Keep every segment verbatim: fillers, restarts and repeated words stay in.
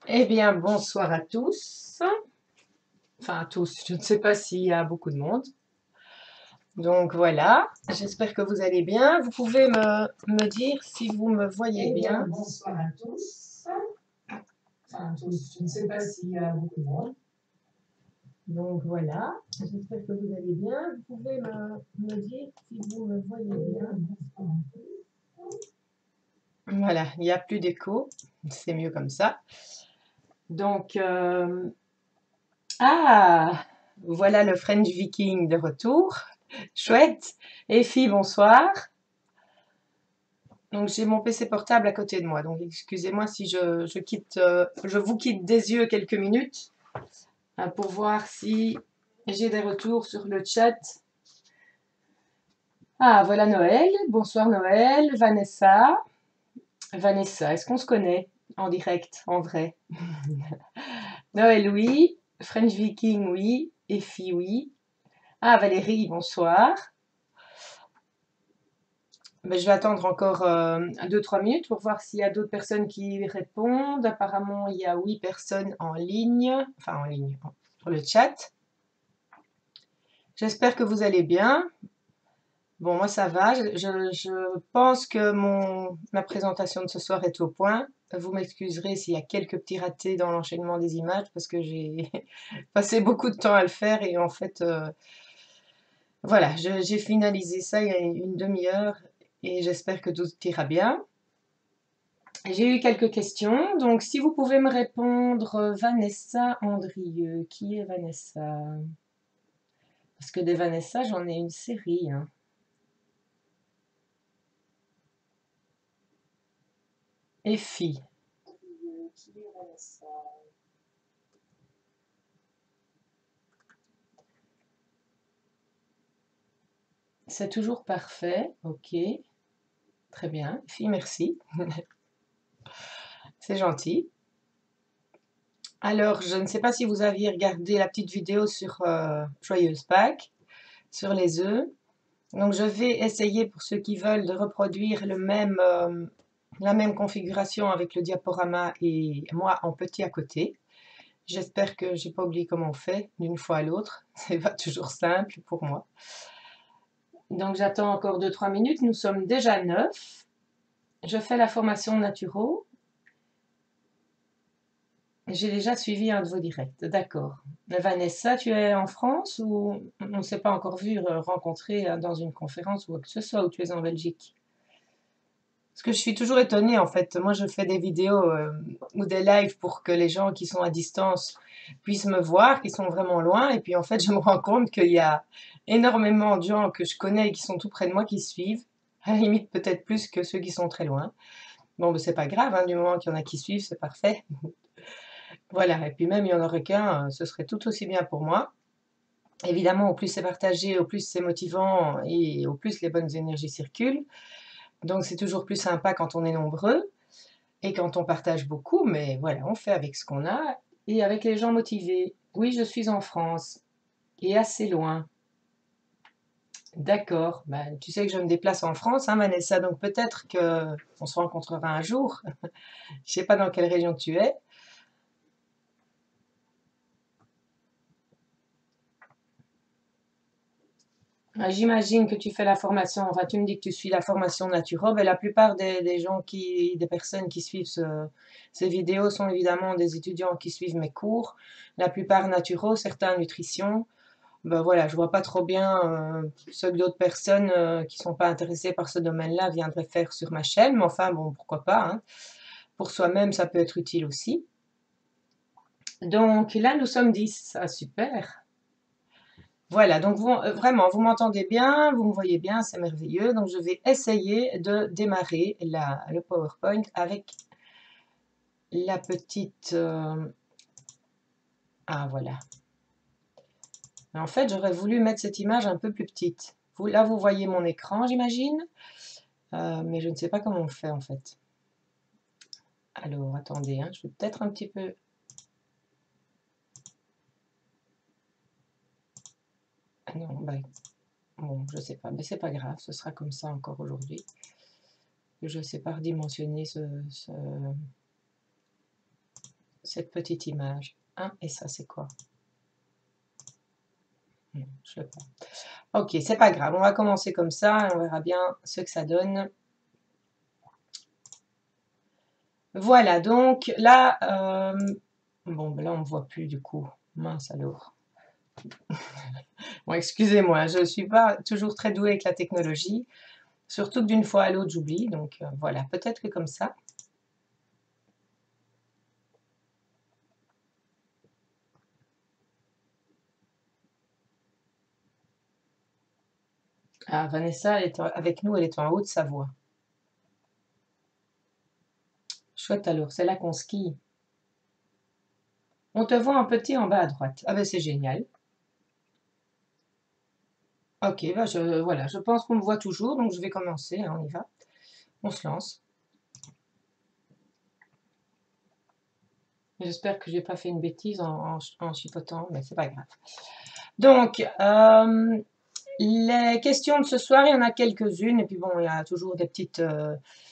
Eh bien, bonsoir à tous. Enfin, à tous. Je ne sais pas s'il y a beaucoup de monde. Donc voilà, j'espère que vous allez bien. Vous pouvez me, me dire si vous me voyez Eh bien, bien. bonsoir à tous. Enfin, tous, je ne sais pas s'il y a beaucoup de monde. Donc voilà, j'espère que vous allez bien. Vous pouvez me, me dire si vous me voyez bien. Voilà, il n'y a plus d'écho. C'est mieux comme ça. Donc, euh, ah, voilà le French Viking de retour. Chouette. Effie, bonsoir. Donc j'ai mon P C portable à côté de moi, donc excusez-moi si je, je quitte, euh, je vous quitte des yeux quelques minutes hein, pour voir si j'ai des retours sur le chat. Ah voilà Noël, bonsoir Noël, Vanessa. Vanessa, est-ce qu'on se connaît en direct, en vrai? Noël oui, French Viking oui, Effie oui. Ah Valérie, bonsoir. Ben, je vais attendre encore deux trois minutes pour voir s'il y a d'autres personnes qui répondent. Apparemment, il y a huit personnes en ligne, enfin en ligne, sur le chat. J'espère que vous allez bien. Bon, moi ça va. Je, je- je pense que mon, ma présentation de ce soir est au point. Vous m'excuserez s'il y a quelques petits ratés dans l'enchaînement des images parce que j'ai passé beaucoup de temps à le faire et en fait, euh, voilà, je- j'ai finalisé ça il y a une demi-heure et j'espère que tout ira bien. J'ai eu quelques questions, donc si vous pouvez me répondre, euh, Vanessa Andrieux, qui est Vanessa? Parce que des Vanessa, j'en ai une série, hein. Effie, Qui est Vanessa? c'est toujours parfait, ok, très bien. Effie, merci, c'est gentil. Alors, je ne sais pas si vous aviez regardé la petite vidéo sur euh, Joyeuse Pâques, sur les œufs. Donc, je vais essayer, pour ceux qui veulent, de reproduire le même, euh, la même configuration avec le diaporama et moi en petit à côté. J'espère que j'ai pas oublié comment on fait d'une fois à l'autre. C'est pas toujours simple pour moi. Donc j'attends encore deux trois minutes. Nous sommes déjà neuf. Je fais la formation naturo. J'ai déjà suivi un de vos directs. D'accord. Vanessa, tu es en France ou on ne s'est pas encore vu rencontrer dans une conférence ou quoi que ce soit, ou tu es en Belgique? Parce que je suis toujours étonnée en fait. Moi, je fais des vidéos euh, ou des lives pour que les gens qui sont à distance puissent me voir, qui sont vraiment loin. Et puis en fait, je me rends compte qu'il y a énormément de gens que je connais et qui sont tout près de moi qui suivent. À la limite, peut-être plus que ceux qui sont très loin. Bon, mais c'est pas grave, hein, du moment qu'il y en a qui suivent, c'est parfait. Voilà. Et puis même, il y en aurait qu'un, euh, ce serait tout aussi bien pour moi. Évidemment, au plus c'est partagé, au plus c'est motivant et au plus les bonnes énergies circulent. Donc c'est toujours plus sympa quand on est nombreux. Et quand on partage beaucoup, mais voilà, on fait avec ce qu'on a et avec les gens motivés. Oui, je suis en France et assez loin. D'accord, ben, tu sais que je me déplace en France, hein, Vanessa, donc peut-être qu'on se rencontrera un jour. Je sais pas dans quelle région tu es. Ah, j'imagine que tu fais la formation, enfin tu me dis que tu suis la formation Naturob et la plupart des, des gens qui, des personnes qui suivent ce- ces vidéos sont évidemment des étudiants qui suivent mes cours. La plupart Naturo, certains nutrition. Ben voilà, je vois pas trop bien euh, ce que d'autres personnes euh, qui sont pas intéressées par ce domaine-là viendraient faire sur ma chaîne, mais enfin bon, pourquoi pas, hein. Pour soi-même, ça peut être utile aussi. Donc là, nous sommes dix. Ah, super. Voilà, donc vous, euh, vraiment, vous m'entendez bien, vous me voyez bien, c'est merveilleux. Donc je vais essayer de démarrer la, le PowerPoint avec la petite... euh, Ah voilà. En fait, j'aurais voulu mettre cette image un peu plus petite. Vous, là, vous voyez mon écran, j'imagine. Euh, mais je ne sais pas comment on fait en fait. Alors, attendez, hein, je vais peut-être un petit peu... Ah non, bah, bon, je sais pas, mais c'est pas grave, ce sera comme ça encore aujourd'hui. Je sais pas redimensionner ce, ce... cette petite image, hein, et ça c'est quoi? Non, je sais pas. Ok, c'est pas grave, on va commencer comme ça et on verra bien ce que ça donne. Voilà, donc là, euh, bon, ben là on ne voit plus du coup, mince alors. Bon, excusez-moi, je ne suis pas toujours très douée avec la technologie, surtout que d'une fois à l'autre j'oublie, donc euh, voilà, peut-être que comme ça. Ah, Vanessa, elle est avec nous, elle est en Haute-Savoie. Chouette alors, c'est là qu'on skie. On te voit un petit en bas à droite. Ah ben c'est génial. Ok, bah je, voilà, je pense qu'on me voit toujours, donc je vais commencer, hein, on y va. On se lance. J'espère que je n'ai pas fait une bêtise en, en, en chipotant, mais c'est pas grave. Donc, euh, les questions de ce soir, il y en a quelques-unes, et puis bon, il y a toujours des petites... Euh,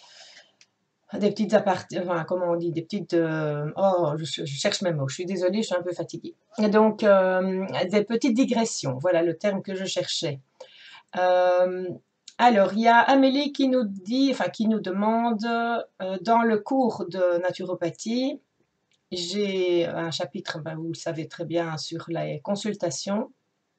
des petites apartés, enfin, comment on dit, des petites... Euh, oh, je, je, cherche mes mots, je suis désolée, je suis un peu fatiguée. Et donc, euh, des petites digressions, voilà le terme que je cherchais. Euh, alors, il y a Amélie qui nous dit, enfin, qui nous demande, euh, dans le cours de naturopathie, j'ai un chapitre, ben, vous le savez très bien, sur les consultations,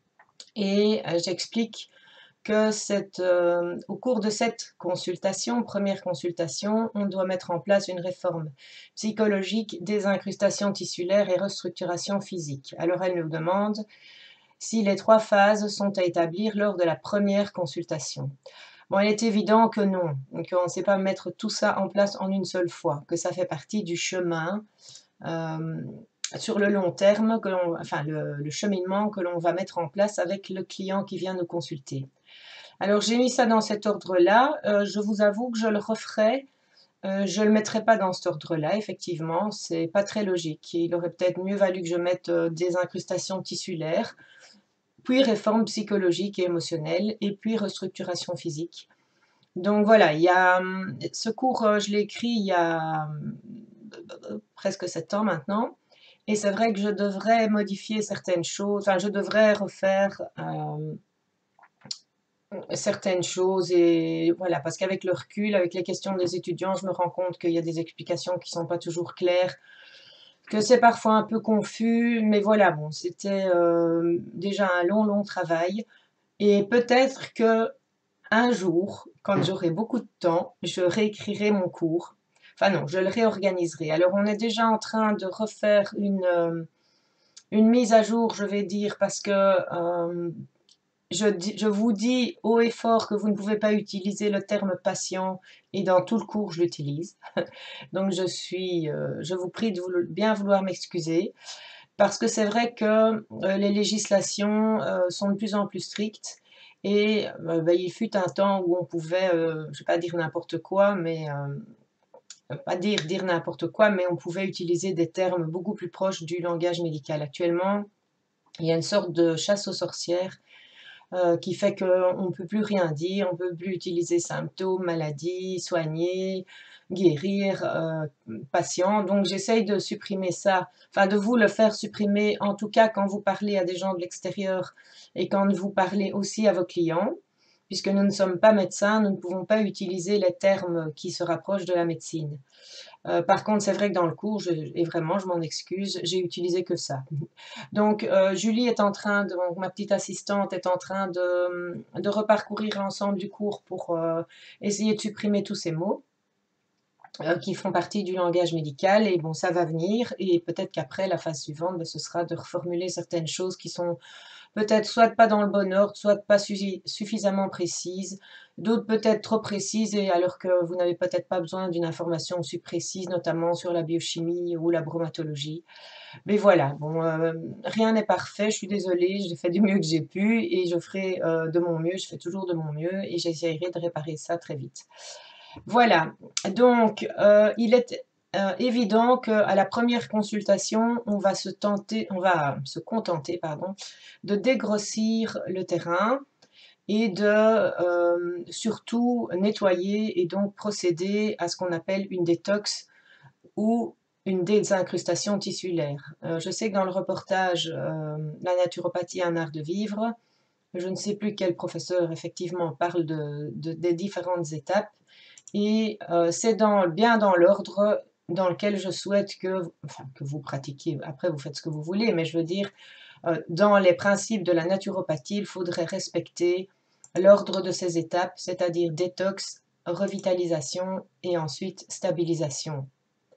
et euh, j'explique que cette, euh, au cours de cette consultation, première consultation, on doit mettre en place une réforme psychologique, désincrustation tissulaire et restructuration physique. Alors elle nous demande si les trois phases sont à établir lors de la première consultation. Bon, il est évident que non, qu'on ne sait pas mettre tout ça en place en une seule fois, que ça fait partie du chemin euh, sur le long terme, que l'on, enfin le, le cheminement que l'on va mettre en place avec le client qui vient nous consulter. Alors j'ai mis ça dans cet ordre-là, euh, je vous avoue que je le referai, euh, je ne le mettrai pas dans cet ordre-là, effectivement, c'est pas très logique. Il aurait peut-être mieux valu que je mette euh, des incrustations tissulaires, puis réforme psychologique et émotionnelle, et puis restructuration physique. Donc voilà, il y a, ce cours, euh, je l'ai écrit il y a euh, presque sept ans maintenant, et c'est vrai que je devrais modifier certaines choses, enfin je devrais refaire euh, certaines choses, et voilà, parce qu'avec le recul, avec les questions des étudiants, je me rends compte qu'il y a des explications qui ne sont pas toujours claires, que c'est parfois un peu confus, mais voilà, bon, c'était euh, déjà un long, long travail, et peut-être que un jour, quand j'aurai beaucoup de temps, je réécrirai mon cours. Enfin non, je le réorganiserai. Alors on est déjà en train de refaire une, euh, une mise à jour, je vais dire, parce que euh, je, je vous dis haut et fort que vous ne pouvez pas utiliser le terme patient, et dans tout le cours je l'utilise. Donc je suis, euh, je vous prie de bien vouloir m'excuser, parce que c'est vrai que euh, les législations euh, sont de plus en plus strictes, et euh, ben, il fut un temps où on pouvait, euh, je ne vais pas dire n'importe quoi, mais euh, pas dire dire n'importe quoi, mais on pouvait utiliser des termes beaucoup plus proches du langage médical. Actuellement, il y a une sorte de chasse aux sorcières euh, qui fait qu'on ne peut plus rien dire, on ne peut plus utiliser symptômes, maladies, soigner, guérir, euh, patient. Donc j'essaye de supprimer ça, enfin de vous le faire supprimer, en tout cas quand vous parlez à des gens de l'extérieur et quand vous parlez aussi à vos clients, puisque nous ne sommes pas médecins, nous ne pouvons pas utiliser les termes qui se rapprochent de la médecine. Euh, par contre, c'est vrai que dans le cours, je, et vraiment, je m'en excuse, j'ai utilisé que ça. Donc, euh, Julie est en train de, donc, ma petite assistante est en train de, de reparcourir l'ensemble du cours pour euh, essayer de supprimer tous ces mots euh, qui font partie du langage médical. Et bon, ça va venir. Et peut-être qu'après, la phase suivante, ben, ce sera de reformuler certaines choses qui sont peut-être soit pas dans le bon ordre, soit pas suffisamment précises, d'autres peut-être trop précises, et alors que vous n'avez peut-être pas besoin d'une information aussi précise, notamment sur la biochimie ou la bromatologie. Mais voilà, bon, euh, rien n'est parfait, je suis désolée, j'ai fait du mieux que j'ai pu, et je ferai euh, de mon mieux, je fais toujours de mon mieux, et j'essaierai de réparer ça très vite. Voilà, donc euh, il est euh, évident qu'à la première consultation, on va se tenter, on va se contenter, pardon, de dégrossir le terrain et de euh, surtout nettoyer et donc procéder à ce qu'on appelle une détox ou une désincrustation tissulaire. Euh, je sais que dans le reportage euh, La naturopathie, un art de vivre, je ne sais plus quel professeur effectivement parle de, de- des différentes étapes et euh, c'est dans, bien dans l'ordre dans lequel je souhaite que, enfin, que vous pratiquiez. Après, vous faites ce que vous voulez, mais je veux dire, euh, dans les principes de la naturopathie, il faudrait respecter l'ordre de ces étapes, c'est-à-dire détox, revitalisation et ensuite stabilisation.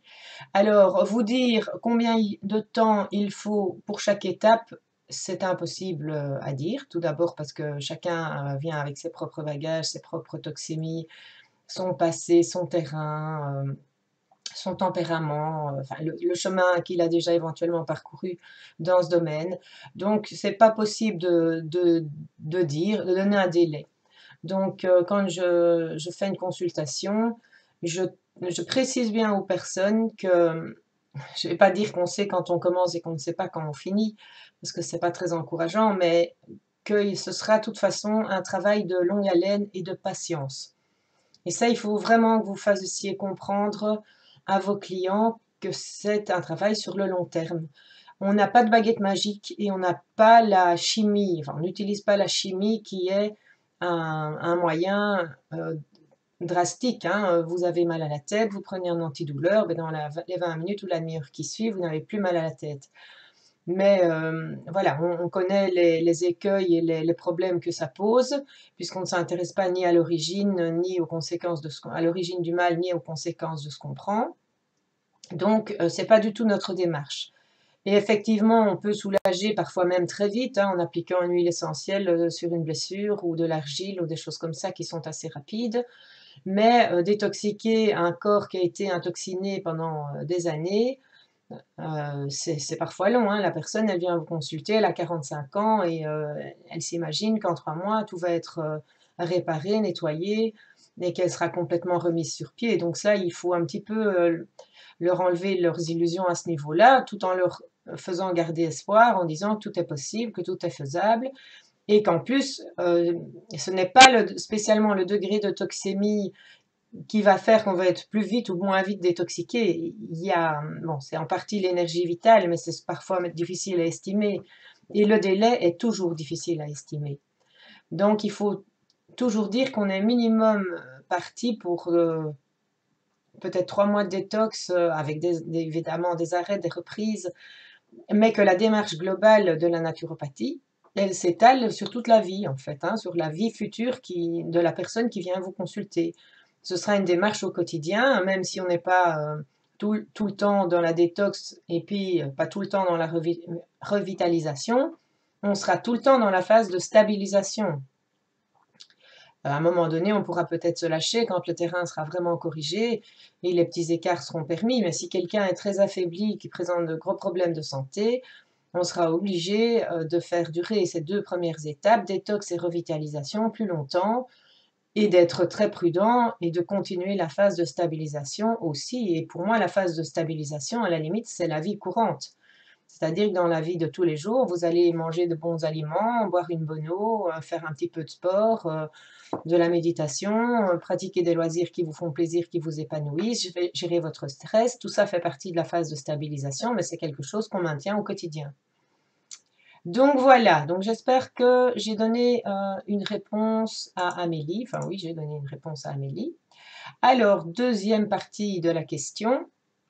Alors, vous dire combien de temps il faut pour chaque étape, c'est impossible euh, à dire. Tout d'abord parce que chacun euh, vient avec ses propres bagages, ses propres toxémies, son passé, son terrain, euh, son tempérament, euh, enfin, le, le chemin qu'il a déjà éventuellement parcouru dans ce domaine. Donc, c'est pas possible de, de, de dire, de donner un délai. Donc, euh, quand je, je fais une consultation, je, je précise bien aux personnes que je ne vais pas dire qu'on sait quand on commence et qu'on ne sait pas quand on finit, parce que c'est pas très encourageant, mais que ce sera de toute façon un travail de longue haleine et de patience. Et ça, il faut vraiment que vous fassiez comprendre à vos clients que c'est un travail sur le long terme. On n'a pas de baguette magique et on n'a pas la chimie, enfin on n'utilise pas la chimie qui est un, un moyen euh, drastique, hein. Vous avez mal à la tête, vous prenez un antidouleur, ben dans la, les vingt minutes ou la demi-heure qui suit, vous n'avez plus mal à la tête. Mais euh, voilà, on, on connaît les, les écueils et les, les problèmes que ça pose, puisqu'on ne s'intéresse pas ni à l'origine, ni aux conséquences de ce qu'on, à l'origine du mal, ni aux conséquences de ce qu'on prend. Donc, euh, c'est pas du tout notre démarche. Et effectivement, on peut soulager parfois même très vite, hein, en appliquant une huile essentielle euh, sur une blessure ou de l'argile ou des choses comme ça qui sont assez rapides. Mais euh, détoxiquer un corps qui a été intoxiné pendant euh, des années, euh, c'est parfois long, hein. La personne, elle vient vous consulter, elle a quarante-cinq ans et euh, elle s'imagine qu'en trois mois, tout va être euh, réparé, nettoyé et qu'elle sera complètement remise sur pied. Donc ça, il faut un petit peu euh, leur enlever leurs illusions à ce niveau-là, tout en leur faisant garder espoir, en disant que tout est possible, que tout est faisable et qu'en plus, euh, ce n'est pas le, spécialement le degré de toxémie qui va faire qu'on va être plus vite ou moins vite détoxiqué. Il y a, bon, c'est en partie l'énergie vitale, mais c'est parfois difficile à estimer. Et le délai est toujours difficile à estimer. Donc, il faut toujours dire qu'on est minimum parti pour euh, peut-être trois mois de détox, euh, avec des, des, évidemment des arrêts, des reprises, mais que la démarche globale de la naturopathie, elle s'étale sur toute la vie, en fait, hein, sur la vie future qui, de la personne qui vient vous consulter. Ce sera une démarche au quotidien, même si on n'est pas euh, tout, tout, le temps dans la détox et puis euh, pas tout le temps dans la revi revitalisation, on sera tout le temps dans la phase de stabilisation. À un moment donné, on pourra peut-être se lâcher quand le terrain sera vraiment corrigé et les petits écarts seront permis, mais si quelqu'un est très affaibli, qui présente de gros problèmes de santé, on sera obligé de faire durer ces deux premières étapes, détox et revitalisation, plus longtemps, et d'être très prudent et de continuer la phase de stabilisation aussi. Et pour moi, la phase de stabilisation, à la limite, c'est la vie courante. C'est-à-dire que dans la vie de tous les jours, vous allez manger de bons aliments, boire une bonne eau, faire un petit peu de sport, de la méditation, pratiquer des loisirs qui vous font plaisir, qui vous épanouissent, gérer votre stress. Tout ça fait partie de la phase de stabilisation, mais c'est quelque chose qu'on maintient au quotidien. Donc voilà, donc j'espère que j'ai donné euh, une réponse à Amélie. Enfin oui, j'ai donné une réponse à Amélie. Alors, deuxième partie de la question.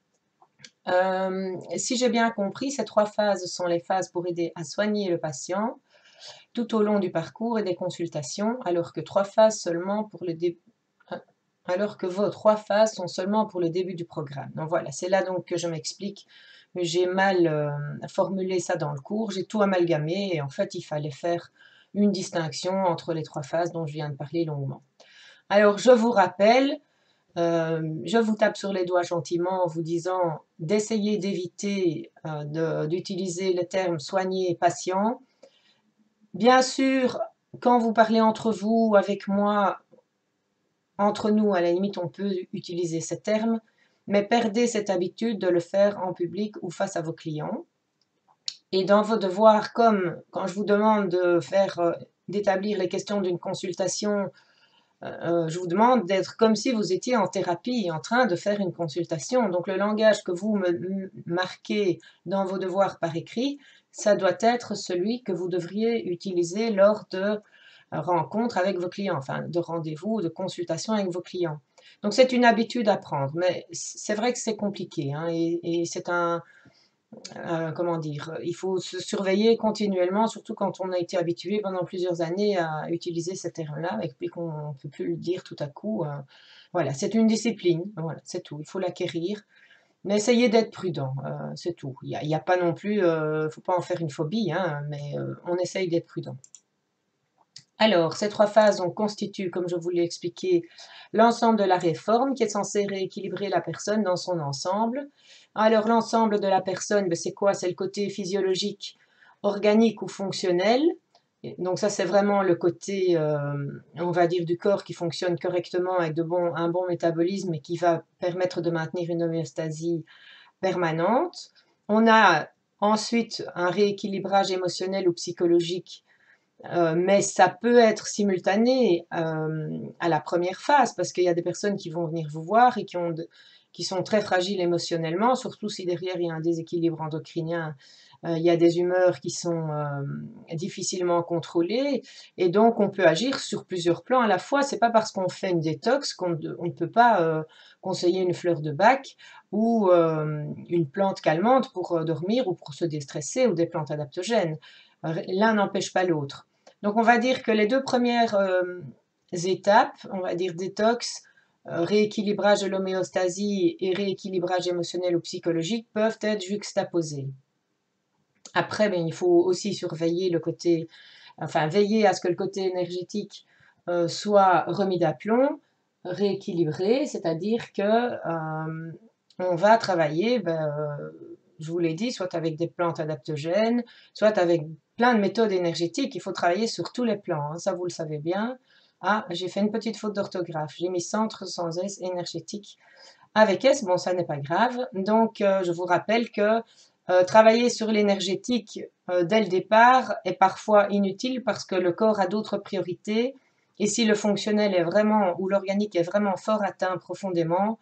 Euh, si j'ai bien compris, ces trois phases sont les phases pour aider à soigner le patient tout au long du parcours et des consultations, alors que trois phases seulement pour le début. Alors que vos trois phases sont seulement pour le début du programme. Donc voilà, c'est là donc que je m'explique. J'ai mal euh, formulé ça dans le cours, j'ai tout amalgamé et en fait il fallait faire une distinction entre les trois phases dont je viens de parler longuement. Alors je vous rappelle, euh, je vous tape sur les doigts gentiment en vous disant d'essayer d'éviter euh, d'utiliser le terme soigner patient. Bien sûr, quand vous parlez entre vous, avec moi, entre nous, à la limite, on peut utiliser ces termes, mais perdez cette habitude de le faire en public ou face à vos clients. Et dans vos devoirs, comme quand je vous demande de faire, euh, d'établir les questions d'une consultation euh, je vous demande d'être comme si vous étiez en thérapie, en train de faire une consultation. Donc le langage que vous me marquez dans vos devoirs par écrit, ça doit être celui que vous devriez utiliser lors de rencontres avec vos clients, enfin de rendez-vous, de consultations avec vos clients. Donc c'est une habitude à prendre, mais c'est vrai que c'est compliqué, hein, et, et c'est un, euh, comment dire, il faut se surveiller continuellement, surtout quand on a été habitué pendant plusieurs années à utiliser ces termes-là, et puis qu'on ne peut plus le dire tout à coup. Euh, voilà, c'est une discipline, voilà, c'est tout, il faut l'acquérir. Mais essayez d'être prudent, euh, c'est tout. Il n'y a, a, pas non plus, il euh, ne faut pas en faire une phobie, hein, mais euh, on essaye d'être prudent. Alors, ces trois phases on, constituent, comme je vous l'ai expliqué, l'ensemble de la réforme qui est censé rééquilibrer la personne dans son ensemble. Alors, l'ensemble de la personne, ben, c'est quoi? C'est le côté physiologique, organique ou fonctionnel. Donc ça, c'est vraiment le côté, euh, on va dire, du corps qui fonctionne correctement avec de bon, un bon métabolisme et qui va permettre de maintenir une homéostasie permanente. On a ensuite un rééquilibrage émotionnel ou psychologique, euh, mais ça peut être simultané euh, à la première phase, parce qu'il y a des personnes qui vont venir vous voir et qui, ont de, qui sont très fragiles émotionnellement, surtout si derrière il y a un déséquilibre endocrinien. Euh, il y a des humeurs qui sont euh, difficilement contrôlées, et donc on peut agir sur plusieurs plans à la fois. C'est pas parce qu'on fait une détox qu'on ne peut pas euh, conseiller une fleur de bac ou euh, une plante calmante pour euh, dormir ou pour se déstresser, ou des plantes adaptogènes. L'un n'empêche pas l'autre. Donc on va dire que les deux premières euh, étapes, on va dire détox, euh, rééquilibrage de l'homéostasie et rééquilibrage émotionnel ou psychologique, peuvent être juxtaposées. Après, ben, il faut aussi surveiller le côté, enfin veiller à ce que le côté énergétique euh, soit remis d'aplomb, rééquilibré, c'est-à-dire que euh, on va travailler, ben, euh, je vous l'ai dit, soit avec des plantes adaptogènes, soit avec plein de méthodes énergétiques. Il faut travailler sur tous les plans, hein, ça vous le savez bien. Ah, j'ai fait une petite faute d'orthographe. J'ai mis centre sans S, énergétique avec S. Bon, ça n'est pas grave. Donc, euh, je vous rappelle que euh, travailler sur l'énergétique euh, dès le départ est parfois inutile parce que le corps a d'autres priorités. Et si le fonctionnel est vraiment, ou l'organique est vraiment fort atteint profondément,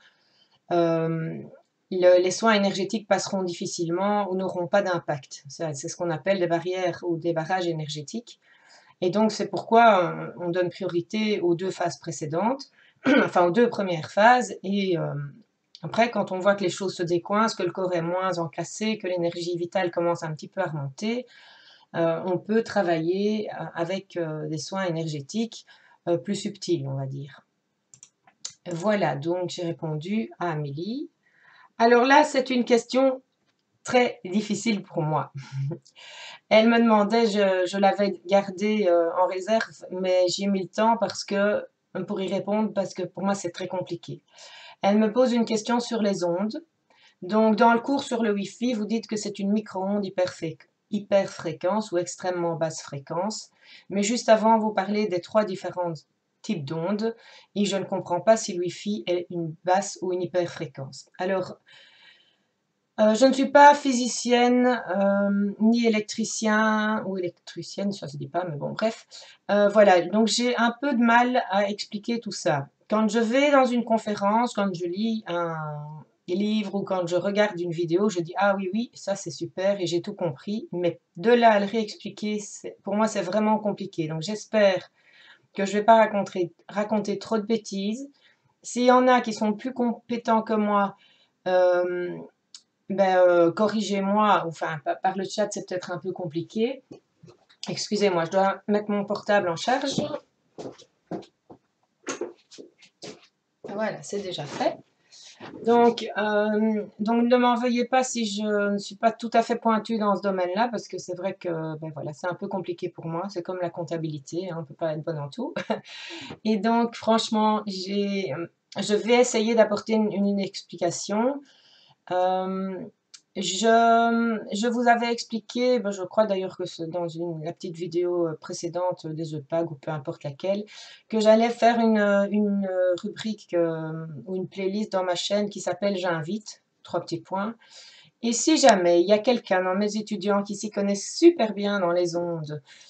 euh, le, les soins énergétiques passeront difficilement ou n'auront pas d'impact. C'est ce qu'on appelle des barrières ou des barrages énergétiques. Et donc, c'est pourquoi on donne priorité aux deux phases précédentes, enfin aux deux premières phases. Et euh, après, quand on voit que les choses se décoincent, que le corps est moins encassé, que l'énergie vitale commence un petit peu à remonter, euh, on peut travailler avec euh, des soins énergétiques euh, plus subtils, on va dire. Voilà, donc j'ai répondu à Amélie. Alors là, c'est une question très difficile pour moi. Elle me demandait, je, je l'avais gardée euh, en réserve, mais j'ai mis le temps parce que, pour y répondre, parce que pour moi c'est très compliqué. Elle me pose une question sur les ondes. Donc, dans le cours sur le Wi-Fi, vous dites que c'est une micro-onde hyper-fréquence ou extrêmement basse fréquence. Mais juste avant, vous parlez des trois différents types d'ondes et je ne comprends pas si le Wi-Fi est une basse ou une hyper-fréquence. Alors, euh, je ne suis pas physicienne, euh, ni électricien, ou électricienne, ça se dit pas, mais bon, bref. Euh, voilà, donc j'ai un peu de mal à expliquer tout ça. Quand je vais dans une conférence, quand je lis un livre ou quand je regarde une vidéo, je dis « Ah oui, oui, ça c'est super et j'ai tout compris », mais de là à le réexpliquer, pour moi c'est vraiment compliqué. Donc j'espère que je ne vais pas raconter, raconter trop de bêtises. S'il y en a qui sont plus compétents que moi, euh, ben, euh, corrigez-moi, enfin par le chat c'est peut-être un peu compliqué. Excusez-moi, je dois mettre mon portable en charge. Voilà, c'est déjà fait. Donc, euh, donc ne m'en veuillez pas si je ne suis pas tout à fait pointue dans ce domaine-là, parce que c'est vrai que ben voilà, c'est un peu compliqué pour moi. C'est comme la comptabilité, hein, on ne peut pas être bonne en tout. Et donc, franchement, j'ai, je vais essayer d'apporter une, une explication. Euh, Je, je vous avais expliqué, ben je crois d'ailleurs que c'est dans une, la petite vidéo précédente des E P A G ou peu importe laquelle, que j'allais faire une, une rubrique euh, ou une playlist dans ma chaîne qui s'appelle J'invite, trois petits points. Et si jamais il y a quelqu'un dans mes étudiants qui s'y connaît super bien dans les ondes,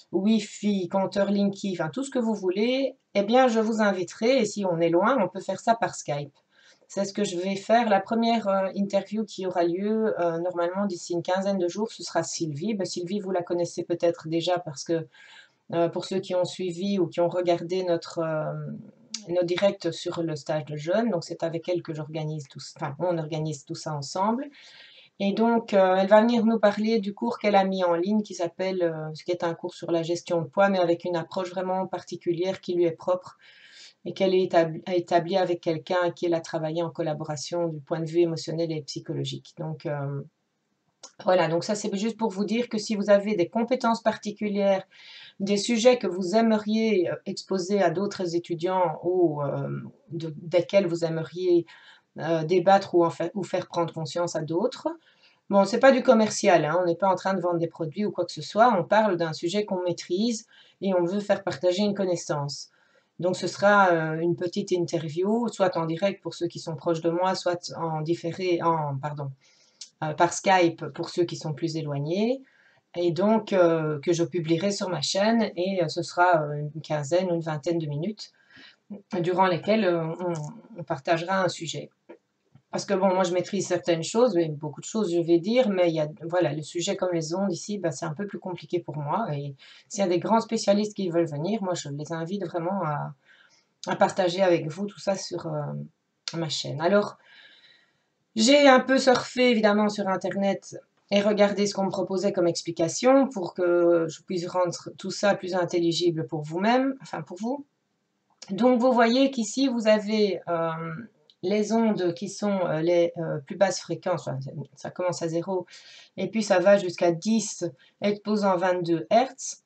Wi-Fi, compteur Linky, enfin tout ce que vous voulez, eh bien je vous inviterai, et si on est loin, on peut faire ça par Skype. C'est ce que je vais faire. La première euh, interview qui aura lieu euh, normalement d'ici une quinzaine de jours, ce sera Sylvie. Ben, Sylvie, vous la connaissez peut-être déjà parce que euh, pour ceux qui ont suivi ou qui ont regardé notre, euh, nos directs sur le stage de jeunes, donc c'est avec elle que j'organise tout ça, enfin on organise tout ça ensemble. Et donc, euh, elle va venir nous parler du cours qu'elle a mis en ligne qui s'appelle, euh, ce qui est un cours sur la gestion de poids, mais avec une approche vraiment particulière qui lui est propre et qu'elle est établi- a établie avec quelqu'un avec qui elle a travaillé en collaboration du point de vue émotionnel et psychologique. Donc, euh, voilà, donc ça c'est juste pour vous dire que si vous avez des compétences particulières, des sujets que vous aimeriez euh, exposer à d'autres étudiants ou euh, de- desquels vous aimeriez euh, débattre ou, en fa- ou faire prendre conscience à d'autres, bon, c'est pas du commercial, hein, on n'est pas en train de vendre des produits ou quoi que ce soit, on parle d'un sujet qu'on maîtrise et on veut faire partager une connaissance. Donc ce sera euh, une petite interview, soit en direct pour ceux qui sont proches de moi, soit en différé, en, pardon, euh, par Skype pour ceux qui sont plus éloignés, et donc euh, que je publierai sur ma chaîne, et euh, ce sera euh, une quinzaine ou une vingtaine de minutes, durant lesquelles euh, on, on partagera un sujet. Parce que bon, moi je maîtrise certaines choses, mais beaucoup de choses je vais dire, mais il y a, voilà, le sujet comme les ondes ici, bah, c'est un peu plus compliqué pour moi. Et s'il y a des grands spécialistes qui veulent venir, moi je les invite vraiment à, à partager avec vous tout ça sur euh, ma chaîne. Alors, j'ai un peu surfé évidemment sur Internet et regardé ce qu'on me proposait comme explication pour que je puisse rendre tout ça plus intelligible pour vous-même, enfin pour vous. Donc vous voyez qu'ici vous avez euh, les ondes qui sont euh, les euh, plus basses fréquences, enfin, ça commence à zéro, et puis ça va jusqu'à dix exposant vingt-deux Hertz.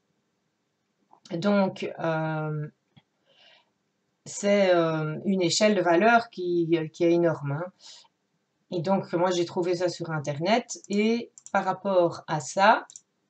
Donc euh, c'est euh, une échelle de valeur qui, qui est énorme, hein. Et donc moi j'ai trouvé ça sur Internet, et par rapport à ça,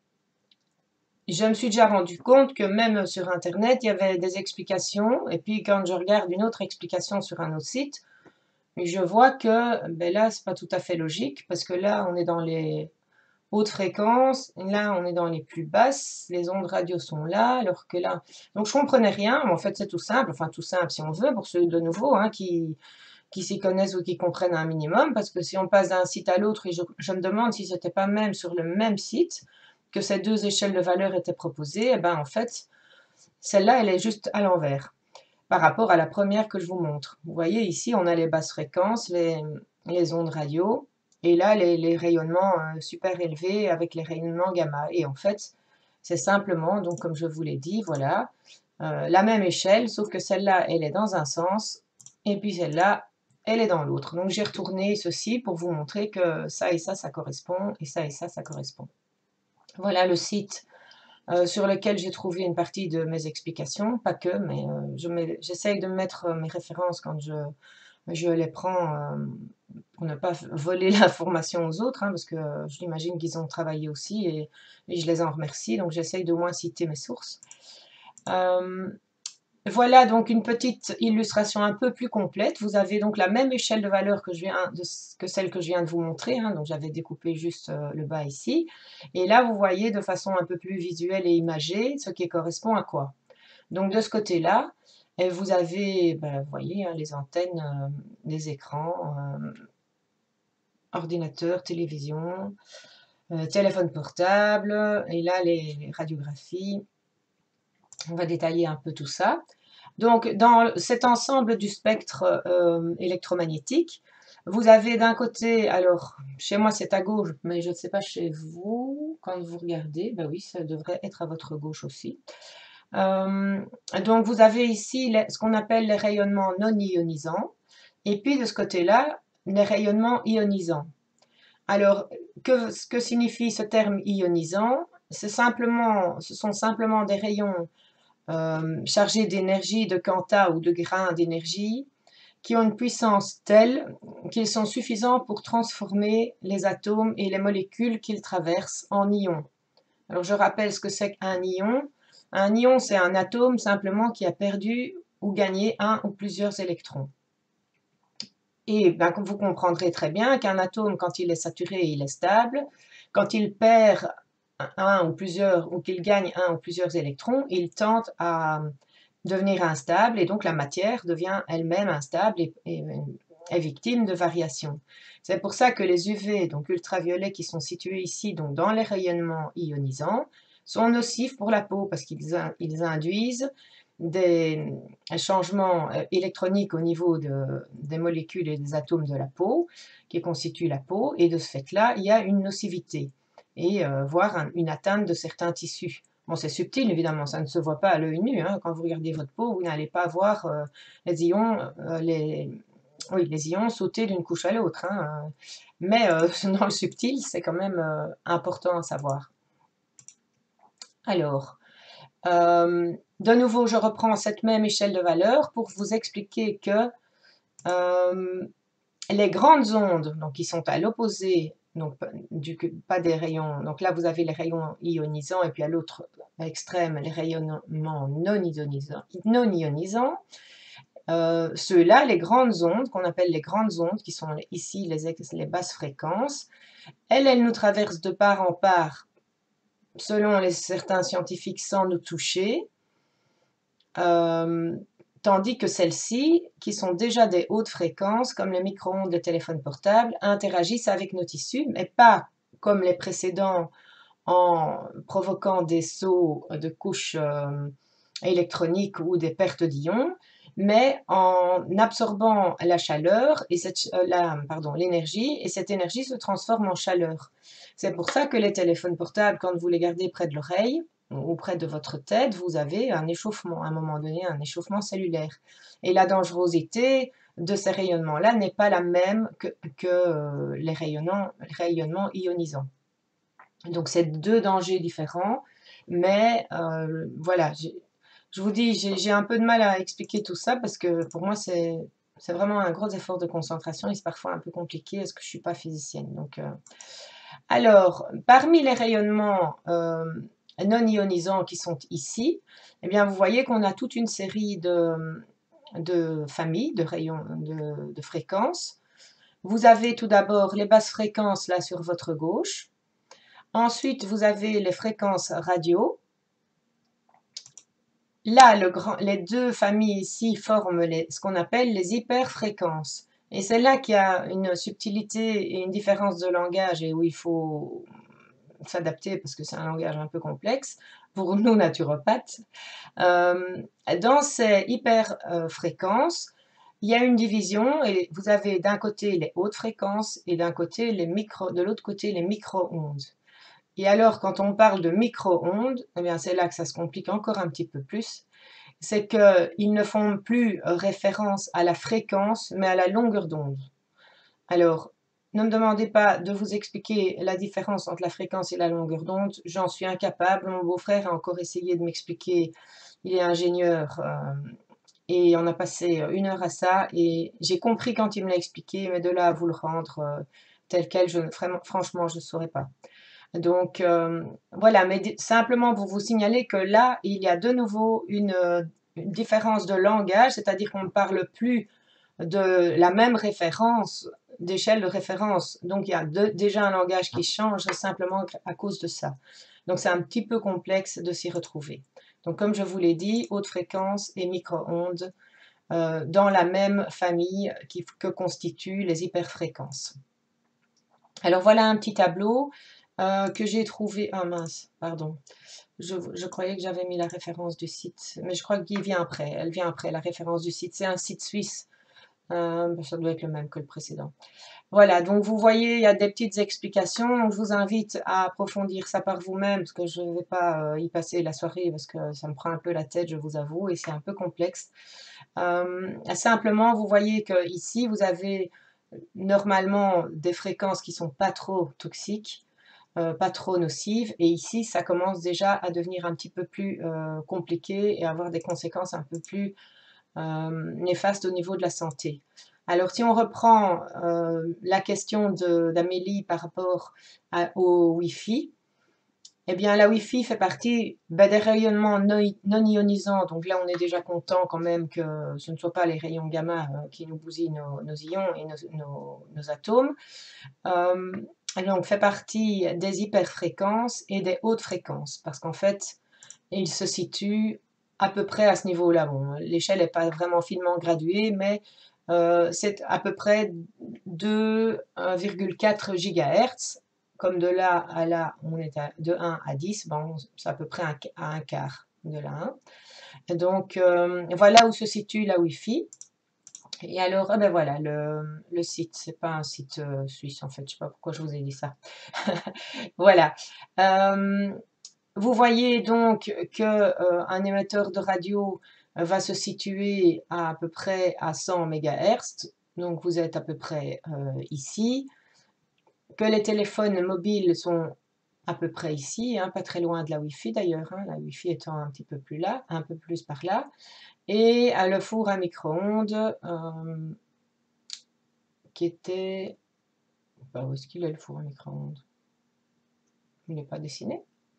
je me suis déjà rendu compte que même sur Internet, il y avait des explications, et puis quand je regarde une autre explication sur un autre site, je vois que ben là, c'est pas tout à fait logique, parce que là, on est dans les hautes fréquences, là, on est dans les plus basses, les ondes radio sont là, alors que là... Donc, je comprenais rien, mais en fait, c'est tout simple, enfin, tout simple si on veut, pour ceux de nouveau hein, qui, qui s'y connaissent ou qui comprennent un minimum, parce que si on passe d'un site à l'autre, et je, je me demande si c'était pas même sur le même site que ces deux échelles de valeur étaient proposées, et ben en fait, celle-là, elle est juste à l'envers par rapport à la première que je vous montre. Vous voyez ici, on a les basses fréquences, les, les ondes radio, et là, les, les rayonnements euh, super élevés avec les rayonnements gamma. Et en fait, c'est simplement, donc comme je vous l'ai dit, voilà, euh, la même échelle, sauf que celle-là, elle est dans un sens, et puis celle-là, elle est dans l'autre. Donc j'ai retourné ceci pour vous montrer que ça et ça, ça correspond, et ça et ça, ça correspond. Voilà le site euh, sur lequel j'ai trouvé une partie de mes explications, pas que, mais euh, j'essaye de mettre euh, mes références quand je, je les prends euh, pour ne pas voler l'information aux autres, hein, parce que euh, j'imagine qu'ils ont travaillé aussi et, et je les en remercie, donc j'essaye de moins citer mes sources. Euh, Voilà donc une petite illustration un peu plus complète. Vous avez donc la même échelle de valeur que, je viens de, que celle que je viens de vous montrer, hein, donc j'avais découpé juste euh, le bas ici. Et là, vous voyez de façon un peu plus visuelle et imagée ce qui correspond à quoi. Donc de ce côté-là, vous avez, ben, vous voyez, hein, les antennes, euh, les écrans, euh, ordinateur, télévision, euh, téléphone portable, et là les, les radiographies. On va détailler un peu tout ça. Donc, dans cet ensemble du spectre euh, électromagnétique, vous avez d'un côté, alors, chez moi c'est à gauche, mais je ne sais pas chez vous, quand vous regardez, ben oui, ça devrait être à votre gauche aussi. Euh, donc, vous avez ici les, ce qu'on appelle les rayonnements non ionisants, et puis de ce côté-là, les rayonnements ionisants. Alors, que, que signifie ce terme ionisant? C'est simplement, ce sont simplement des rayons euh, chargés d'énergie, de quanta ou de grains d'énergie, qui ont une puissance telle qu'ils sont suffisants pour transformer les atomes et les molécules qu'ils traversent en ions. Alors je rappelle ce que c'est qu'un ion. Un ion, c'est un atome simplement qui a perdu ou gagné un ou plusieurs électrons. Et ben, vous comprendrez très bien qu'un atome, quand il est saturé, il est stable. Quand il perd un ou plusieurs, ou qu'il gagne un ou plusieurs électrons, il tend à devenir instable et donc la matière devient elle-même instable et, et, est victime de variations. C'est pour ça que les U V, donc ultraviolets, qui sont situés ici, donc dans les rayonnements ionisants, sont nocifs pour la peau parce qu'ils ils induisent des changements électroniques au niveau de, des molécules et des atomes de la peau, qui constituent la peau, et de ce fait-là, il y a une nocivité, et euh, voire un, une atteinte de certains tissus. Bon, c'est subtil, évidemment, ça ne se voit pas à l'œil nu, hein. Quand vous regardez votre peau, vous n'allez pas voir euh, les ions, euh, les, oui, les ions sauter d'une couche à l'autre, hein. Mais euh, dans le subtil, c'est quand même euh, important à savoir. Alors, euh, de nouveau, je reprends cette même échelle de valeur pour vous expliquer que euh, les grandes ondes, donc qui sont à l'opposé, donc du, pas des rayons, donc là vous avez les rayons ionisants et puis à l'autre extrême les rayonnements non ionisants, non ionisants. Euh, ceux-là, les grandes ondes, qu'on appelle les grandes ondes, qui sont ici les, les basses fréquences, elles, elles nous traversent de part en part, selon les, certains scientifiques, sans nous toucher, euh, tandis que celles-ci, qui sont déjà des hautes fréquences, comme les micro-ondes de téléphone portable, interagissent avec nos tissus, mais pas comme les précédents en provoquant des sauts de couches euh, électroniques ou des pertes d'ions, mais en absorbant la chaleur et cette, euh, la, pardon, l'énergie, et cette énergie se transforme en chaleur. C'est pour ça que les téléphones portables, quand vous les gardez près de l'oreille ou près de votre tête, vous avez un échauffement, à un moment donné, un échauffement cellulaire. Et la dangerosité de ces rayonnements-là n'est pas la même que, que euh, les rayonnements, rayonnements ionisants. Donc c'est deux dangers différents, mais euh, voilà, je vous dis, j'ai un peu de mal à expliquer tout ça parce que pour moi c'est vraiment un gros effort de concentration et c'est parfois un peu compliqué parce que je ne suis pas physicienne. Donc, euh... Alors, parmi les rayonnements euh, non ionisants qui sont ici, eh bien vous voyez qu'on a toute une série de, de familles de rayons de, de fréquences. Vous avez tout d'abord les basses fréquences là sur votre gauche. Ensuite, vous avez les fréquences radio. Là, le grand, les deux familles ici forment les, ce qu'on appelle les hyperfréquences. Et c'est là qu'il y a une subtilité et une différence de langage et où il faut s'adapter parce que c'est un langage un peu complexe pour nous naturopathes. Euh, dans ces hyperfréquences, il y a une division et vous avez d'un côté les hautes fréquences et d'un côté les micro, de l'autre côté les micro-ondes. Et alors, quand on parle de micro-ondes, eh bien, c'est là que ça se complique encore un petit peu plus. C'est qu'ils ne font plus référence à la fréquence, mais à la longueur d'onde. Alors, ne me demandez pas de vous expliquer la différence entre la fréquence et la longueur d'onde. J'en suis incapable. Mon beau-frère a encore essayé de m'expliquer. Il est ingénieur euh, et on a passé une heure à ça. Et j'ai compris quand il me l'a expliqué, mais de là à vous le rendre euh, tel quel, je, franchement, je ne saurais pas. Donc, euh, voilà, mais simplement pour vous signaler que là, il y a de nouveau une, une différence de langage, c'est-à-dire qu'on ne parle plus de la même référence, d'échelle de référence. Donc, il y a de, déjà un langage qui change simplement à cause de ça. Donc, c'est un petit peu complexe de s'y retrouver. Donc, comme je vous l'ai dit, haute fréquence et micro-ondes euh, dans la même famille qui, que constituent les hyperfréquences. Alors, voilà un petit tableau. Euh, que j'ai trouvé, ah mince, pardon, je, je croyais que j'avais mis la référence du site, mais je crois qu'il vient après, elle vient après, la référence du site, c'est un site suisse, euh, ça doit être le même que le précédent. Voilà, donc vous voyez, il y a des petites explications, je vous invite à approfondir ça par vous-même, parce que je ne vais pas euh, y passer la soirée, parce que ça me prend un peu la tête, je vous avoue, et c'est un peu complexe. Euh, simplement, vous voyez que ici, vous avez normalement des fréquences qui ne sont pas trop toxiques, Euh, pas trop nocive, et ici ça commence déjà à devenir un petit peu plus euh, compliqué et avoir des conséquences un peu plus euh, néfastes au niveau de la santé. Alors si on reprend euh, la question d'Amélie par rapport à, au Wi-Fi, eh bien la Wi-Fi fait partie ben, des rayonnements non, non ionisants, donc là on est déjà content quand même que ce ne soient pas les rayons gamma euh, qui nous bousillent nos, nos ions et nos, nos, nos atomes. Euh, donc fait partie des hyperfréquences et des hautes fréquences, parce qu'en fait, il se situe à peu près à ce niveau-là. Bon, l'échelle n'est pas vraiment finement graduée, mais euh, c'est à peu près deux virgule quatre gigahertz. Comme de là à là, on est à, de un à dix, bon, c'est à peu près un, à un quart de là. Hein. Et donc, euh, voilà où se situe la Wi-Fi. Et alors, ah ben voilà, le, le site, c'est pas un site euh, suisse en fait, je sais pas pourquoi je vous ai dit ça. Voilà. Euh, vous voyez donc que euh, un émetteur de radio va se situer à, à peu près à cent mégahertz, donc vous êtes à peu près euh, ici, que les téléphones mobiles sont à peu près ici, hein, pas très loin de la Wi-Fi d'ailleurs, hein, la Wi-Fi étant un petit peu plus là, un peu plus par là, et à le four à micro-ondes euh, qui était... Bah, où est-ce qu'il est le four à micro-ondes? Il n'est pas dessiné?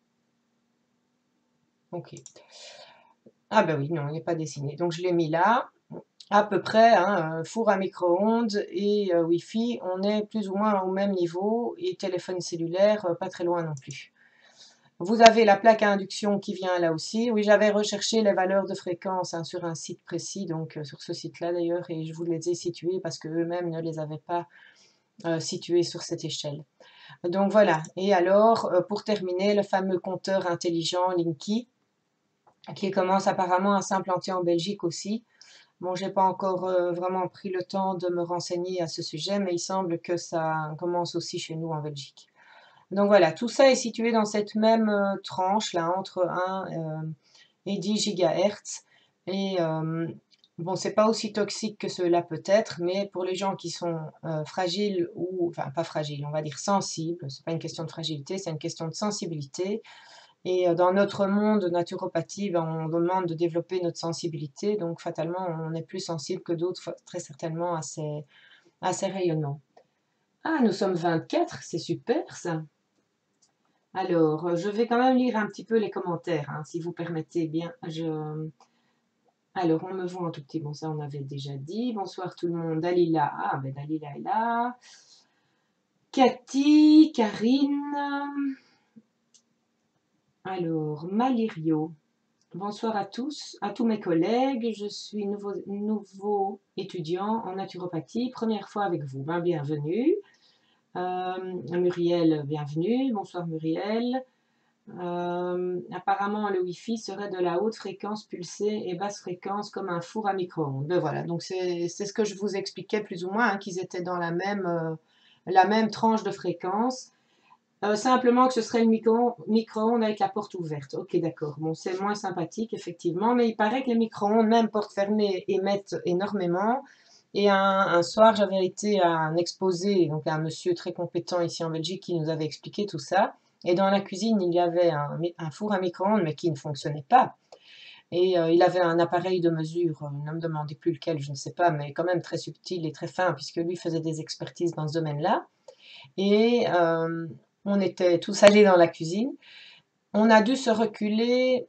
Ok. Ah ben oui, non, il n'est pas dessiné. Donc je l'ai mis là. À peu près, hein, four à micro-ondes et euh, Wi-Fi, on est plus ou moins au même niveau, et téléphone cellulaire, euh, pas très loin non plus. Vous avez la plaque à induction qui vient là aussi. Oui, j'avais recherché les valeurs de fréquence hein, sur un site précis, donc euh, sur ce site-là d'ailleurs, et je vous les ai situées parce qu'eux-mêmes ne les avaient pas euh, situées sur cette échelle. Donc voilà, et alors, euh, pour terminer, le fameux compteur intelligent Linky, qui commence apparemment à s'implanter en Belgique aussi. Bon, j'ai pas encore euh, vraiment pris le temps de me renseigner à ce sujet, mais il semble que ça commence aussi chez nous en Belgique. Donc voilà, tout ça est situé dans cette même euh, tranche là, entre un euh, et dix gigahertz. Et euh, bon, c'est pas aussi toxique que cela peut être, mais pour les gens qui sont euh, fragiles ou, enfin pas fragiles, on va dire sensibles, c'est pas une question de fragilité, c'est une question de sensibilité. Et dans notre monde naturopathie, ben, on demande de développer notre sensibilité, donc fatalement, on est plus sensible que d'autres, très certainement, à ces, à ces rayonnements. Ah, nous sommes vingt-quatre, c'est super ça. Alors, je vais quand même lire un petit peu les commentaires, hein, si vous permettez bien. Je... Alors, on me voit un tout petit, bon ça on avait déjà dit. Bonsoir tout le monde, Dalila, ah ben Dalila est là. Cathy, Karine, alors Malirio. Bonsoir à tous, à tous mes collègues. Je suis nouveau, nouveau étudiant en naturopathie, première fois avec vous. Ben, bienvenue. Euh, Muriel, bienvenue. Bonsoir Muriel. Euh, apparemment, le Wi-Fi serait de la haute fréquence pulsée et basse fréquence comme un four à micro-ondes. Ben voilà, donc c'est ce que je vous expliquais plus ou moins, hein, qu'ils étaient dans la même, euh, la même tranche de fréquence. Euh, simplement que ce serait le micro- micro-ondes avec la porte ouverte. Ok, d'accord. Bon, c'est moins sympathique, effectivement, mais il paraît que les micro-ondes, même porte fermée, émettent énormément. Et un, un soir, j'avais été à un exposé, donc à un monsieur très compétent ici en Belgique qui nous avait expliqué tout ça. Et dans la cuisine, il y avait un, un four à micro-ondes, mais qui ne fonctionnait pas. Et euh, il avait un appareil de mesure, ne me demandez plus lequel, je ne sais pas, mais quand même très subtil et très fin, puisque lui faisait des expertises dans ce domaine-là. Et euh, on était tous allés dans la cuisine. On a dû se reculer,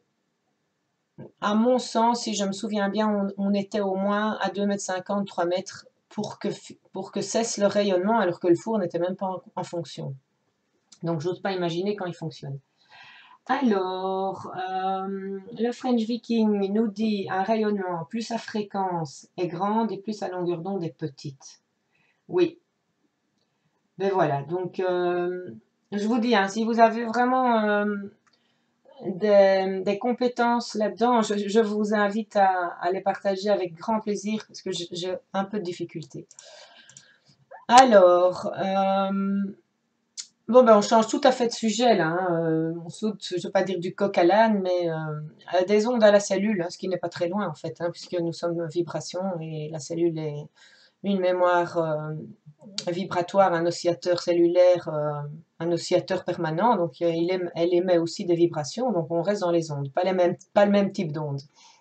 à mon sens, si je me souviens bien, on, on était au moins à deux mètres cinquante, trois mètres pour que, pour que cesse le rayonnement, alors que le four n'était même pas en, en fonction. Donc, j'ose pas imaginer quand il fonctionne. Alors, euh, le French Viking nous dit un rayonnement, plus sa fréquence est grande et plus sa longueur d'onde est petite. Oui. Ben voilà, donc euh, je vous dis, hein, si vous avez vraiment euh, des, des compétences là-dedans, je, je vous invite à, à les partager avec grand plaisir parce que j'ai un peu de difficulté. Alors, euh, bon ben on change tout à fait de sujet là, hein. Euh, on saute, je ne veux pas dire du coq à l'âne, mais euh, des ondes à la cellule, hein, ce qui n'est pas très loin en fait, hein, puisque nous sommes vibration et la cellule est une mémoire euh, vibratoire, un oscillateur cellulaire, euh, un oscillateur permanent, donc euh, il émet, elle émet aussi des vibrations, donc on reste dans les ondes, pas, les mêmes, pas le même type d'ondes,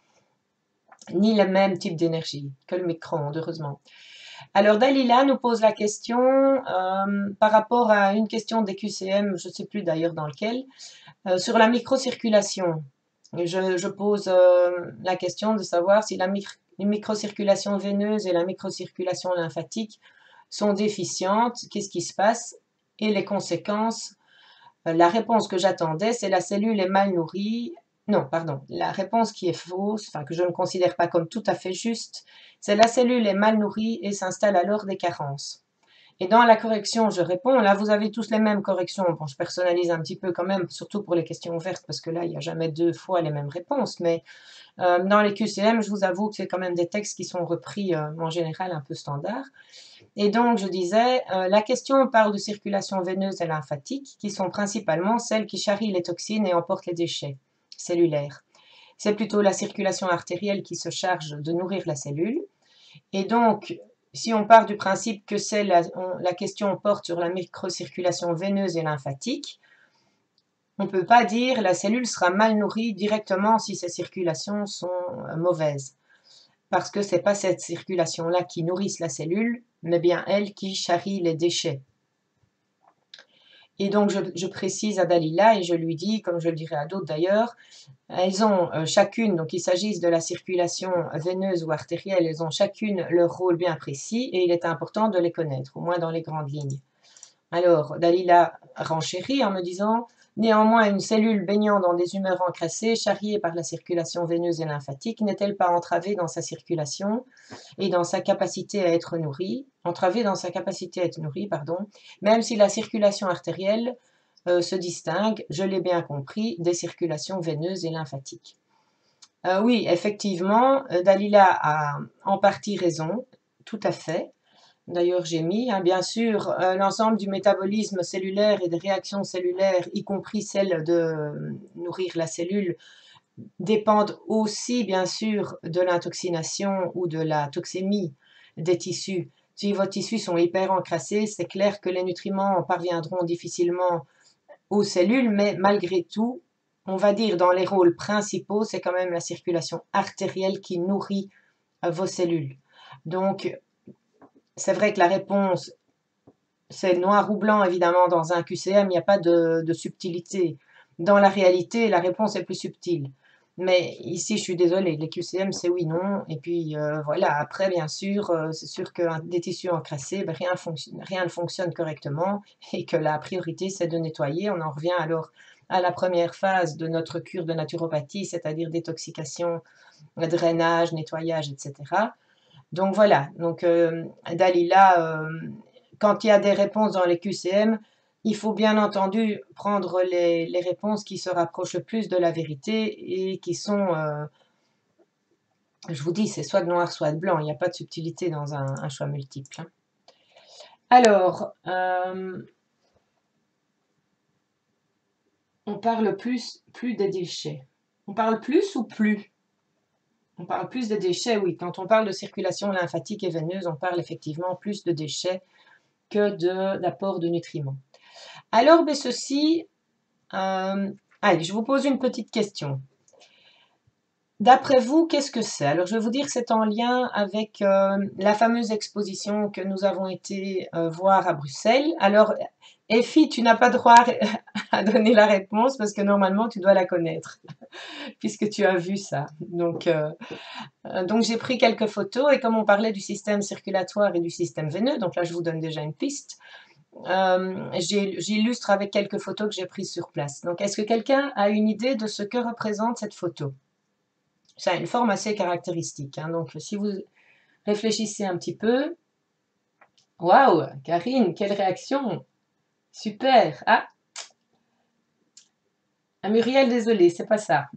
ni le même type d'énergie que le micro-ondes, heureusement. Alors Dalila nous pose la question euh, par rapport à une question des Q C M, je ne sais plus d'ailleurs dans lequel, euh, sur la microcirculation. Je, je pose euh, la question de savoir si la micro microcirculation veineuse et la microcirculation lymphatique sont déficientes, qu'est-ce qui se passe? et les conséquences, euh, la réponse que j'attendais, c'est la cellule est mal nourrie. Non, pardon, la réponse qui est fausse, enfin que je ne considère pas comme tout à fait juste, c'est la cellule est mal nourrie et s'installe alors des carences. Et dans la correction, je réponds, là vous avez tous les mêmes corrections, bon je personnalise un petit peu quand même, surtout pour les questions ouvertes, parce que là il n'y a jamais deux fois les mêmes réponses, mais euh, dans les Q C M, je vous avoue que c'est quand même des textes qui sont repris euh, en général un peu standard. Et donc je disais, euh, la question parle de circulation veineuse et lymphatique, qui sont principalement celles qui charrient les toxines et emportent les déchets cellulaires. C'est plutôt la circulation artérielle qui se charge de nourrir la cellule. Et donc, si on part du principe que c'est la, on, la question porte sur la microcirculation veineuse et lymphatique, on ne peut pas dire la cellule sera mal nourrie directement si ses circulations sont mauvaises. Parce que ce n'est pas cette circulation-là qui nourrisse la cellule, mais bien elle qui charrie les déchets. Et donc je, je précise à Dalila et je lui dis, comme je le dirai à d'autres d'ailleurs, elles ont euh, chacune, donc il s'agisse de la circulation veineuse ou artérielle, elles ont chacune leur rôle bien précis et il est important de les connaître, au moins dans les grandes lignes. Alors, Dalila renchérit en me disant « Néanmoins, une cellule baignant dans des humeurs encrassées, charriée par la circulation veineuse et lymphatique, n'est-elle pas entravée dans sa circulation et dans sa capacité à être nourrie, entravée dans sa capacité à être nourrie, pardon, même si la circulation artérielle euh, se distingue, je l'ai bien compris, des circulations veineuses et lymphatiques. Euh, oui, effectivement, Dalila a en partie raison, tout à fait. D'ailleurs, j'ai mis, hein, bien sûr, euh, l'ensemble du métabolisme cellulaire et des réactions cellulaires, y compris celle de euh, nourrir la cellule, dépendent aussi, bien sûr, de l'intoxination ou de la toxémie des tissus. Si vos tissus sont hyper encrassés, c'est clair que les nutriments parviendront difficilement aux cellules, mais malgré tout, on va dire dans les rôles principaux, c'est quand même la circulation artérielle qui nourrit euh, vos cellules. Donc, c'est vrai que la réponse, c'est noir ou blanc, évidemment, dans un Q C M, il n'y a pas de, de subtilité. Dans la réalité, la réponse est plus subtile. Mais ici, je suis désolée, les Q C M, c'est oui, non. Et puis, euh, voilà, après, bien sûr, euh, c'est sûr que des tissus encrassés, ben, rien, rien ne fonctionne correctement et que la priorité, c'est de nettoyer. On en revient alors à la première phase de notre cure de naturopathie, c'est-à-dire détoxication, drainage, nettoyage, et cetera. Donc voilà, donc euh, Dalila, euh, quand il y a des réponses dans les Q C M, il faut bien entendu prendre les, les réponses qui se rapprochent le plus de la vérité et qui sont, euh, je vous dis, c'est soit de noir, soit de blanc, il n'y a pas de subtilité dans un, un choix multiple. Hein. Alors, euh, on parle plus, plus des déchets. On parle plus ou plus? On parle plus de déchets, oui. Quand on parle de circulation lymphatique et veineuse, on parle effectivement plus de déchets que d'apport de, de nutriments. Alors, ben ceci, euh, allez, je vous pose une petite question. D'après vous, qu'est-ce que c'est? Alors, je vais vous dire que c'est en lien avec euh, la fameuse exposition que nous avons été euh, voir à Bruxelles. Alors, Effie, tu n'as pas droit à donner la réponse parce que normalement, tu dois la connaître, puisque tu as vu ça. Donc, euh, donc j'ai pris quelques photos et comme on parlait du système circulatoire et du système veineux, donc là, je vous donne déjà une piste. Euh, j'illustre avec quelques photos que j'ai prises sur place. Donc, est-ce que quelqu'un a une idée de ce que représente cette photo? Ça a une forme assez caractéristique. Hein. Donc, si vous réfléchissez un petit peu... Waouh, Karine, quelle réaction! Super! Ah, ah Muriel, désolée, c'est pas ça.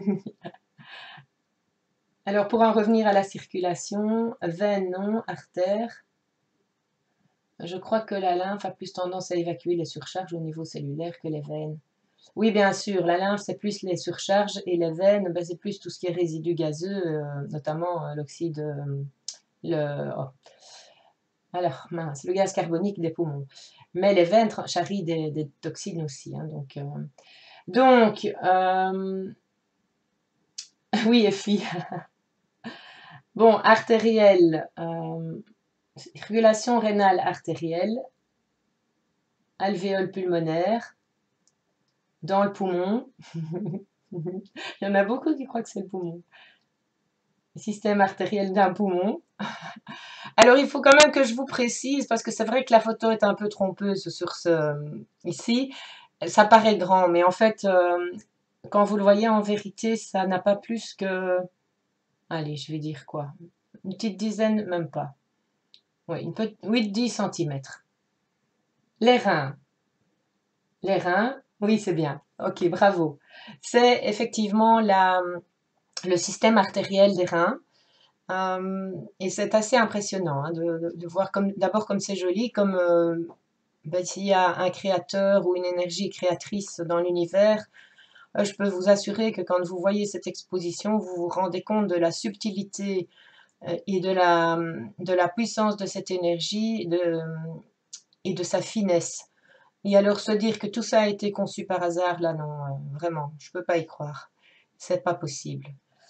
Alors, pour en revenir à la circulation, veine, non, artère... Je crois que la lymphe a plus tendance à évacuer les surcharges au niveau cellulaire que les veines. Oui, bien sûr, la lymphe, c'est plus les surcharges et les veines, ben, c'est plus tout ce qui est résidus gazeux, euh, notamment euh, l'oxyde, euh, le, oh. Alors, mince, le gaz carbonique des poumons. Mais les veines charrient des, des toxines aussi. Hein, donc, euh, donc euh, oui, Effie. Bon, artérielle, euh, circulation rénale artérielle, alvéole pulmonaire, dans le poumon. Il y en a beaucoup qui croient que c'est le poumon. Système artériel d'un poumon. Alors, il faut quand même que je vous précise, parce que c'est vrai que la photo est un peu trompeuse sur ce ici. Ça paraît grand, mais en fait, euh, quand vous le voyez en vérité, ça n'a pas plus que... Allez, je vais dire quoi? Une petite dizaine, même pas. Oui, une petite... huit dix centimètres. Les reins. Les reins, oui, c'est bien. Ok, bravo. C'est effectivement la, le système artériel des reins. Euh, et c'est assez impressionnant hein, de, de, de voir comme d'abord comme c'est joli, comme euh, ben, s'il y a un créateur ou une énergie créatrice dans l'univers, euh, je peux vous assurer que quand vous voyez cette exposition, vous vous rendez compte de la subtilité euh, et de la, de la puissance de cette énergie de, et de sa finesse. Et alors se dire que tout ça a été conçu par hasard, là non, euh, vraiment, je peux pas y croire. C'est pas possible.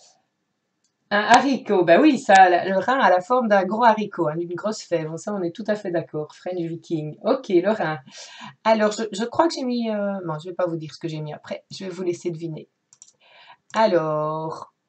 Un haricot, bah oui, ça, le rein a la forme d'un gros haricot, hein, d'une grosse fève. Ça, on est tout à fait d'accord. French Viking. Ok, le rein. Alors, je, je crois que j'ai mis... Euh, non, je vais pas vous dire ce que j'ai mis après. Je vais vous laisser deviner. Alors,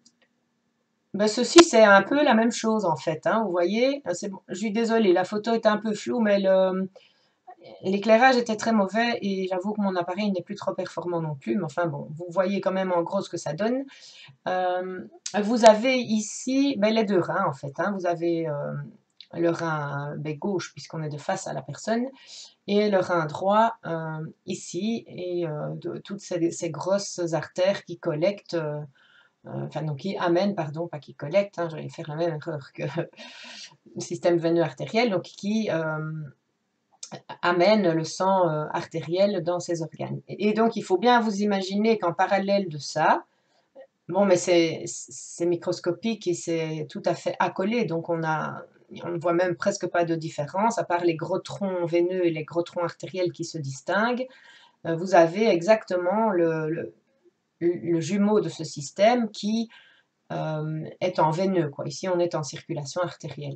ben ceci, c'est un peu la même chose, en fait. Hein, vous voyez, c'est bon. Je suis désolée, la photo est un peu floue, mais le, l'éclairage était très mauvais et j'avoue que mon appareil n'est plus trop performant non plus. Mais enfin bon, vous voyez quand même en gros ce que ça donne. Euh, vous avez ici ben, les deux reins en fait. Hein. Vous avez euh, le rein ben, gauche puisqu'on est de face à la personne et le rein droit euh, ici et euh, de, toutes ces, ces, grosses artères qui collectent, euh, enfin donc qui amènent, pardon, pas qui collectent, hein, j'allais faire la même erreur que le système veineux artériel, donc qui euh, amène le sang euh, artériel dans ces organes. Et donc il faut bien vous imaginer qu'en parallèle de ça, bon, mais c'est microscopique et c'est tout à fait accolé, donc on a, on ne voit même presque pas de différence, à part les gros troncs veineux et les gros troncs artériels qui se distinguent. Euh, vous avez exactement le, le, le, jumeau de ce système qui euh, est en veineux, quoi. Ici, on est en circulation artérielle.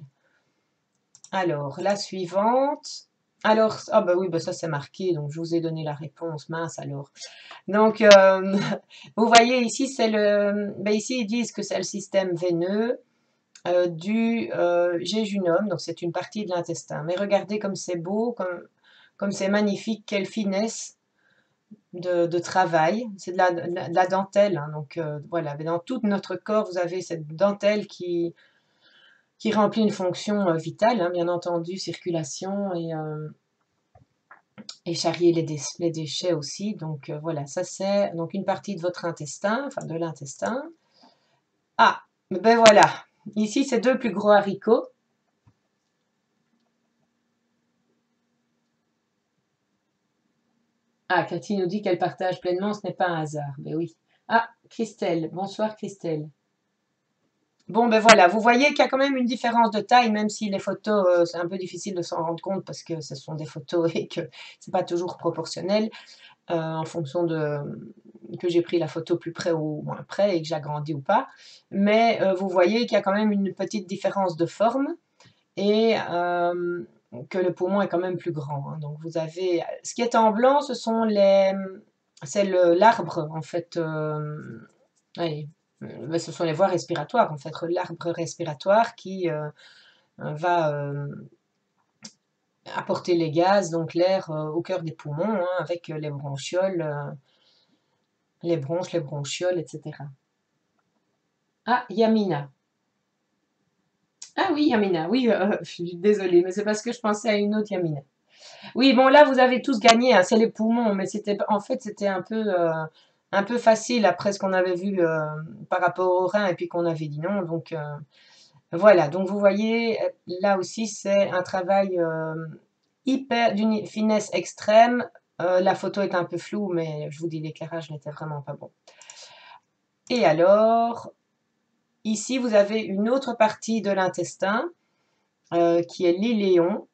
Alors, la suivante. Alors, ah bah oui, bah ça c'est marqué, donc je vous ai donné la réponse, mince alors. Donc, euh, vous voyez ici, c'est le, ben ici ils disent que c'est le système veineux euh, du euh, jéjunum, donc c'est une partie de l'intestin. Mais regardez comme c'est beau, comme comme c'est magnifique, quelle finesse de, de travail. C'est de la, de la dentelle, hein, donc euh, voilà. Mais dans tout notre corps, vous avez cette dentelle qui qui remplit une fonction euh, vitale, hein, bien entendu, circulation et euh, et charrier les, dé les, déchets aussi. Donc euh, voilà, ça c'est donc une partie de votre intestin, enfin de l'intestin. Ah, ben voilà. Ici, c'est deux plus gros haricots. Ah, Cathy nous dit qu'elle partage pleinement, ce n'est pas un hasard. Ben oui. Ah, Christelle. Bonsoir Christelle. Bon, ben voilà, vous voyez qu'il y a quand même une différence de taille, même si les photos, euh, c'est un peu difficile de s'en rendre compte parce que ce sont des photos et que c'est pas toujours proportionnel. Euh, en fonction de que j'ai pris la photo plus près ou moins près et que j'agrandis ou pas. Mais euh, vous voyez qu'il y a quand même une petite différence de forme et euh, que le poumon est quand même plus grand. Hein. Donc vous avez, ce qui est en blanc, ce sont les, c'est l'arbre en fait. Euh, allez, ce sont les voies respiratoires en fait, l'arbre respiratoire qui euh, va euh, apporter les gaz, donc l'air euh, au cœur des poumons, hein, avec les bronchioles. Euh, les bronches, les bronchioles, et cetera. Ah, Yamina. Ah oui, Yamina, oui, euh, je suis désolée, mais c'est parce que je pensais à une autre Yamina. Oui, bon, là, vous avez tous gagné, hein, c'est les poumons, mais c'était, en fait, c'était un peu, euh, un peu facile après ce qu'on avait vu euh, par rapport aux reins et puis qu'on avait dit non. Donc, euh, voilà, donc vous voyez, là aussi, c'est un travail euh, hyper, d'une finesse extrême. Euh, la photo est un peu floue, mais je vous dis, l'éclairage n'était vraiment pas bon. Et alors, ici, vous avez une autre partie de l'intestin euh, qui est l'iléon,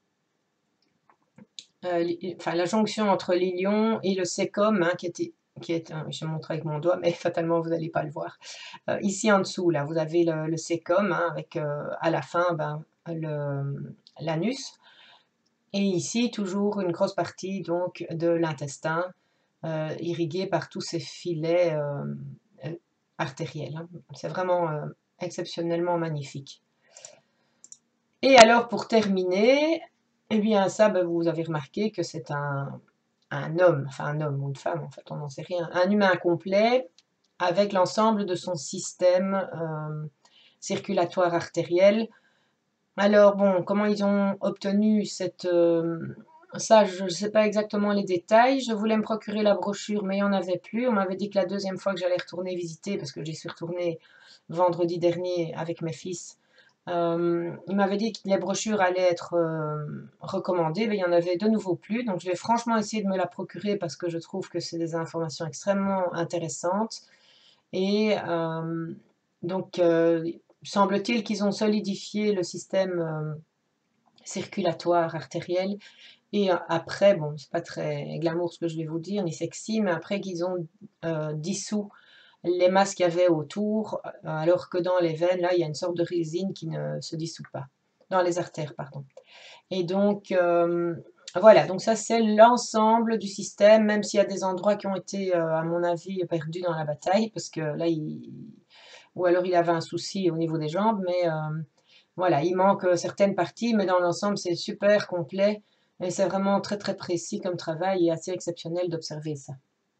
euh, enfin la jonction entre l'ilion et le sécum, hein, qui est, qui est un, je montre avec mon doigt, mais fatalement vous n'allez pas le voir. Euh, ici en dessous, là, vous avez le, le sécum, hein, avec euh, à la fin ben, l'anus. Et ici, toujours une grosse partie donc de l'intestin, euh, irrigué par tous ces filets euh, euh, artériels. Hein. C'est vraiment euh, exceptionnellement magnifique. Et alors, pour terminer, eh bien, ça, ben, vous avez remarqué que c'est un, un homme, enfin un homme ou une femme, en fait, on n'en sait rien, un humain complet avec l'ensemble de son système euh, circulatoire artériel. Alors, bon, comment ils ont obtenu cette... euh, ça, je ne sais pas exactement les détails. Je voulais me procurer la brochure, mais il n'y en avait plus. On m'avait dit que la deuxième fois que j'allais retourner visiter, parce que j'y suis retournée vendredi dernier avec mes fils, euh, il m'avait dit que les brochures allaient être euh, recommandées, mais il n'y en avait de nouveau plus. Donc, je vais franchement essayer de me la procurer parce que je trouve que c'est des informations extrêmement intéressantes. Et euh, donc, euh, semble-t-il qu'ils ont solidifié le système euh, circulatoire artériel. Et euh, après, bon, c'est pas très glamour ce que je vais vous dire, ni sexy, mais après qu'ils ont euh, dissous les masses qu'il y avait autour, euh, alors que dans les veines, là, il y a une sorte de résine qui ne se dissout pas. Dans les artères, pardon. Et donc, euh, voilà, donc ça c'est l'ensemble du système, même s'il y a des endroits qui ont été, euh, à mon avis, perdus dans la bataille, parce que là, il... ou alors il avait un souci au niveau des jambes, mais euh, voilà, il manque certaines parties, mais dans l'ensemble, c'est super complet, et c'est vraiment très très précis comme travail, et assez exceptionnel d'observer ça.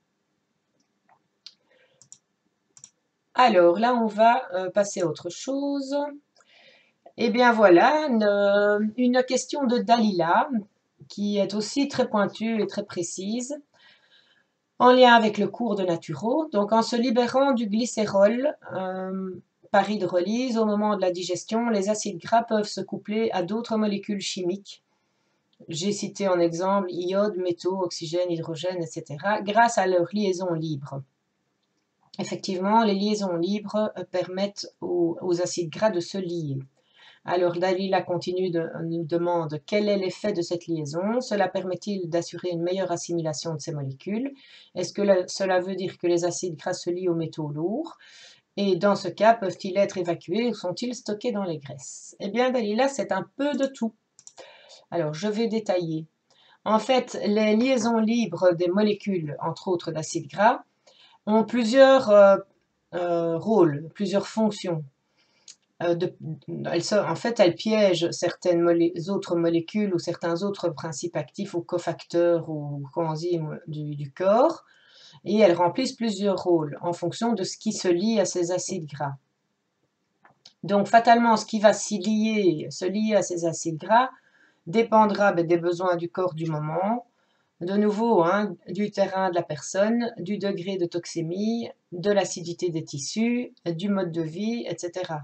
Alors là, on va euh, passer à autre chose. Eh bien voilà, une, une question de Dalila, qui est aussi très pointue et très précise, en lien avec le cours de naturo. Donc en se libérant du glycérol euh, par hydrolyse au moment de la digestion, les acides gras peuvent se coupler à d'autres molécules chimiques. J'ai cité en exemple iode, métaux, oxygène, hydrogène, et cetera, grâce à leur liaison libre. Effectivement, les liaisons libres permettent aux, aux acides gras de se lier. Alors Dalila continue de nous demande quel est l'effet de cette liaison, cela permet-il d'assurer une meilleure assimilation de ces molécules? Est-ce que la, cela veut dire que les acides gras se lient aux métaux lourds? Et dans ce cas, peuvent-ils être évacués ou sont-ils stockés dans les graisses? Eh bien Dalila, c'est un peu de tout. Alors je vais détailler. En fait, les liaisons libres des molécules, entre autres d'acides gras, ont plusieurs euh, euh, rôles, plusieurs fonctions. Euh, de, elle, en fait, elle piège certaines molé autres molécules ou certains autres principes actifs ou cofacteurs ou coenzymes du, du corps, et elles remplissent plusieurs rôles en fonction de ce qui se lie à ces acides gras. Donc, fatalement, ce qui va s'y lier, se lier à ces acides gras dépendra ben, des besoins du corps du moment, de nouveau, hein, du terrain de la personne, du degré de toxémie, de l'acidité des tissus, du mode de vie, et cetera.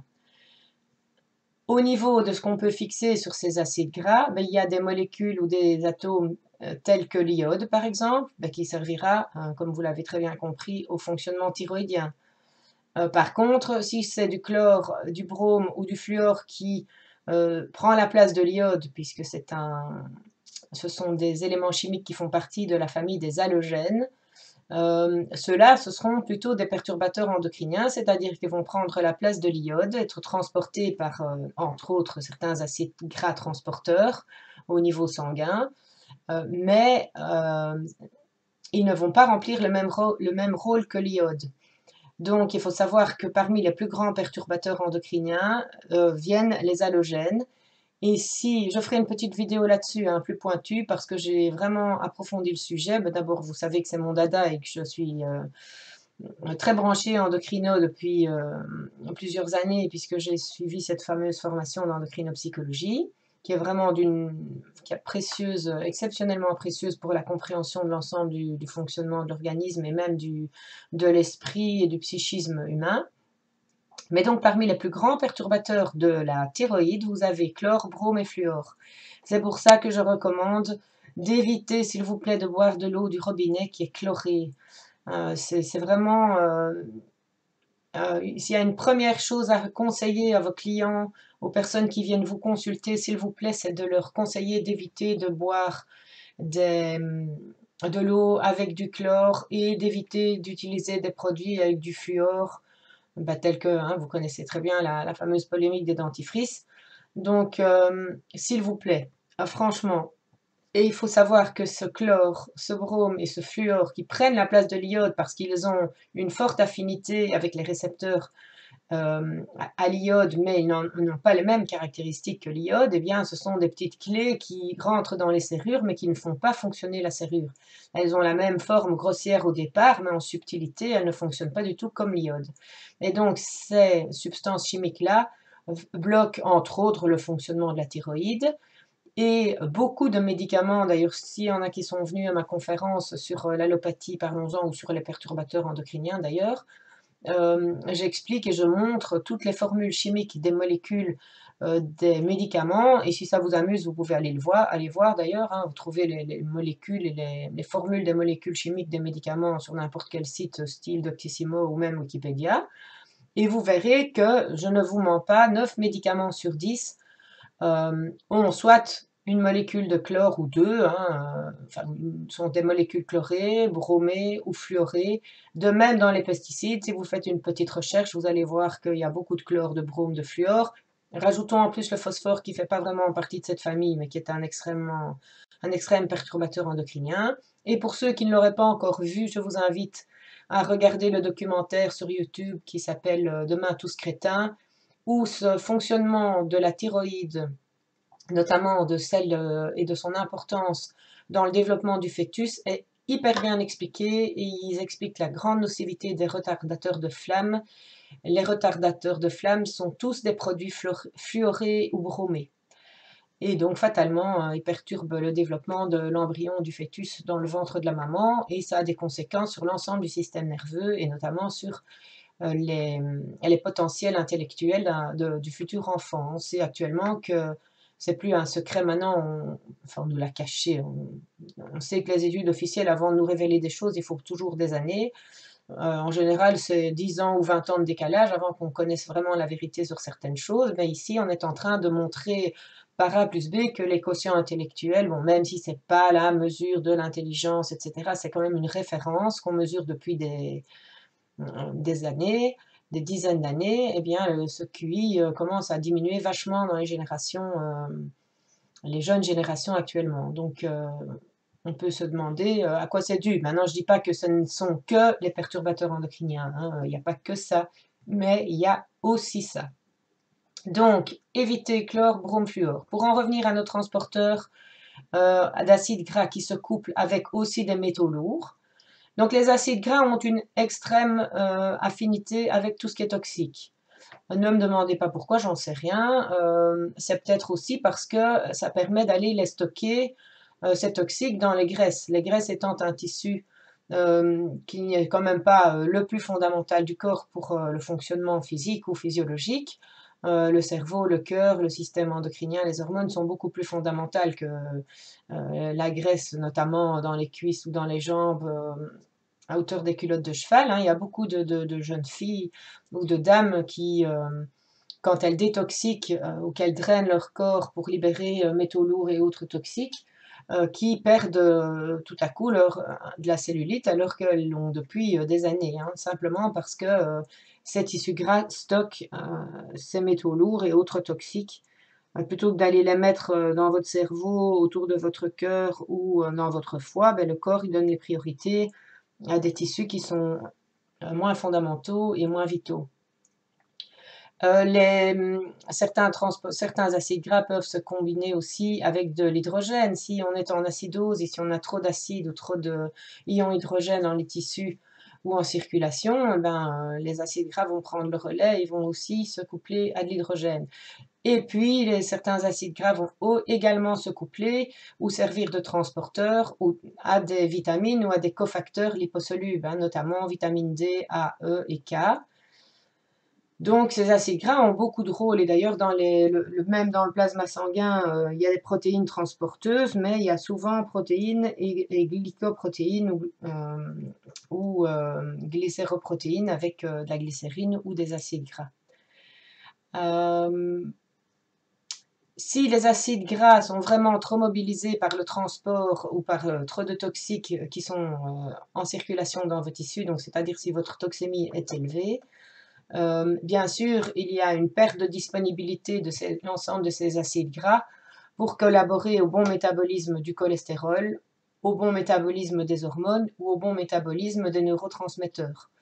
Au niveau de ce qu'on peut fixer sur ces acides gras, ben, il y a des molécules ou des atomes euh, tels que l'iode, par exemple, ben, qui servira, hein, comme vous l'avez très bien compris, au fonctionnement thyroïdien. Euh, par contre, si c'est du chlore, du brome ou du fluor qui euh, prend la place de l'iode, puisque c'est un, ce sont des éléments chimiques qui font partie de la famille des halogènes, euh, ceux-là, ce seront plutôt des perturbateurs endocriniens, c'est-à-dire qu'ils vont prendre la place de l'iode, être transportés par, euh, entre autres, certains acides gras transporteurs au niveau sanguin, euh, mais euh, ils ne vont pas remplir le même, le même rôle que l'iode. Donc, il faut savoir que parmi les plus grands perturbateurs endocriniens euh, viennent les halogènes. Et si je ferai une petite vidéo là-dessus, hein, plus pointue, parce que j'ai vraiment approfondi le sujet. Ben, d'abord, vous savez que c'est mon dada et que je suis euh, très branchée endocrino depuis euh, plusieurs années, puisque j'ai suivi cette fameuse formation d'endocrinopsychologie, qui est vraiment d'une qui est précieuse, exceptionnellement précieuse pour la compréhension de l'ensemble du, du fonctionnement de l'organisme et même du, de l'esprit et du psychisme humain. Mais donc, parmi les plus grands perturbateurs de la thyroïde, vous avez chlore, brome et fluor. C'est pour ça que je recommande d'éviter, s'il vous plaît, de boire de l'eau du robinet qui est chlorée. Euh, c'est vraiment... Euh, euh, s'il y a une première chose à conseiller à vos clients, aux personnes qui viennent vous consulter, s'il vous plaît, c'est de leur conseiller d'éviter de boire des, de l'eau avec du chlore et d'éviter d'utiliser des produits avec du fluor, bah, tel que, hein, vous connaissez très bien la, la fameuse polémique des dentifrices. Donc, euh, s'il vous plaît, euh, franchement, et il faut savoir que ce chlore, ce brome et ce fluor qui prennent la place de l'iode parce qu'ils ont une forte affinité avec les récepteurs euh, à, à l'iode, mais ils n'ont pas les mêmes caractéristiques que l'iode, eh bien, ce sont des petites clés qui rentrent dans les serrures, mais qui ne font pas fonctionner la serrure. Elles ont la même forme grossière au départ, mais en subtilité, elles ne fonctionnent pas du tout comme l'iode. Et donc, ces substances chimiques-là bloquent, entre autres, le fonctionnement de la thyroïde. Et beaucoup de médicaments, d'ailleurs, s'il y en a qui sont venus à ma conférence sur l'allopathie, parlons-en, ou sur les perturbateurs endocriniens, d'ailleurs, euh, j'explique et je montre toutes les formules chimiques des molécules euh, des médicaments, et si ça vous amuse, vous pouvez aller le voir, aller voir d'ailleurs, hein, vous trouvez les, les molécules et les, les formules des molécules chimiques des médicaments sur n'importe quel site, style Doctissimo ou même Wikipédia, et vous verrez que, je ne vous mens pas, neuf médicaments sur dix euh, ont soit une molécule de chlore ou deux, hein, euh, enfin, sont des molécules chlorées, bromées ou fluorées. De même dans les pesticides, si vous faites une petite recherche, vous allez voir qu'il y a beaucoup de chlore, de brome, de fluor. Rajoutons en plus le phosphore qui ne fait pas vraiment partie de cette famille, mais qui est un, extrêmement, un extrême perturbateur endocrinien. Et pour ceux qui ne l'auraient pas encore vu, je vous invite à regarder le documentaire sur YouTube qui s'appelle « Demain tous crétins », où ce fonctionnement de la thyroïde, notamment de celle euh, et de son importance dans le développement du fœtus, est hyper bien expliqué, et ils expliquent la grande nocivité des retardateurs de flamme. Les retardateurs de flamme sont tous des produits fluorés ou bromés. Et donc, fatalement, ils perturbent le développement de l'embryon du fœtus dans le ventre de la maman, et ça a des conséquences sur l'ensemble du système nerveux, et notamment sur les, les potentiels intellectuels de, du futur enfant. On sait actuellement que c'est plus un secret maintenant, on, enfin on nous l'a caché, on, on sait que les études officielles, avant de nous révéler des choses, il faut toujours des années. Euh, en général, c'est dix ans ou vingt ans de décalage avant qu'on connaisse vraiment la vérité sur certaines choses. Mais ici, on est en train de montrer par A plus B que les quotients intellectuels, bon, même si c'est pas la mesure de l'intelligence, et cetera, c'est quand même une référence qu'on mesure depuis des, des années, des dizaines d'années. Eh bien, ce Q I commence à diminuer vachement dans les générations, euh, les jeunes générations actuellement. Donc, euh, on peut se demander euh, à quoi c'est dû. Maintenant, je ne dis pas que ce ne sont que les perturbateurs endocriniens, hein. Il n'y a pas que ça, mais il y a aussi ça. Donc, éviter chlore, brome, fluor. Pour en revenir à nos transporteurs euh, d'acides gras qui se couplent avec aussi des métaux lourds. Donc, les acides gras ont une extrême euh, affinité avec tout ce qui est toxique. Ne me demandez pas pourquoi, j'en sais rien. Euh, c'est peut-être aussi parce que ça permet d'aller les stocker, euh, ces toxiques, dans les graisses. Les graisses étant un tissu euh, qui n'est quand même pas euh, le plus fondamental du corps pour euh, le fonctionnement physique ou physiologique. Euh, le cerveau, le cœur, le système endocrinien, les hormones sont beaucoup plus fondamentales que euh, la graisse, notamment dans les cuisses ou dans les jambes, euh, à hauteur des culottes de cheval. Hein. Il y a beaucoup de, de, de jeunes filles ou de dames qui, euh, quand elles détoxiquent euh, ou qu'elles drainent leur corps pour libérer euh, métaux lourds et autres toxiques, euh, qui perdent euh, tout à coup leur, de la cellulite alors qu'elles l'ont depuis euh, des années, hein, simplement parce que euh, ces tissus gras stockent euh, ces métaux lourds et autres toxiques. Euh, plutôt que d'aller les mettre euh, dans votre cerveau, autour de votre cœur ou euh, dans votre foie, ben, le corps il donne les priorités à des tissus qui sont euh, moins fondamentaux et moins vitaux. Euh, les, certains, certains acides gras peuvent se combiner aussi avec de l'hydrogène. Si on est en acidose et si on a trop d'acide ou trop d'ions hydrogène dans les tissus ou en circulation, eh ben, euh, les acides gras vont prendre le relais et vont aussi se coupler à de l'hydrogène. Et puis, les, certains acides gras vont également se coupler ou servir de transporteur ou, à des vitamines ou à des cofacteurs liposolubles, hein, notamment vitamine D, A, E et K. Donc, ces acides gras ont beaucoup de rôles, et d'ailleurs, dans les, le, le, même dans le plasma sanguin, euh, il y a des protéines transporteuses, mais il y a souvent protéines et, et glycoprotéines ou, euh, ou euh, glycéroprotéines avec euh, de la glycérine ou des acides gras. Euh, Si les acides gras sont vraiment trop mobilisés par le transport ou par euh, trop de toxiques qui sont euh, en circulation dans vos tissus, donc c'est-à-dire si votre toxémie est élevée, euh, bien sûr, il y a une perte de disponibilité de l'ensemble de ces acides gras pour collaborer au bon métabolisme du cholestérol, au bon métabolisme des hormones ou au bon métabolisme des neurotransmetteurs.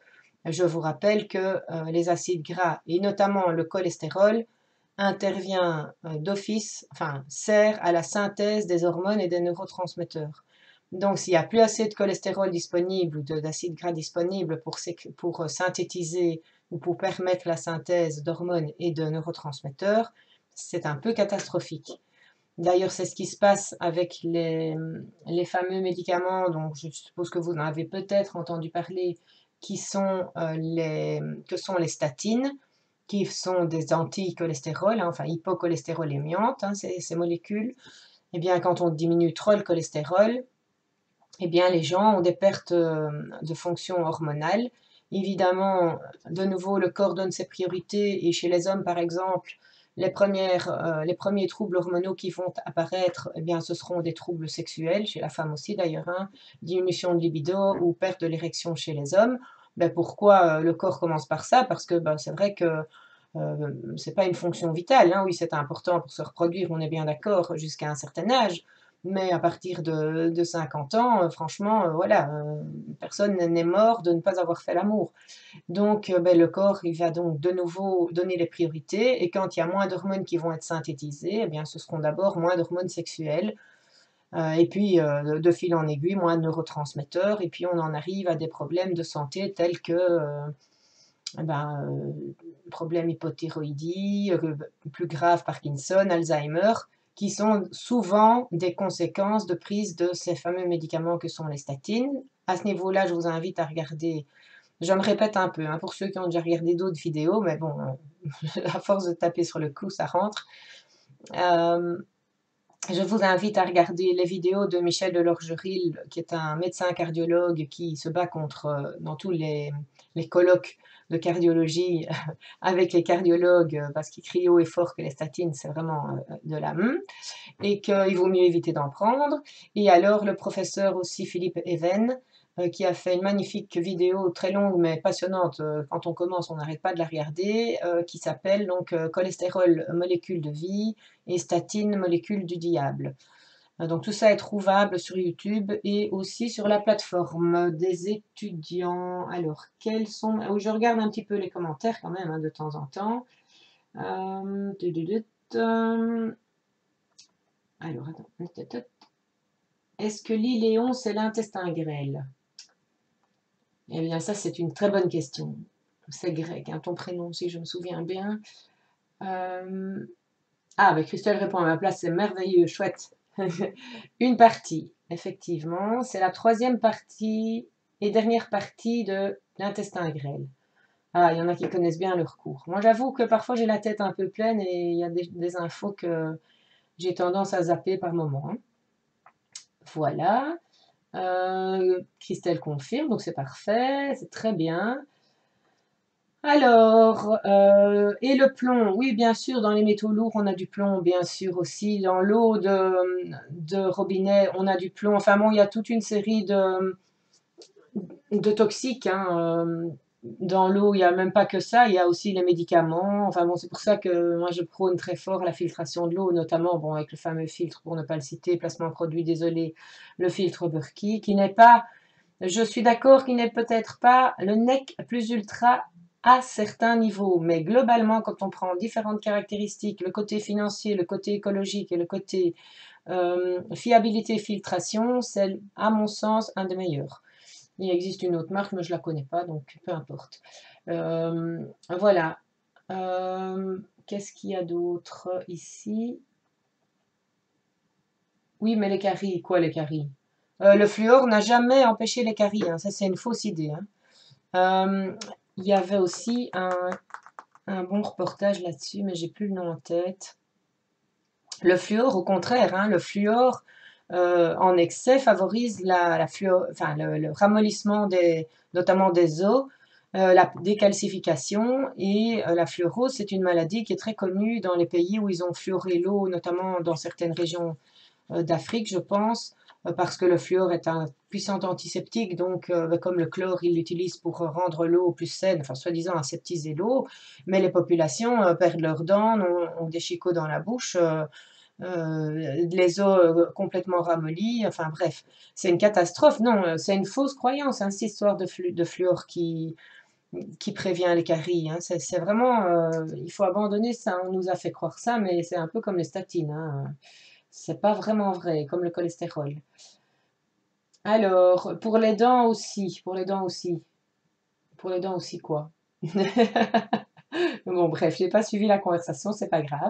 Je vous rappelle que euh, les acides gras, et notamment le cholestérol, intervient euh, d'office, enfin, sert à la synthèse des hormones et des neurotransmetteurs. Donc, s'il n'y a plus assez de cholestérol disponible ou d'acides gras disponibles pour, pour euh, synthétiser ou pour permettre la synthèse d'hormones et de neurotransmetteurs, c'est un peu catastrophique. D'ailleurs, c'est ce qui se passe avec les, les fameux médicaments, donc je suppose que vous en avez peut-être entendu parler, qui sont euh, les, que sont les statines, qui sont des anti-cholestérol, hein, enfin hypocholestérolémiantes, hein, ces, ces molécules. Eh bien, quand on diminue trop le cholestérol, eh bien, les gens ont des pertes euh, de fonction hormonale. Évidemment, de nouveau, le corps donne ses priorités, et chez les hommes, par exemple, les, premières, euh, les premiers troubles hormonaux qui vont apparaître, eh bien, ce seront des troubles sexuels, chez la femme aussi d'ailleurs, hein, diminution de libido ou perte de l'érection chez les hommes. Ben, pourquoi euh, le corps commence par ça? Parce que ben, c'est vrai que euh, c'est pas une fonction vitale, hein. Oui, c'est important pour se reproduire, on est bien d'accord, jusqu'à un certain âge. Mais à partir de, de cinquante ans, euh, franchement, euh, voilà, euh, personne n'est mort de ne pas avoir fait l'amour. Donc, euh, ben, le corps, il va donc de nouveau donner les priorités. Et quand il y a moins d'hormones qui vont être synthétisées, eh bien, ce seront d'abord moins d'hormones sexuelles. Euh, et puis, euh, de fil en aiguille, moins de neurotransmetteurs. Et puis, on en arrive à des problèmes de santé tels que euh, ben, euh, problèmes hypothyroïdie, euh, plus grave Parkinson, Alzheimer, qui sont souvent des conséquences de prise de ces fameux médicaments que sont les statines. À ce niveau-là, je vous invite à regarder, je me répète un peu, hein, pour ceux qui ont déjà regardé d'autres vidéos, mais bon, euh, à force de taper sur le clou, ça rentre. Euh, je vous invite à regarder les vidéos de Michel Delorgeril, qui est un médecin cardiologue qui se bat contre, euh, dans tous les, les colloques de cardiologie avec les cardiologues, parce qu'il crie haut et fort que les statines, c'est vraiment euh, de la hum, et qu'il vaut mieux éviter d'en prendre. Et alors, le professeur aussi, Philippe Even, euh, qui a fait une magnifique vidéo très longue mais passionnante. Euh, quand on commence, on n'arrête pas de la regarder, euh, qui s'appelle donc euh, Cholestérol, molécule de vie, et statine, molécule du diable. Euh, donc tout ça est trouvable sur YouTube et aussi sur la plateforme des étudiants. Alors, quels sont... Oh, je regarde un petit peu les commentaires quand même, hein, de temps en temps. Euh... Alors, attends. Est-ce que l'iléon, c'est l'intestin grêle? Eh bien, ça, c'est une très bonne question. C'est grec, hein, ton prénom, si je me souviens bien. Euh... Ah, bah, Christelle répond à ma place, c'est merveilleux, chouette. Une partie, effectivement. C'est la troisième partie et dernière partie de l'intestin grêle. Ah, il y en a qui connaissent bien leur cours. Moi, j'avoue que parfois, j'ai la tête un peu pleine et il y a des, des infos que j'ai tendance à zapper par moment. Hein. Voilà. Euh, Christelle confirme, donc c'est parfait, c'est très bien. Alors, euh, et le plomb, oui, bien sûr, dans les métaux lourds, on a du plomb, bien sûr aussi. Dans l'eau de, de robinet, on a du plomb. Enfin bon, il y a toute une série de, de toxiques. Hein. Euh, Dans l'eau, il n'y a même pas que ça, il y a aussi les médicaments. Enfin bon, c'est pour ça que moi je prône très fort la filtration de l'eau, notamment bon, avec le fameux filtre, pour ne pas le citer, placement produit, désolé, le filtre Berkey, qui n'est pas, je suis d'accord, qu'il n'est peut-être pas le nec plus ultra à certains niveaux, mais globalement, quand on prend différentes caractéristiques, le côté financier, le côté écologique et le côté euh, fiabilité filtration, c'est à mon sens un des meilleurs. Il existe une autre marque, mais je ne la connais pas, donc peu importe. Euh, voilà. Euh, Qu'est-ce qu'il y a d'autre ici? Oui, mais les caries, quoi les caries? Euh, le fluor n'a jamais empêché les caries, hein. Ça c'est une fausse idée. Hein. Euh, il y avait aussi un, un bon reportage là-dessus, mais j'ai plus le nom en tête. Le fluor, au contraire, hein, le fluor euh, en excès favorise la, la fluor, enfin, le, le ramollissement des, notamment des os, euh, la décalcification et euh, la fluorose, c'est une maladie qui est très connue dans les pays où ils ont fluoré l'eau, notamment dans certaines régions euh, d'Afrique, je pense, euh, parce que le fluor est un puissant antiseptique, donc euh, comme le chlore, ils l'utilisent pour rendre l'eau plus saine, enfin soi-disant aseptiser l'eau, mais les populations euh, perdent leurs dents, ont, ont des chicots dans la bouche, euh, euh, les os euh, complètement ramollis, enfin bref, c'est une catastrophe. Non, c'est une fausse croyance, hein, cette histoire de, flu de fluor qui, qui prévient les caries, hein. C'est c'est vraiment, euh, il faut abandonner ça. On nous a fait croire ça, mais c'est un peu comme les statines, hein. C'est pas vraiment vrai, comme le cholestérol. Alors, pour les dents aussi, pour les dents aussi, pour les dents aussi quoi? Bon, bref, j'ai pas suivi la conversation, c'est pas grave.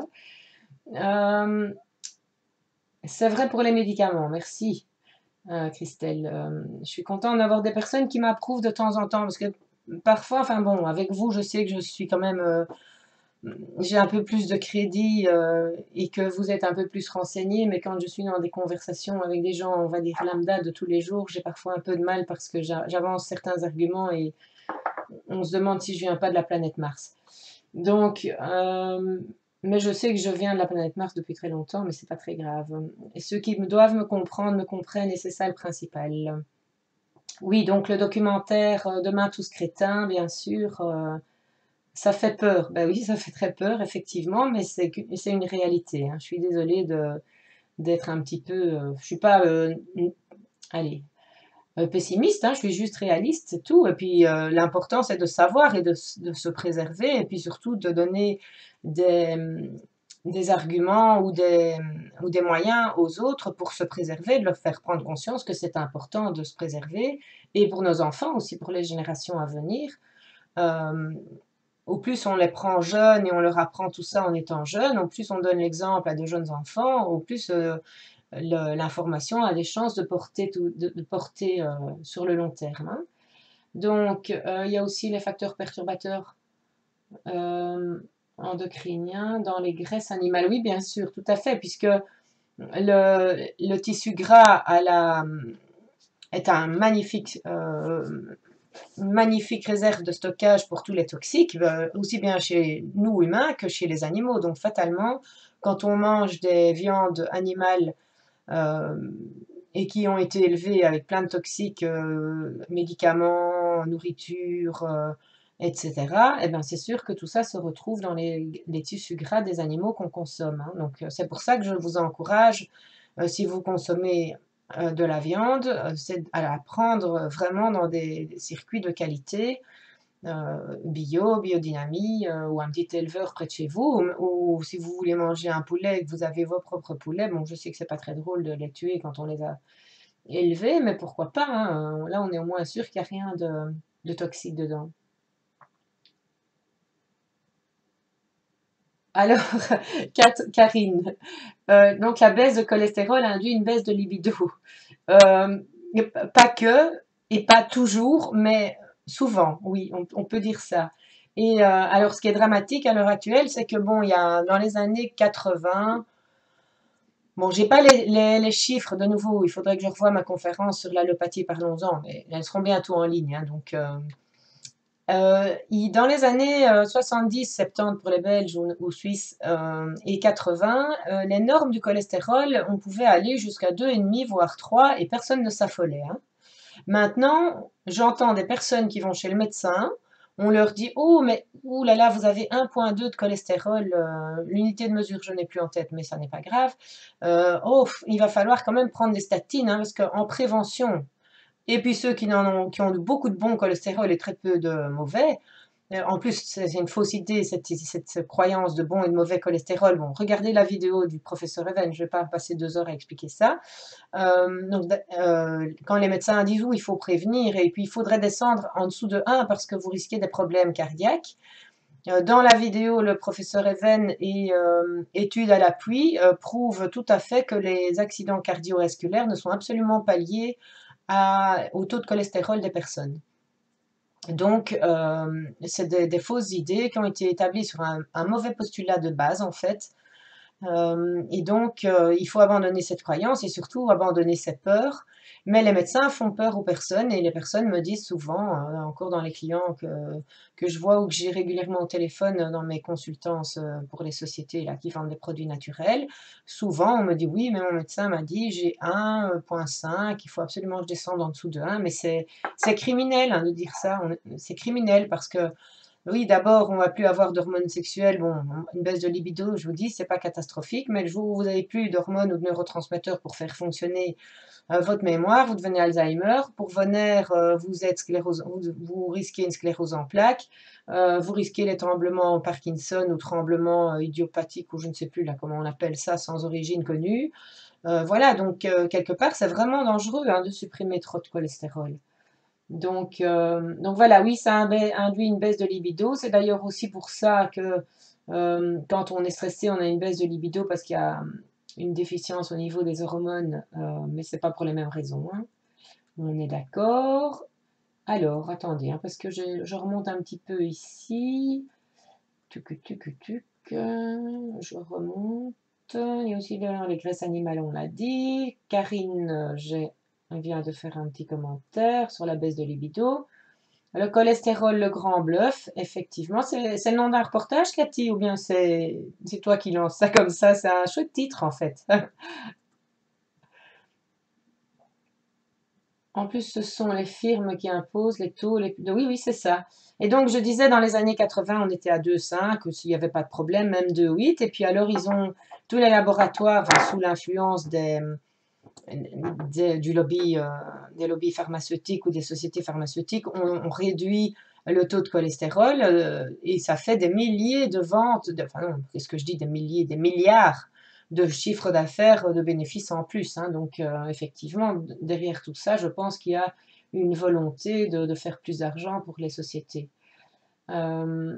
Euh, c'est vrai pour les médicaments, merci, euh, Christelle. Euh, je suis contente d'avoir des personnes qui m'approuvent de temps en temps, parce que parfois, enfin bon, avec vous, je sais que je suis quand même, euh, j'ai un peu plus de crédit euh, et que vous êtes un peu plus renseigné, mais quand je suis dans des conversations avec des gens, on va dire lambda de tous les jours, j'ai parfois un peu de mal parce que j'a- j'avance certains arguments et on se demande si je viens pas de la planète Mars. Donc, euh, mais je sais que je viens de la planète Mars depuis très longtemps, mais c'est pas très grave. Et ceux qui me doivent me comprendre me comprennent et c'est ça le principal. Oui, donc le documentaire euh, Demain tous crétins, bien sûr, euh, ça fait peur. Ben oui, ça fait très peur, effectivement, mais c'est que- c'est une réalité, hein. Je suis désolée de d'être un petit peu. Euh, je suis pas, euh, n- allez, euh, pessimiste, hein, je suis juste réaliste, c'est tout. Et puis euh, l'important, c'est de savoir et de, s- de se préserver, et puis surtout de donner des, des arguments ou des, ou des moyens aux autres pour se préserver, de leur faire prendre conscience que c'est important de se préserver, et pour nos enfants aussi, pour les générations à venir. Euh, au plus on les prend jeunes et on leur apprend tout ça en étant jeunes, au plus on donne l'exemple à de jeunes enfants, au plus euh, le- l'information a des chances de porter, tout- de, de porter euh, sur le long terme, hein. Donc, euh, il y a aussi les facteurs perturbateurs euh, endocriniens dans les graisses animales. Oui, bien sûr, tout à fait, puisque le, le tissu gras a la, est un magnifique, euh, une magnifique réserve de stockage pour tous les toxiques, euh, aussi bien chez nous humains que chez les animaux. Donc, fatalement, quand on mange des viandes animales euh, et qui ont été élevés avec plein de toxiques, euh, médicaments, nourriture, euh, et cetera, eh ben c'est sûr que tout ça se retrouve dans les, les tissus gras des animaux qu'on consomme, hein. Donc euh, c'est pour ça que je vous encourage, euh, si vous consommez euh, de la viande, euh, c'est à la prendre vraiment dans des, des circuits de qualité, euh, bio, biodynamie, euh, ou un petit éleveur près de chez vous, ou, ou si vous voulez manger un poulet et que vous avez vos propres poulets, bon, je sais que c'est pas très drôle de les tuer quand on les a élevés, mais pourquoi pas, hein, là, on est au moins sûr qu'il n'y a rien de, de toxique dedans. Alors, Karine, euh, donc la baisse de cholestérol induit une baisse de libido. Euh, pas que, et pas toujours, mais souvent, oui, on, on peut dire ça. Et euh, alors, ce qui est dramatique à l'heure actuelle, c'est que bon, il y a dans les années quatre-vingts, bon, j'ai pas les, les, les chiffres de nouveau, il faudrait que je revoie ma conférence sur l'allopathie, parlons-en, mais elles seront bientôt en ligne, hein, donc. Euh, euh, il- dans les années euh, soixante-dix soixante-dix pour les Belges ou, ou Suisses euh, et quatre-vingts, euh, les normes du cholestérol, on pouvait aller jusqu'à deux virgule cinq voire trois et personne ne s'affolait, hein. Maintenant, j'entends des personnes qui vont chez le médecin, on leur dit oh mais ouh là là vous avez un virgule deux de cholestérol, euh, l'unité de mesure je n'ai plus en tête mais ça n'est pas grave. Euh, oh il va falloir quand même prendre des statines, hein, parce qu'en prévention et puis ceux qui, en ont, qui ont beaucoup de bon cholestérol et très peu de mauvais. Euh, En plus, c'est une fausse idée, cette, cette croyance de bon et de mauvais cholestérol. Bon, regardez la vidéo du professeur Even, je ne vais pas passer deux heures à expliquer ça. Euh, donc, euh, quand les médecins disent oui, il faut prévenir, et puis il faudrait descendre en dessous de un parce que vous risquez des problèmes cardiaques. Euh, dans la vidéo, le professeur Even et euh, études à l'appui euh, prouvent tout à fait que les accidents cardiovasculaires ne sont absolument pas liés à, au taux de cholestérol des personnes. Donc, euh, c'est des, des, fausses idées qui ont été établies sur un, un mauvais postulat de base, en fait. Euh, et donc, euh, il faut abandonner cette croyance et surtout abandonner cette peur. Mais les médecins font peur aux personnes et les personnes me disent souvent, euh, encore dans les clients que, que je vois ou que j'ai régulièrement au téléphone dans mes consultances euh, pour les sociétés là, qui vendent des produits naturels, souvent on me dit oui, mais mon médecin m'a dit j'ai un virgule cinq, il faut absolument que je descende en dessous de un, mais c'est criminel, hein, de dire ça, c'est criminel parce que Oui, d'abord, on va plus avoir d'hormones sexuelles. Bon, une baisse de libido, je vous dis, c'est pas catastrophique, mais le jour où vous avez plus d'hormones ou de neurotransmetteurs pour faire fonctionner euh, votre mémoire, vous devenez Alzheimer. Pour vos nerfs, euh, vous êtes sclérose, vous, vous risquez une sclérose en plaques, euh, vous risquez les tremblements Parkinson ou tremblements euh, idiopathiques ou je ne sais plus là comment on appelle ça, sans origine connue. Euh, voilà, donc euh, quelque part, c'est vraiment dangereux hein, de supprimer trop de cholestérol. Donc, euh, donc voilà, oui, ça induit une baisse de libido. C'est d'ailleurs aussi pour ça que euh, quand on est stressé, on a une baisse de libido parce qu'il y a une déficience au niveau des hormones, euh, mais c'est pas pour les mêmes raisons. Hein. On est d'accord. Alors, attendez, hein, parce que je, je remonte un petit peu ici. Tuc, tuc, tuc, euh, je remonte. Il y a aussi le- les graisses animales, on l'a dit. Karine, euh, j'ai, elle vient de faire un petit commentaire sur la baisse de libido. Le cholestérol, le grand bluff, effectivement, c'est c'est le nom d'un reportage, Cathy, ou bien c'est c'est toi qui lances ça comme ça? C'est un chouette titre, en fait. En plus, ce sont les firmes qui imposent les taux. Les... Oui, oui, c'est ça. Et donc, je disais, dans les années quatre-vingts, on était à deux virgule cinq, s'il n'y avait pas de problème, même deux virgule huit. Et puis alors, ils ont, tous les laboratoires, enfin, sous l'influence des, des, du lobby, euh, des lobbies pharmaceutiques ou des sociétés pharmaceutiques, ont, ont réduit le taux de cholestérol euh, et ça fait des milliers de ventes, de, enfin non, qu'est-ce que je dis, des milliers, des milliards de chiffres d'affaires, de bénéfices en plus. Hein. Donc euh, effectivement, derrière tout ça, je pense qu'il y a une volonté de, de faire plus d'argent pour les sociétés. Euh,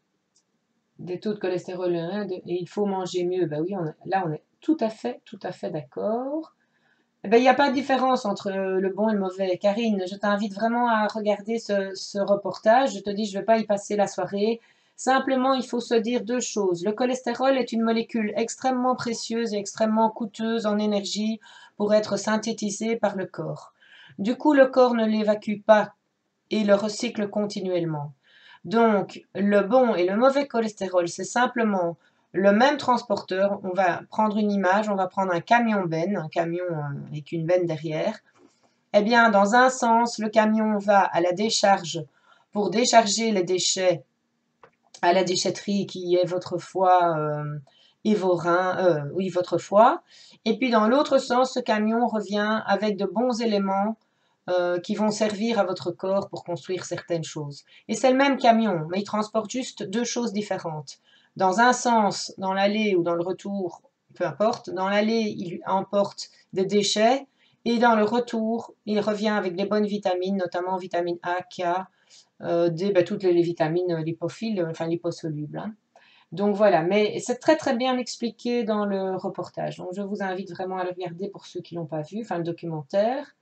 des taux de cholestérol, hein, de, et il faut manger mieux. Ben oui, on, là on est tout à fait, tout à fait d'accord. Eh ben, il n'y a pas de différence entre le bon et le mauvais. Karine, je t'invite vraiment à regarder ce, ce reportage. Je te dis, je ne vais pas y passer la soirée. Simplement, il faut se dire deux choses. Le cholestérol est une molécule extrêmement précieuse et extrêmement coûteuse en énergie pour être synthétisée par le corps. Du coup, le corps ne l'évacue pas et le recycle continuellement. Donc, le bon et le mauvais cholestérol, c'est simplement le même transporteur. On va prendre une image, on va prendre un camion-benne, un camion avec une benne derrière. Eh bien, dans un sens, le camion va à la décharge pour décharger les déchets à la déchetterie qui est votre foie euh, et vos reins, euh, oui, votre foie. Et puis, dans l'autre sens, ce camion revient avec de bons éléments euh, qui vont servir à votre corps pour construire certaines choses. Et c'est le même camion, mais il transporte juste deux choses différentes. Dans un sens, dans l'aller ou dans le retour, peu importe, dans l'aller, il emporte des déchets et dans le retour, il revient avec des bonnes vitamines, notamment vitamine A, K, euh, des, ben, toutes les vitamines lipophiles, enfin liposolubles. Hein. Donc voilà, mais c'est très très bien expliqué dans le reportage. Donc je vous invite vraiment à le regarder pour ceux qui ne l'ont pas vu, enfin le documentaire.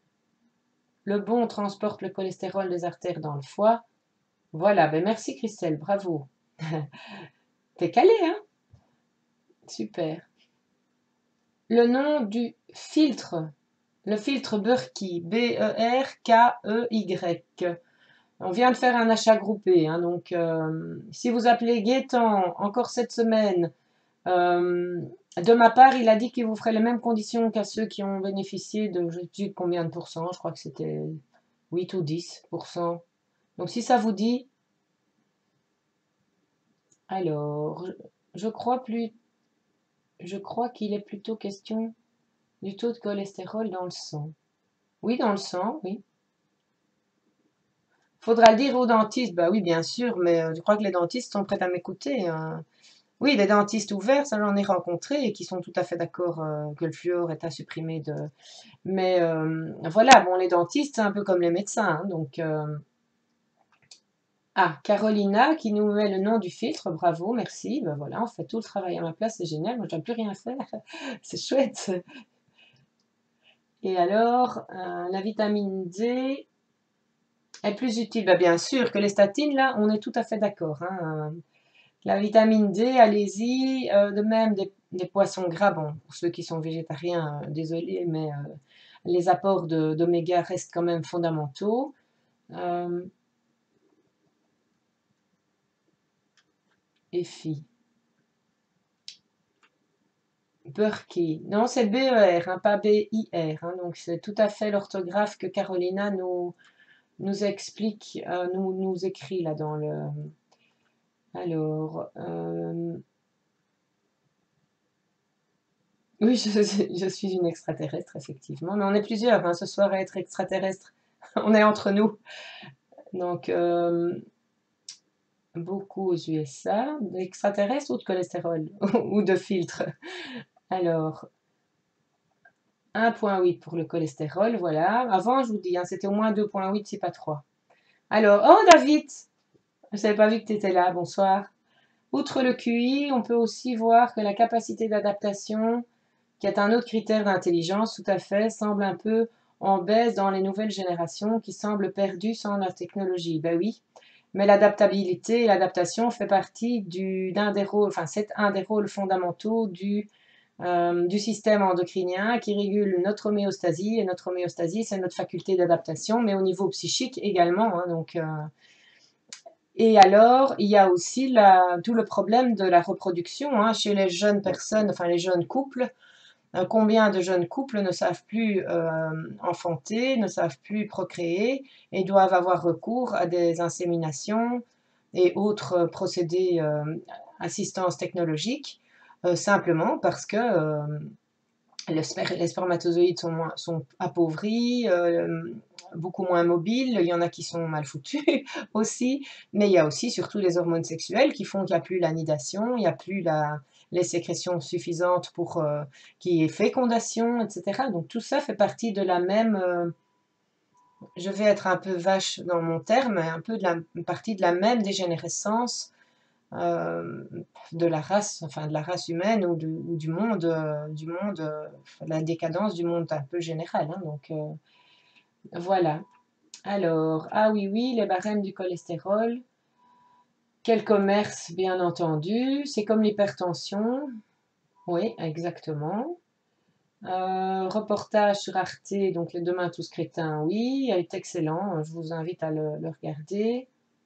Le bon transporte le cholestérol des artères dans le foie. Voilà, ben merci Christelle, bravo. T'es calé, hein? Super. Le nom du filtre, le filtre Berkey, B E R K E Y. On vient de faire un achat groupé, hein, donc euh, si vous appelez Gaëtan encore cette semaine, euh, de ma part, il a dit qu'il vous ferait les mêmes conditions qu'à ceux qui ont bénéficié de, je ne sais plus combien de pourcents, je crois que c'était huit ou dix pour cent. Donc si ça vous dit, alors, je, je crois plus, je crois qu'il est plutôt question du taux de cholestérol dans le sang. Oui, dans le sang, oui. Faudra le dire au dentiste, bah oui, bien sûr, mais euh, je crois que les dentistes sont prêts à m'écouter. Hein. Oui, des dentistes ouverts, ça j'en ai rencontré et qui sont tout à fait d'accord euh, que le fluor est à supprimer de. Mais euh, voilà, bon, les dentistes, c'est un peu comme les médecins, hein, donc. euh, Ah, Carolina qui nous met le nom du filtre, bravo, merci. Ben voilà, on fait tout le travail à ma place, c'est génial, moi je dois plus rien faire, c'est chouette. Et alors, euh, la vitamine D est plus utile, ben bien sûr que les statines, là, on est tout à fait d'accord. Hein. La vitamine D, allez-y, euh, de même des, des poissons gras, bon, pour ceux qui sont végétariens, euh, désolé, mais euh, les apports de- d'oméga restent quand même fondamentaux. Euh, et filles. Berkey. Non, c'est B E R, hein, pas B I R. Hein, donc c'est tout à fait l'orthographe que Carolina nous, nous explique, euh, nous, nous écrit là dans le... Alors... Euh, oui, je, je suis une extraterrestre, effectivement. Mais on est plusieurs hein, ce soir à être extraterrestres. On est entre nous. Donc, euh, beaucoup aux U S A. D'extraterrestres ou de cholestérol ou de filtres. Alors, un virgule huit pour le cholestérol, voilà. Avant, je vous dis, hein, c'était au moins deux virgule huit, c'est pas trois. Alors, oh David, je savais pas vu que tu étais là, bonsoir. Outre le Q I, on peut aussi voir que la capacité d'adaptation, qui est un autre critère d'intelligence, tout à fait, semble un peu en baisse dans les nouvelles générations qui semblent perdues sans la technologie. Ben oui, mais l'adaptabilité et l'adaptation fait partie d'un des rôles, enfin c'est un des rôles fondamentaux du, euh, du système endocrinien qui régule notre homéostasie. Et notre homéostasie, c'est notre faculté d'adaptation, mais au niveau psychique également. Hein, donc, euh, et alors, il y a aussi la, tout le problème de la reproduction hein, chez les jeunes personnes, enfin les jeunes couples. Euh, combien de jeunes couples ne savent plus euh, enfanter, ne savent plus procréer et doivent avoir recours à des inséminations et autres procédés euh, assistance technologique euh, simplement parce que euh, les, sper les spermatozoïdes sont, moins, sont appauvris, euh, beaucoup moins mobiles, il y en a qui sont mal foutus aussi, mais il y a aussi surtout les hormones sexuelles qui font qu'il n'y a plus la nidation, il n'y a plus la, les sécrétions suffisantes pour euh, qu'il y ait fécondation, et cetera. Donc tout ça fait partie de la même, euh, je vais être un peu vache dans mon terme, un peu de la partie de la même dégénérescence euh, de la race, enfin de la race humaine ou, de, ou du monde, euh, du monde, euh, la décadence du monde un peu général. Hein, donc euh, voilà. Alors, ah oui, oui, les barèmes du cholestérol. Quel commerce, bien entendu. C'est comme l'hypertension. Oui, exactement. Euh, reportage sur Arte, donc les Demain tous crétins, oui, il est excellent. Je vous invite à le, le regarder.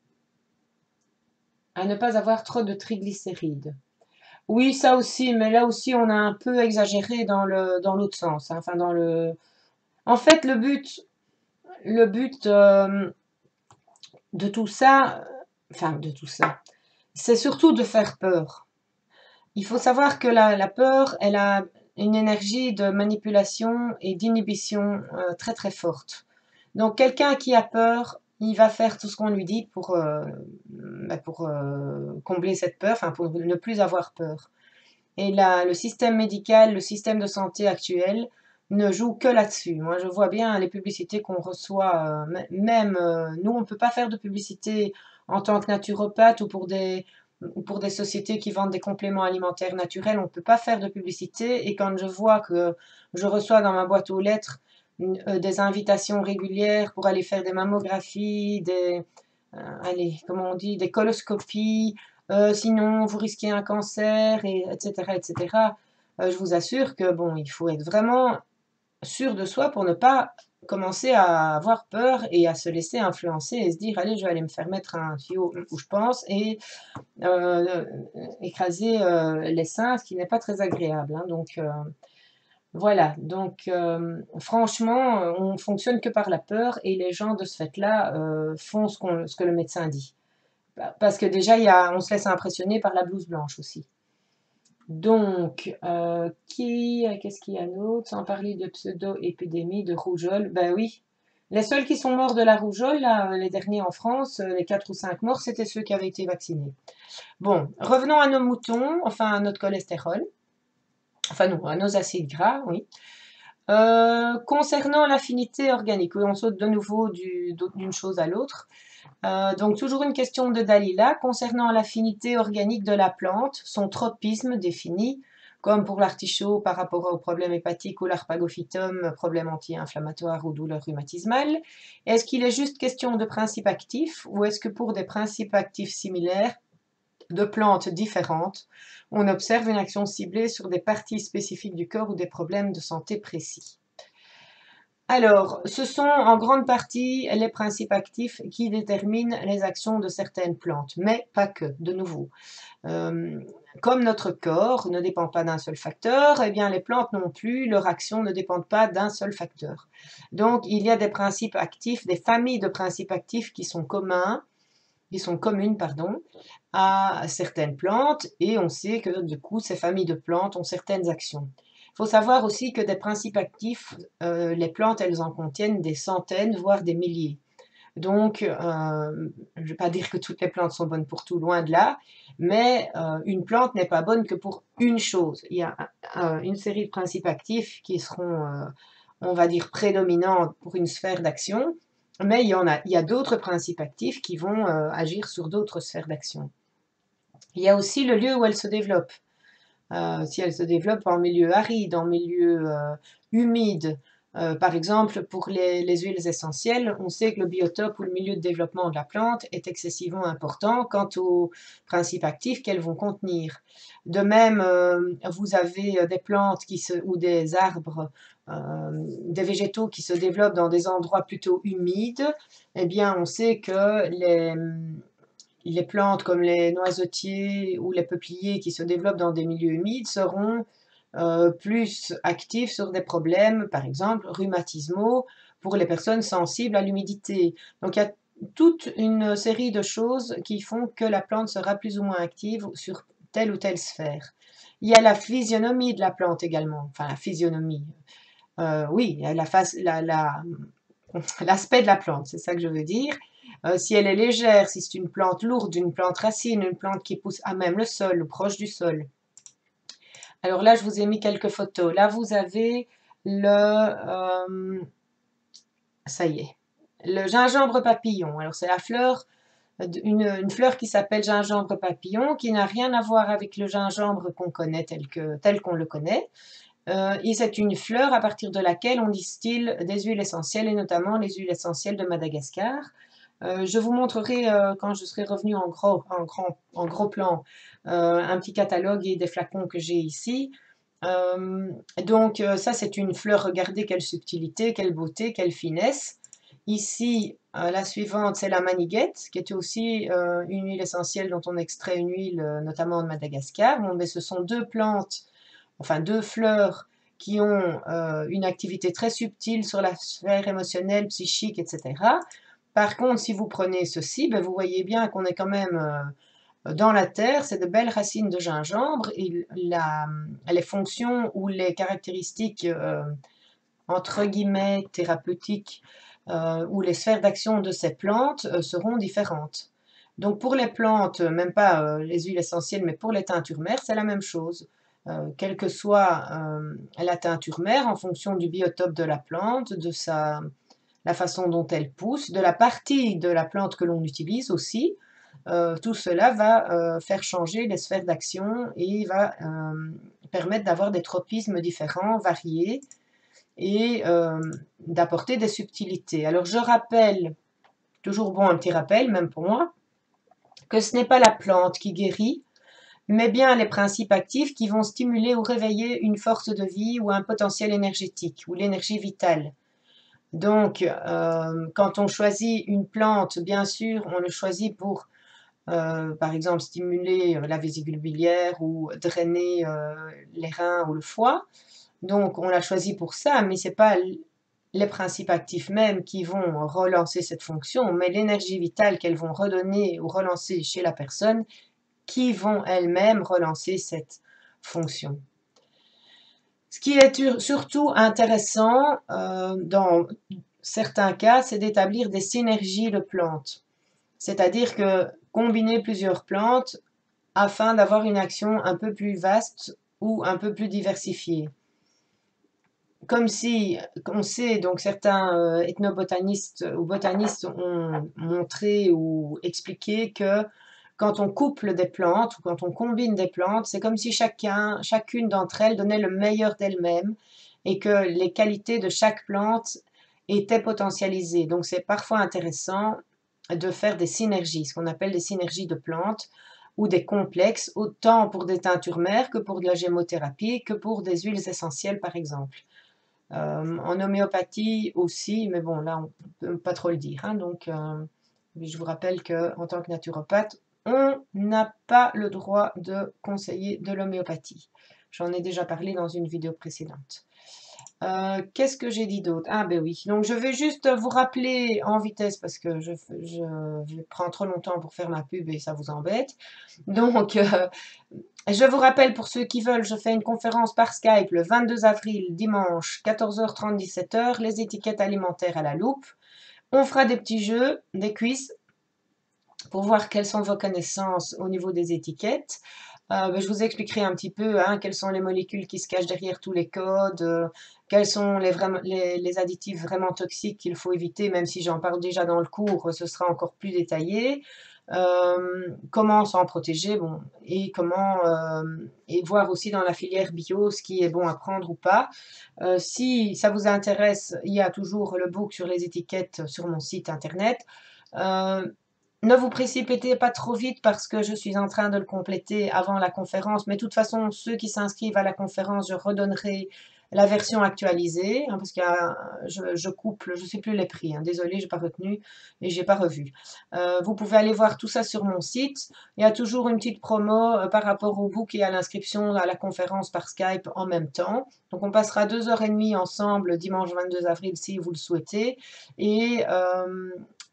À ne pas avoir trop de triglycérides. Oui, ça aussi, mais là aussi, on a un peu exagéré dans le dans l'autre sens. Hein. Enfin, dans le. En fait, le but, le but euh, de tout ça, enfin de tout ça, c'est surtout de faire peur. Il faut savoir que la, la peur, elle a une énergie de manipulation et d'inhibition euh, très très forte. Donc, quelqu'un qui a peur, il va faire tout ce qu'on lui dit pour euh, pour euh, combler cette peur, enfin pour ne plus avoir peur. Et là, le système médical, le système de santé actuel ne joue que là-dessus. Moi, je vois bien les publicités qu'on reçoit, euh, même euh, nous, on ne peut pas faire de publicité en tant que naturopathe ou pour des, ou pour des sociétés qui vendent des compléments alimentaires naturels, on ne peut pas faire de publicité. Et quand je vois que je reçois dans ma boîte aux lettres euh, des invitations régulières pour aller faire des mammographies, des, euh, allez, comment on dit, des coloscopies, euh, sinon vous risquez un cancer, et, etc., et cetera. Euh, je vous assure que bon, il faut être vraiment sûr de soi pour ne pas commencer à avoir peur et à se laisser influencer et se dire allez, je vais aller me faire mettre un tuyau où je pense et euh, écraser euh, les seins, ce qui n'est pas très agréable. Hein, donc euh, voilà, donc euh, franchement, on fonctionne que par la peur et les gens de ce fait-là euh, font ce, qu'on, ce que le médecin dit. Parce que déjà, il y a, on se laisse impressionner par la blouse blanche aussi. Donc, euh, qui, qu'est-ce qu'il y a d'autre? Sans parler de pseudo-épidémie de rougeole. Ben oui. Les seuls qui sont morts de la rougeole, là, les derniers en France, les quatre ou cinq morts, c'était ceux qui avaient été vaccinés. Bon, revenons à nos moutons, enfin à notre cholestérol. Enfin non, à nos acides gras, oui. Euh, concernant l'affinité organique, oui, on saute de nouveau d'une chose à l'autre. Euh, donc toujours une question de Dalila concernant l'affinité organique de la plante, son tropisme défini, comme pour l'artichaut par rapport au problème hépatique ou l'arpagophytum, problème anti-inflammatoire ou douleur rhumatismale. Est-ce qu'il est juste question de principes actifs ou est-ce que pour des principes actifs similaires de plantes différentes, on observe une action ciblée sur des parties spécifiques du corps ou des problèmes de santé précis? Alors, ce sont en grande partie les principes actifs qui déterminent les actions de certaines plantes, mais pas que, de nouveau. Euh, comme notre corps ne dépend pas d'un seul facteur, eh bien les plantes non plus, leur action ne dépend pas d'un seul facteur. Donc, il y a des principes actifs, des familles de principes actifs qui sont communs, qui sont communes, pardon, à certaines plantes, et on sait que du coup, ces familles de plantes ont certaines actions. Il faut savoir aussi que des principes actifs, euh, les plantes, elles en contiennent des centaines, voire des milliers. Donc, euh, je ne vais pas dire que toutes les plantes sont bonnes pour tout, loin de là, mais euh, une plante n'est pas bonne que pour une chose. Il y a euh, une série de principes actifs qui seront, euh, on va dire, prédominants pour une sphère d'action, mais il y en a, il y a d'autres principes actifs qui vont euh, agir sur d'autres sphères d'action. Il y a aussi le lieu où elles se développent. Euh, si elles se développent en milieu aride, en milieu euh, humide. Euh, par exemple, pour les, les huiles essentielles, on sait que le biotope ou le milieu de développement de la plante est excessivement important quant aux principes actifs qu'elles vont contenir. De même, euh, vous avez des plantes qui se, ou des arbres, euh, des végétaux qui se développent dans des endroits plutôt humides. Eh bien, on sait que les, les plantes comme les noisetiers ou les peupliers qui se développent dans des milieux humides seront euh, plus actifs sur des problèmes, par exemple, rhumatismaux pour les personnes sensibles à l'humidité. Donc il y a toute une série de choses qui font que la plante sera plus ou moins active sur telle ou telle sphère. Il y a la physionomie de la plante également, enfin la physionomie. Euh, oui, la face, la, la, l'aspect de la plante, c'est ça que je veux dire. Euh, si elle est légère, si c'est une plante lourde, une plante racine, une plante qui pousse à même le sol ou proche du sol. Alors là, je vous ai mis quelques photos. Là, vous avez le... Euh, ça y est. Le gingembre papillon. Alors, c'est la fleur, une, une fleur qui s'appelle gingembre papillon, qui n'a rien à voir avec le gingembre qu'on connaît tel que, tel qu'on le connaît. Euh, et c'est une fleur à partir de laquelle on distille des huiles essentielles, et notamment les huiles essentielles de Madagascar. Euh, je vous montrerai euh, quand je serai revenue en gros, en grand, en gros plan euh, un petit catalogue et des flacons que j'ai ici. Euh, donc euh, ça c'est une fleur, regardez quelle subtilité, quelle beauté, quelle finesse. Ici, euh, la suivante c'est la maniguette, qui est aussi euh, une huile essentielle dont on extrait une huile euh, notamment de Madagascar. Bon, mais ce sont deux plantes, enfin deux fleurs qui ont euh, une activité très subtile sur la sphère émotionnelle, psychique, et cetera. Par contre, si vous prenez ceci, ben vous voyez bien qu'on est quand même euh, dans la terre, c'est de belles racines de gingembre et la, les fonctions ou les caractéristiques euh, entre guillemets thérapeutiques euh, ou les sphères d'action de ces plantes euh, seront différentes. Donc pour les plantes, même pas euh, les huiles essentielles, mais pour les teintures mères, c'est la même chose. Euh, quelle que soit euh, la teinture mère, en fonction du biotope de la plante, de sa, la façon dont elle pousse, de la partie de la plante que l'on utilise aussi, euh, tout cela va euh, faire changer les sphères d'action et va euh, permettre d'avoir des tropismes différents, variés, et euh, d'apporter des subtilités. Alors je rappelle, toujours bon un petit rappel, même pour moi, que ce n'est pas la plante qui guérit, mais bien les principes actifs qui vont stimuler ou réveiller une force de vie ou un potentiel énergétique ou l'énergie vitale. Donc, euh, quand on choisit une plante, bien sûr, on le choisit pour, euh, par exemple, stimuler la vésicule biliaire ou drainer euh, les reins ou le foie. Donc, on l'a choisi pour ça, mais ce n'est pas les principes actifs même qui vont relancer cette fonction, mais l'énergie vitale qu'elles vont redonner ou relancer chez la personne qui vont elles-mêmes relancer cette fonction. Ce qui est surtout intéressant euh, dans certains cas, c'est d'établir des synergies de plantes. C'est-à-dire que combiner plusieurs plantes afin d'avoir une action un peu plus vaste ou un peu plus diversifiée. Comme si, on sait, donc certains euh, ethnobotanistes ou botanistes ont montré ou expliqué que quand on couple des plantes ou quand on combine des plantes, c'est comme si chacun, chacune d'entre elles donnait le meilleur d'elle-même et que les qualités de chaque plante étaient potentialisées. Donc c'est parfois intéressant de faire des synergies, ce qu'on appelle des synergies de plantes ou des complexes, autant pour des teintures mères que pour de la gémothérapie, que pour des huiles essentielles par exemple. Euh, en homéopathie aussi, mais bon, là, on ne peut pas trop le dire. Hein, donc, euh, je vous rappelle qu'en tant que naturopathe, on n'a pas le droit de conseiller de l'homéopathie. J'en ai déjà parlé dans une vidéo précédente. Euh, Qu'est-ce que j'ai dit d'autre? Ah ben oui, donc je vais juste vous rappeler en vitesse parce que je, je, je prends trop longtemps pour faire ma pub et ça vous embête. Donc, euh, je vous rappelle pour ceux qui veulent, je fais une conférence par Skype le vingt-deux avril, dimanche, quatorze heures trente, dix-sept heures, les étiquettes alimentaires à la loupe. On fera des petits jeux, des quiz pour voir quelles sont vos connaissances au niveau des étiquettes. Euh, ben, je vous expliquerai un petit peu hein, quelles sont les molécules qui se cachent derrière tous les codes, euh, quels sont les, vraiment, les, les additifs vraiment toxiques qu'il faut éviter, même si j'en parle déjà dans le cours, ce sera encore plus détaillé. Euh, comment s'en protéger, bon, et comment euh, et voir aussi dans la filière bio ce qui est bon à prendre ou pas. Euh, si ça vous intéresse, il y a toujours le book sur les étiquettes sur mon site internet. Euh, ne vous précipitez pas trop vite parce que je suis en train de le compléter avant la conférence. Mais de toute façon, ceux qui s'inscrivent à la conférence, je redonnerai la version actualisée. Hein, parce que je, je couple, je ne sais plus les prix. Hein, désolée, je n'ai pas retenu et je n'ai pas revu. Euh, vous pouvez aller voir tout ça sur mon site. Il y a toujours une petite promo euh, par rapport au book et à l'inscription à la conférence par Skype en même temps. Donc on passera deux heures et demie ensemble dimanche vingt-deux avril si vous le souhaitez. Et... Euh,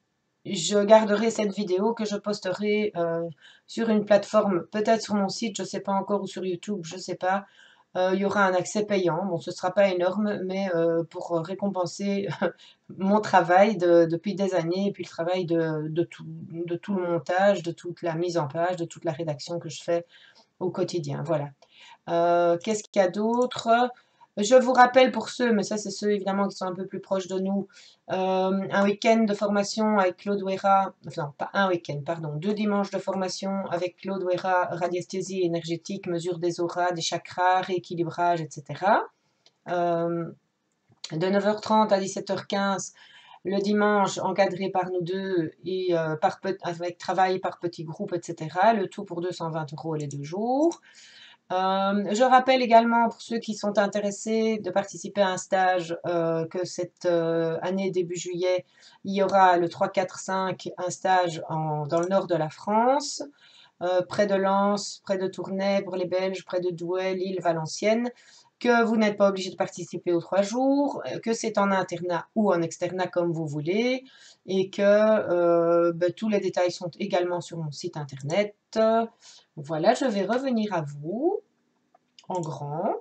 je garderai cette vidéo que je posterai euh, sur une plateforme, peut-être sur mon site, je ne sais pas encore, ou sur YouTube, je ne sais pas. Euh, il y aura un accès payant. Bon, ce ne sera pas énorme, mais euh, pour récompenser mon travail de, depuis des années, et puis le travail de, de, tout, de tout le montage, de toute la mise en page, de toute la rédaction que je fais au quotidien. Voilà. Euh, Qu'est-ce qu'il y a d'autre? Je vous rappelle pour ceux, mais ça c'est ceux évidemment qui sont un peu plus proches de nous, euh, un week-end de formation avec Claude Ouera, enfin non, pas un week-end, pardon, deux dimanches de formation avec Claude Ouera, radiesthésie énergétique, mesure des auras, des chakras, rééquilibrage, et cetera. Euh, de neuf heures trente à dix-sept heures quinze, le dimanche, encadré par nous deux, et euh, par, avec travail par petits groupes, et cetera. Le tout pour deux cent vingt euros les deux jours. Euh, je rappelle également pour ceux qui sont intéressés de participer à un stage euh, que cette euh, année, début juillet, il y aura le trois, quatre, cinq, un stage en, dans le nord de la France, euh, près de Lens, près de Tournai pour les Belges, près de Douai, Lille, Valenciennes, que vous n'êtes pas obligé de participer aux trois jours, que c'est en internat ou en externat comme vous voulez, et que euh, ben, tous les détails sont également sur mon site internet. Voilà, je vais revenir à vous en grand.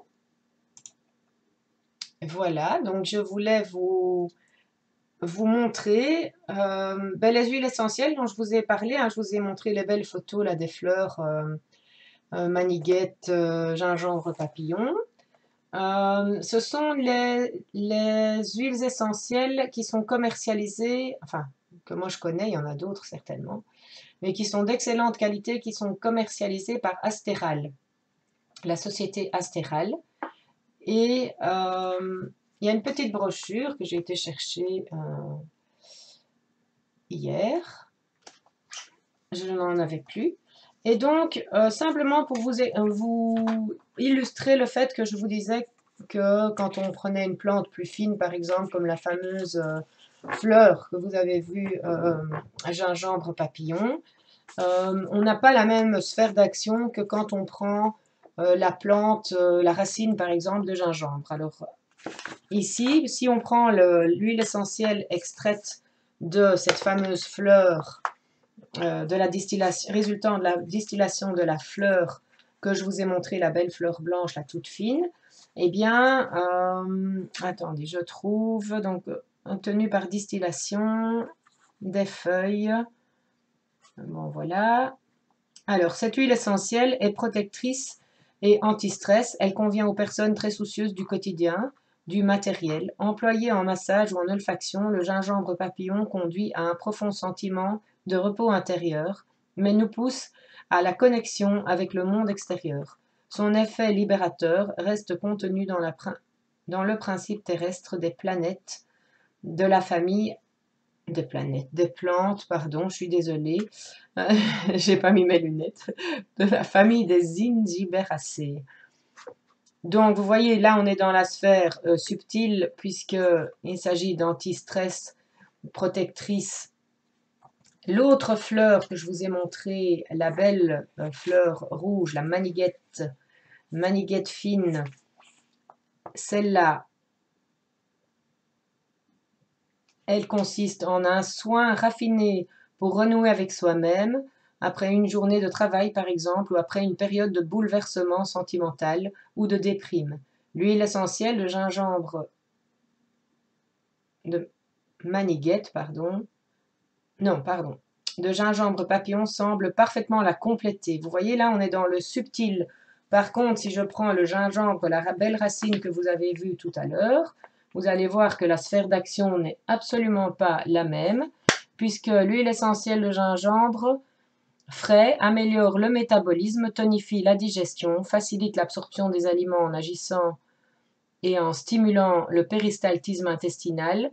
Voilà, donc je voulais vous, vous montrer euh, ben, les huiles essentielles dont je vous ai parlé. Hein, je vous ai montré les belles photos là, des fleurs euh, euh, maniguette, euh, gingembre, papillon. Euh, ce sont les, les huiles essentielles qui sont commercialisées, enfin, que moi je connais, il y en a d'autres certainement, mais qui sont d'excellente qualité, qui sont commercialisées par Astéral, la société Astéral. Et euh, il y a une petite brochure que j'ai été chercher euh, hier. Je n'en avais plus. Et donc, euh, simplement pour vous, vous illustrer le fait que je vous disais que quand on prenait une plante plus fine, par exemple, comme la fameuse euh, fleur que vous avez vue, euh, gingembre papillon, euh, on n'a pas la même sphère d'action que quand on prend euh, la plante, euh, la racine, par exemple, de gingembre. Alors, ici, si on prend l'huile essentielle extraite de cette fameuse fleur, euh, de la distillation, résultant de la distillation de la fleur que je vous ai montré, la belle fleur blanche, la toute fine, eh bien, euh, attendez, je trouve, donc, obtenue par distillation des feuilles. Bon, voilà. Alors, cette huile essentielle est protectrice et anti-stress. Elle convient aux personnes très soucieuses du quotidien, du matériel. Employé en massage ou en olfaction, le gingembre papillon conduit à un profond sentiment de repos intérieur, mais nous pousse à la connexion avec le monde extérieur. Son effet libérateur reste contenu dans, la, dans le principe terrestre des planètes de la famille des planètes, des plantes, pardon, je suis désolée, euh, j'ai pas mis mes lunettes, de la famille des Zingiberaceae. Donc, vous voyez, là, on est dans la sphère euh, subtile, puisqu'il s'agit d'anti-stress protectrice. L'autre fleur que je vous ai montrée, la belle euh, fleur rouge, la maniguette, maniguette fine, celle-là, elle consiste en un soin raffiné pour renouer avec soi-même, après une journée de travail par exemple, ou après une période de bouleversement sentimental ou de déprime. L'huile essentielle de gingembre, de maniguette, pardon, non, pardon, de gingembre papillon semble parfaitement la compléter. Vous voyez, là, on est dans le subtil. Par contre, si je prends le gingembre, la belle racine que vous avez vue tout à l'heure, vous allez voir que la sphère d'action n'est absolument pas la même, puisque l'huile essentielle de gingembre frais améliore le métabolisme, tonifie la digestion, facilite l'absorption des aliments en agissant et en stimulant le péristaltisme intestinal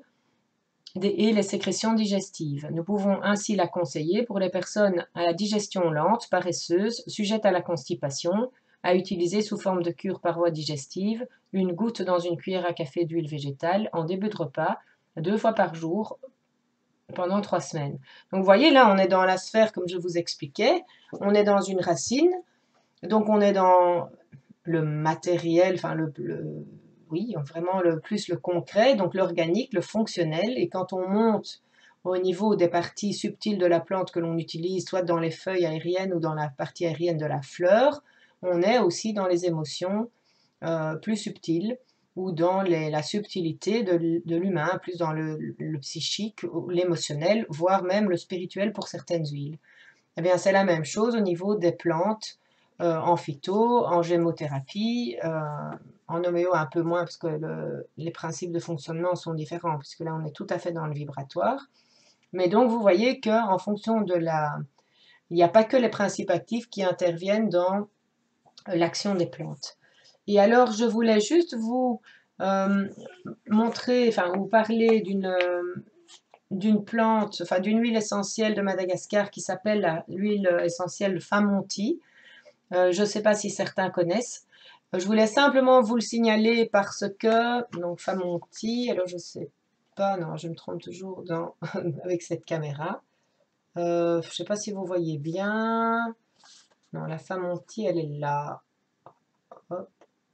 et les sécrétions digestives. Nous pouvons ainsi la conseiller pour les personnes à la digestion lente, paresseuses, sujettes à la constipation, à utiliser sous forme de cure par voie digestive, une goutte dans une cuillère à café d'huile végétale en début de repas, deux fois par jour, pendant trois semaines. Donc vous voyez, là, on est dans la sphère, comme je vous expliquais, on est dans une racine, donc on est dans le matériel, enfin le, le oui, vraiment le plus le concret, donc l'organique, le fonctionnel. Et quand on monte au niveau des parties subtiles de la plante que l'on utilise, soit dans les feuilles aériennes ou dans la partie aérienne de la fleur, on est aussi dans les émotions euh, plus subtiles ou dans les, la subtilité de, de l'humain, plus dans le, le psychique, l'émotionnel, voire même le spirituel pour certaines huiles. Eh bien, c'est la même chose au niveau des plantes, euh, en phyto, en gémothérapie, euh, en homéo un peu moins parce que le, les principes de fonctionnement sont différents, puisque là on est tout à fait dans le vibratoire. Mais donc vous voyez qu'en fonction de la... Il n'y a pas que les principes actifs qui interviennent dans l'action des plantes. Et alors je voulais juste vous euh, montrer, enfin vous parler d'une... Euh, d'une plante, enfin d'une huile essentielle de Madagascar qui s'appelle l'huile essentielle Famonti. Euh, je ne sais pas si certains connaissent. Euh, je voulais simplement vous le signaler parce que, donc Famonti, alors je ne sais pas, non, je me trompe toujours dans, avec cette caméra. Euh, je ne sais pas si vous voyez bien. Non, la Famonti, elle est là. Hop.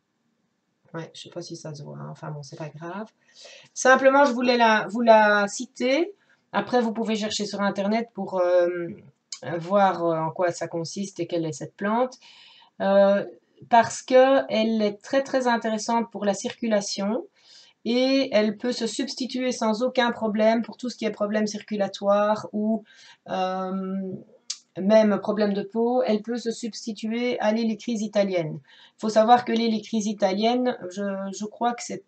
Ouais, je ne sais pas si ça se voit, hein. Enfin bon, c'est pas grave. Simplement, je voulais la, vous la citer. Après, vous pouvez chercher sur Internet pour euh, voir en quoi ça consiste et quelle est cette plante. Euh, parce qu'elle est très très intéressante pour la circulation et elle peut se substituer sans aucun problème pour tout ce qui est problème circulatoire ou euh, même problème de peau. Elle peut se substituer à l'hélicryse italienne. Il faut savoir que l'hélicryse italienne, je, je crois que c'est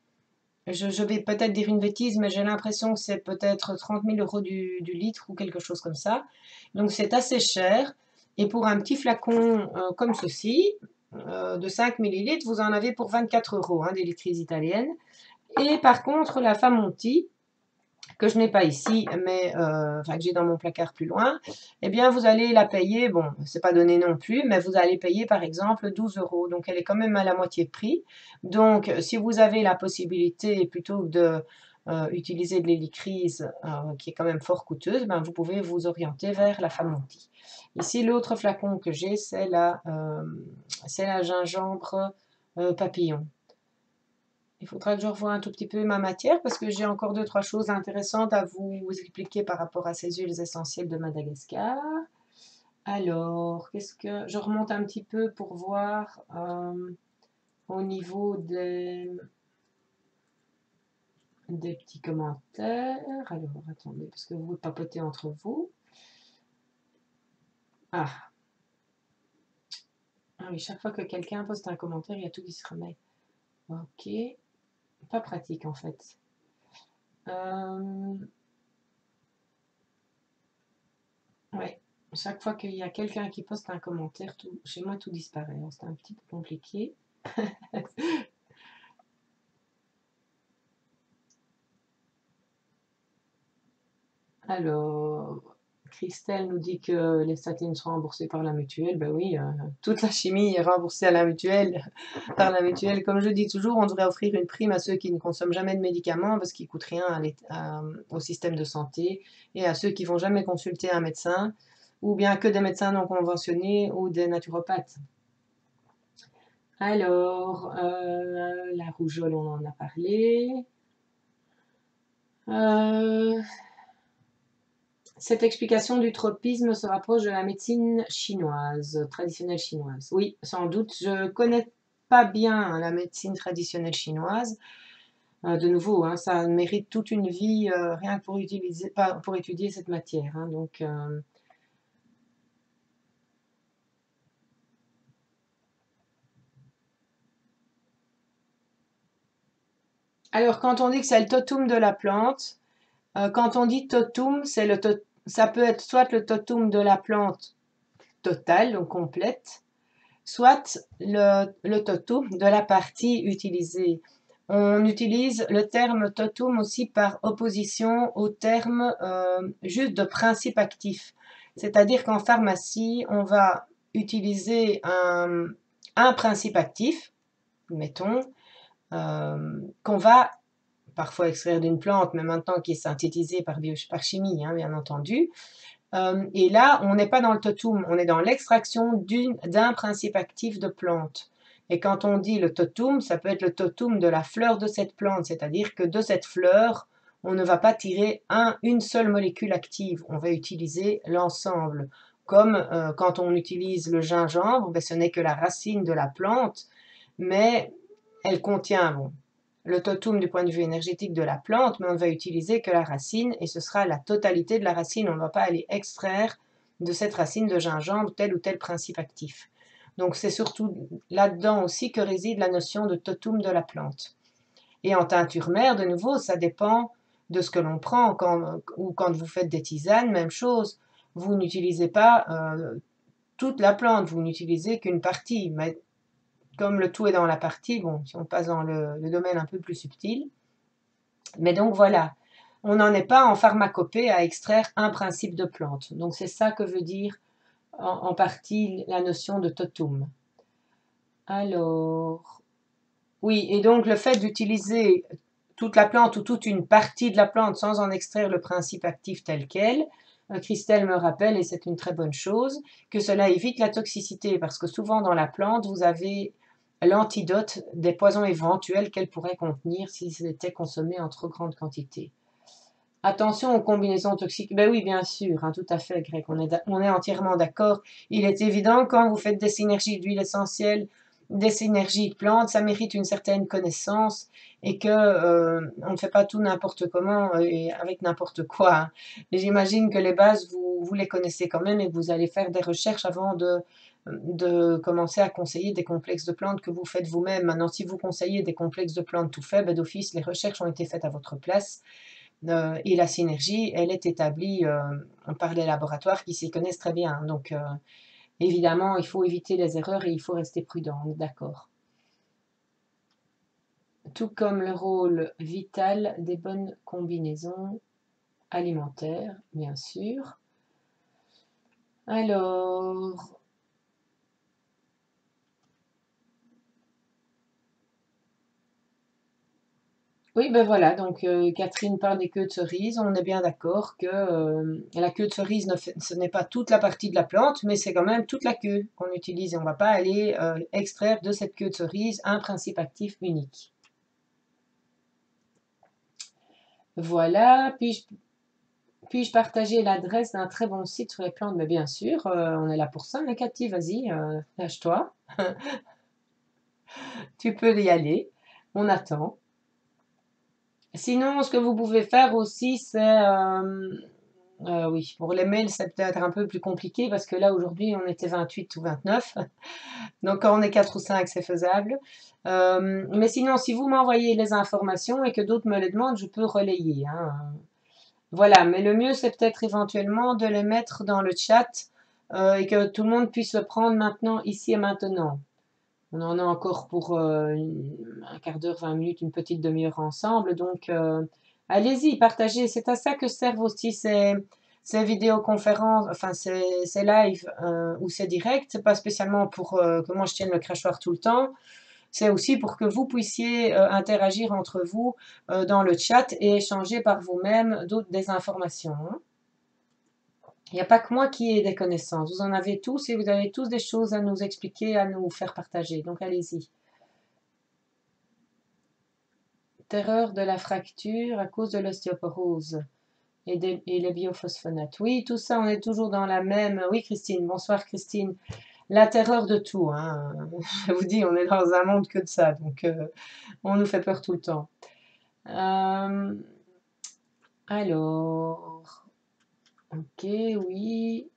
je, je vais peut-être dire une bêtise, mais j'ai l'impression que c'est peut-être trente mille euros du, du litre ou quelque chose comme ça. Donc c'est assez cher. Et pour un petit flacon euh, comme ceci, euh, de cinq millilitres, vous en avez pour vingt-quatre euros hein, d'électrice italienne. Et par contre, la Famonti, que je n'ai pas ici, mais euh, enfin, que j'ai dans mon placard plus loin, eh bien, vous allez la payer, bon, c'est pas donné non plus, mais vous allez payer par exemple douze euros. Donc, elle est quand même à la moitié de prix. Donc, si vous avez la possibilité, plutôt que de euh, utiliser de l'hélicryse, euh, qui est quand même fort coûteuse, ben, vous pouvez vous orienter vers la Famonti. Ici, l'autre flacon que j'ai, c'est la, euh, c'est la gingembre euh, papillon. Il faudra que je revoie un tout petit peu ma matière parce que j'ai encore deux, trois choses intéressantes à vous expliquer par rapport à ces huiles essentielles de Madagascar. Alors, qu'est-ce que... Je remonte un petit peu pour voir euh, au niveau des, des petits commentaires. Alors, attendez, parce que vous papotez entre vous. Ah. Ah oui, chaque fois que quelqu'un poste un commentaire, il y a tout qui se remet. Ok. Pas pratique en fait. Euh... Ouais. Chaque fois qu'il y a quelqu'un qui poste un commentaire, tout, chez moi tout disparaît. C'est un petit peu compliqué. Alors, Christelle nous dit que les statines sont remboursées par la mutuelle. Ben oui, euh, toute la chimie est remboursée à la mutuelle, par la mutuelle. Comme je dis toujours, on devrait offrir une prime à ceux qui ne consomment jamais de médicaments parce qu'ils ne coûtent rien à à, au système de santé, et à ceux qui vont jamais consulter un médecin, ou bien que des médecins non conventionnés ou des naturopathes. Alors, euh, la rougeole, on en a parlé. Euh, Cette explication du tropisme se rapproche de la médecine chinoise, traditionnelle chinoise. Oui, sans doute. Je connais pas bien la médecine traditionnelle chinoise. Euh, de nouveau, hein, ça mérite toute une vie euh, rien que pour, utiliser, pas, pour étudier cette matière. Hein, donc, euh, alors, quand on dit que c'est le totum de la plante, euh, quand on dit totum, c'est le to ça peut être soit le totum de la plante totale, donc complète, soit le, le totum de la partie utilisée. On utilise le terme totum aussi par opposition au terme euh, juste de principe actif. C'est-à-dire qu'en pharmacie, on va utiliser un, un principe actif, mettons, euh, qu'on va parfois extraire d'une plante, mais maintenant qui est synthétisée par, bio, par chimie, hein, bien entendu. Euh, et là, on n'est pas dans le totum, on est dans l'extraction d'un principe actif de plante. Et quand on dit le totum, ça peut être le totum de la fleur de cette plante, c'est-à-dire que de cette fleur, on ne va pas tirer un, une seule molécule active, on va utiliser l'ensemble. Comme euh, quand on utilise le gingembre, ben, ce n'est que la racine de la plante, mais elle contient, bon, le totum du point de vue énergétique de la plante, mais on ne va utiliser que la racine et ce sera la totalité de la racine. On ne va pas aller extraire de cette racine de gingembre tel ou tel principe actif. Donc c'est surtout là-dedans aussi que réside la notion de totum de la plante. Et en teinture mère, de nouveau, ça dépend de ce que l'on prend. Quand, ou quand vous faites des tisanes, même chose. Vous n'utilisez pas euh, toute la plante, vous n'utilisez qu'une partie. Mais comme le tout est dans la partie, bon, si on passe dans le, le domaine un peu plus subtil. Mais donc voilà, on n'en est pas en pharmacopée à extraire un principe de plante. Donc c'est ça que veut dire en, en partie la notion de totum. Alors, oui, et donc le fait d'utiliser toute la plante ou toute une partie de la plante sans en extraire le principe actif tel quel, Christelle me rappelle, et c'est une très bonne chose, que cela évite la toxicité, parce que souvent dans la plante, vous avez l'antidote des poisons éventuels qu'elle pourrait contenir s'ils étaient consommés en trop grande quantité. Attention aux combinaisons toxiques. Ben oui, bien sûr, hein, tout à fait, Greg, on est, on est entièrement d'accord. Il est évident, quand vous faites des synergies d'huile essentielle, des synergies de plantes, ça mérite une certaine connaissance et que euh, on ne fait pas tout n'importe comment et avec n'importe quoi. Hein. J'imagine que les bases, vous, vous les connaissez quand même et que vous allez faire des recherches avant de, de commencer à conseiller des complexes de plantes que vous faites vous-même. Maintenant, si vous conseillez des complexes de plantes tout faits, ben d'office, les recherches ont été faites à votre place. Euh, et la synergie, elle est établie euh, par les laboratoires qui s'y connaissent très bien. Donc, euh, évidemment, il faut éviter les erreurs et il faut rester prudent, on est d'accord. Tout comme le rôle vital des bonnes combinaisons alimentaires, bien sûr. Alors, oui, ben voilà, donc euh, Catherine parle des queues de cerise. On est bien d'accord que euh, la queue de cerise, ne fait, ce n'est pas toute la partie de la plante, mais c'est quand même toute la queue qu'on utilise. Et on ne va pas aller euh, extraire de cette queue de cerise un principe actif unique. Voilà, puis-je puis-je partager l'adresse d'un très bon site sur les plantes? Mais bien sûr, euh, on est là pour ça, hein, Cathy, vas-y, euh, lâche-toi. Tu peux y aller, on attend. Sinon, ce que vous pouvez faire aussi, c'est... Euh, euh, oui, pour les mails, c'est peut-être un peu plus compliqué parce que là, aujourd'hui, on était vingt-huit ou vingt-neuf. Donc, quand on est quatre ou cinq, c'est faisable. Euh, mais sinon, si vous m'envoyez les informations et que d'autres me les demandent, je peux relayer. Hein. Voilà, mais le mieux, c'est peut-être éventuellement de les mettre dans le chat euh, et que tout le monde puisse le prendre maintenant, ici et maintenant. On en a encore pour euh, une, un quart d'heure, vingt minutes, une petite demi-heure ensemble. Donc, euh, allez-y, partagez. C'est à ça que servent aussi ces, ces vidéoconférences, enfin ces, ces lives euh, ou ces directs, c'est pas spécialement pour euh, que moi je tienne le crachoir tout le temps, c'est aussi pour que vous puissiez euh, interagir entre vous euh, dans le chat et échanger par vous-même d'autres des informations. Hein. Il n'y a pas que moi qui ai des connaissances, vous en avez tous et vous avez tous des choses à nous expliquer, à nous faire partager, donc allez-y. Terreur de la fracture à cause de l'ostéoporose et, des, et les biophosphonates. Oui, tout ça, on est toujours dans la même... Oui, Christine, bonsoir Christine. La terreur de tout, hein. Je vous dis, on est dans un monde que de ça, donc euh, on nous fait peur tout le temps. Euh, alors, ok, oui.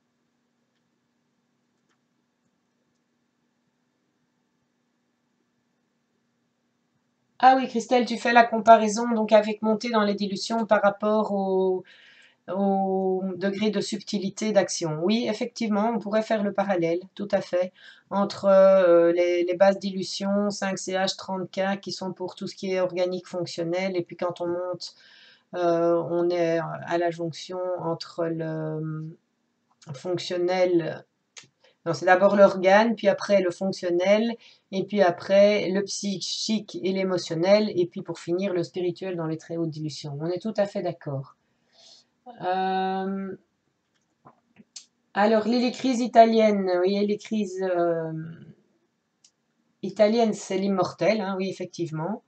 Ah oui, Christelle, tu fais la comparaison donc avec montée dans les dilutions par rapport au, au degré de subtilité d'action. Oui, effectivement, on pourrait faire le parallèle, tout à fait, entre euh, les, les basses dilutions cinq C H trente K qui sont pour tout ce qui est organique fonctionnel, et puis quand on monte, euh, on est à la jonction entre le fonctionnel. Non, c'est d'abord l'organe, puis après le fonctionnel, et puis après le psychique et l'émotionnel, et puis pour finir le spirituel dans les très hautes dilutions. On est tout à fait d'accord. Euh, alors, les, les crises italiennes, oui, les crises euh, italiennes, c'est l'immortel, hein, oui, effectivement.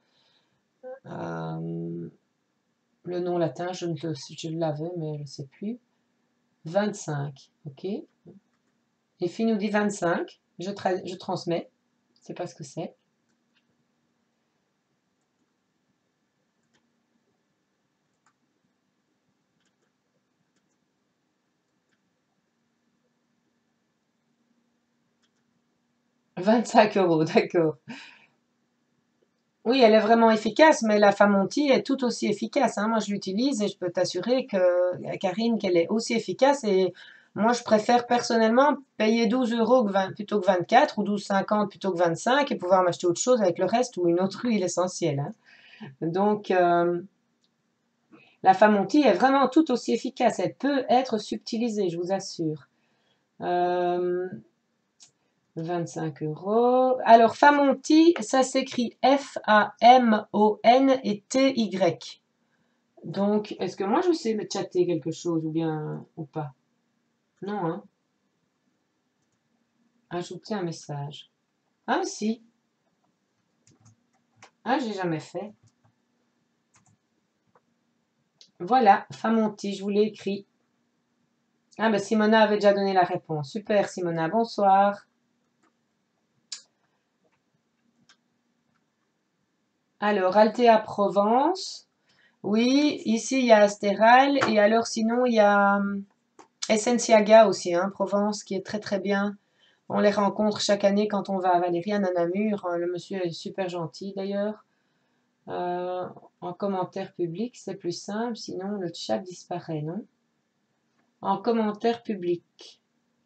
Euh, le nom latin, je, ne le, je l'avais, mais je ne sais plus. vingt-cinq, ok. Les filles nous dit vingt-cinq, je, tra je transmets, je ne sais pas ce que c'est. vingt-cinq euros, d'accord. Oui, elle est vraiment efficace, mais la Famonti est tout aussi efficace. Hein. Moi, je l'utilise et je peux t'assurer que, Karine, qu'elle est aussi efficace. Et moi, je préfère personnellement payer douze euros que vingt, plutôt que vingt-quatre ou douze cinquante plutôt que vingt-cinq et pouvoir m'acheter autre chose avec le reste ou une autre huile essentielle. Hein. Donc, euh, la Famonti est vraiment tout aussi efficace. Elle peut être subtilisée, je vous assure. Euh, vingt-cinq euros. Alors, Famonti, ça s'écrit F A M O N et T Y. Donc, est-ce que moi je sais me chatter quelque chose ou bien ou pas? Non, hein? Ajouter un message. Ah, si. Ah, j'ai jamais fait. Voilà, Famonti, je vous l'ai écrit. Ah, ben Simona avait déjà donné la réponse. Super, Simona, bonsoir. Alors, Altea Provence. Oui, ici il y a Astéral. Et alors, sinon, il y a hum, Essentiaga aussi, hein, Provence, qui est très très bien. On les rencontre chaque année quand on va à Valériane à Namur. Le monsieur est super gentil d'ailleurs. Euh, en commentaire public, c'est plus simple, sinon le chat disparaît, non? En commentaire public.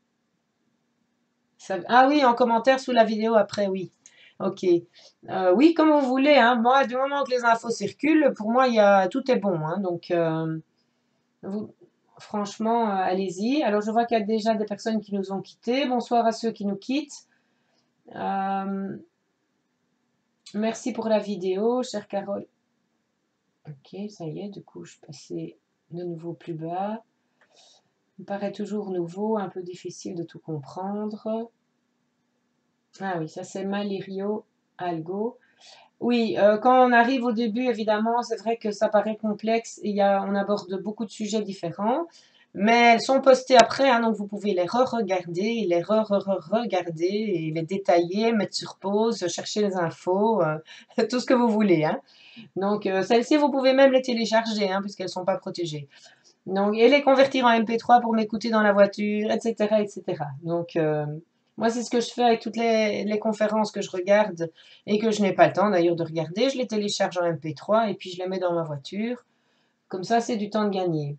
Ça... Ah oui, en commentaire sous la vidéo après, oui. Ok. Euh, oui, comme vous voulez. Hein. Moi, du moment que les infos circulent, pour moi, il y a... tout est bon. Hein. Donc, euh, vous... franchement, euh, allez-y. Alors, je vois qu'il y a déjà des personnes qui nous ont quittés. Bonsoir à ceux qui nous quittent. Euh, merci pour la vidéo, chère Carole. Ok, ça y est, du coup, je passais de nouveau plus bas. Il me paraît toujours nouveau, un peu difficile de tout comprendre. Ah oui, ça c'est Malirio Algo. Oui, euh, quand on arrive au début, évidemment, c'est vrai que ça paraît complexe et y a, on aborde beaucoup de sujets différents. Mais elles sont postées après, hein, donc vous pouvez les re-regarder, les re-re-regarder et les détailler, mettre sur pause, chercher les infos, euh, tout ce que vous voulez. Hein. Donc, euh, celles-ci, vous pouvez même les télécharger, hein, puisqu'elles ne sont pas protégées. Donc, et les convertir en M P trois pour m'écouter dans la voiture, et cetera, et cetera. Donc, euh, moi, c'est ce que je fais avec toutes les, les conférences que je regarde et que je n'ai pas le temps d'ailleurs de regarder. Je les télécharge en M P trois et puis je les mets dans ma voiture. Comme ça, c'est du temps de gagner.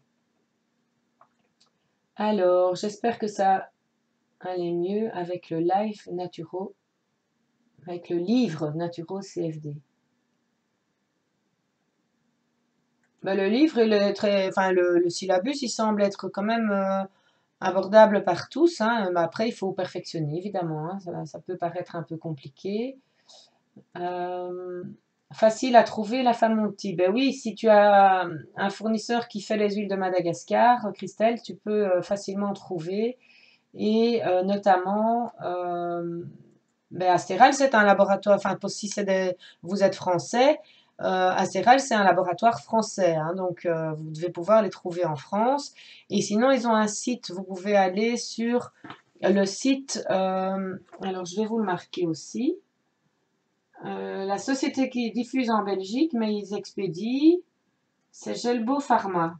Alors, j'espère que ça allait mieux avec le live Naturo, avec le livre Naturo C F D. Ben, le livre, il est très, enfin, le, le syllabus, il semble être quand même euh, abordable par tous, hein, mais après, il faut perfectionner, évidemment, hein, ça, ça peut paraître un peu compliqué. Euh, Facile à trouver la Famonti. Ben oui, si tu as un fournisseur qui fait les huiles de Madagascar, Christelle, tu peux euh, facilement trouver. Et euh, notamment, euh, ben Astéral, c'est un laboratoire, enfin, si c'est des, vous êtes français, euh, Astéral, c'est un laboratoire français, hein, donc euh, vous devez pouvoir les trouver en France. Et sinon, ils ont un site, vous pouvez aller sur le site, euh, alors je vais vous le marquer aussi. Euh, la société qui diffuse en Belgique, mais ils expédient, c'est Gelbo Pharma.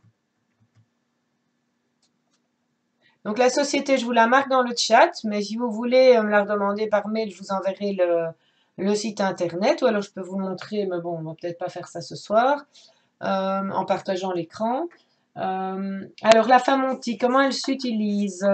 Donc la société, je vous la marque dans le chat, mais si vous voulez me la redemander par mail, je vous enverrai le, le site internet, ou alors je peux vous le montrer, mais bon, on va peut-être pas faire ça ce soir, euh, en partageant l'écran. Euh, alors la Famonti, comment elle s'utilise?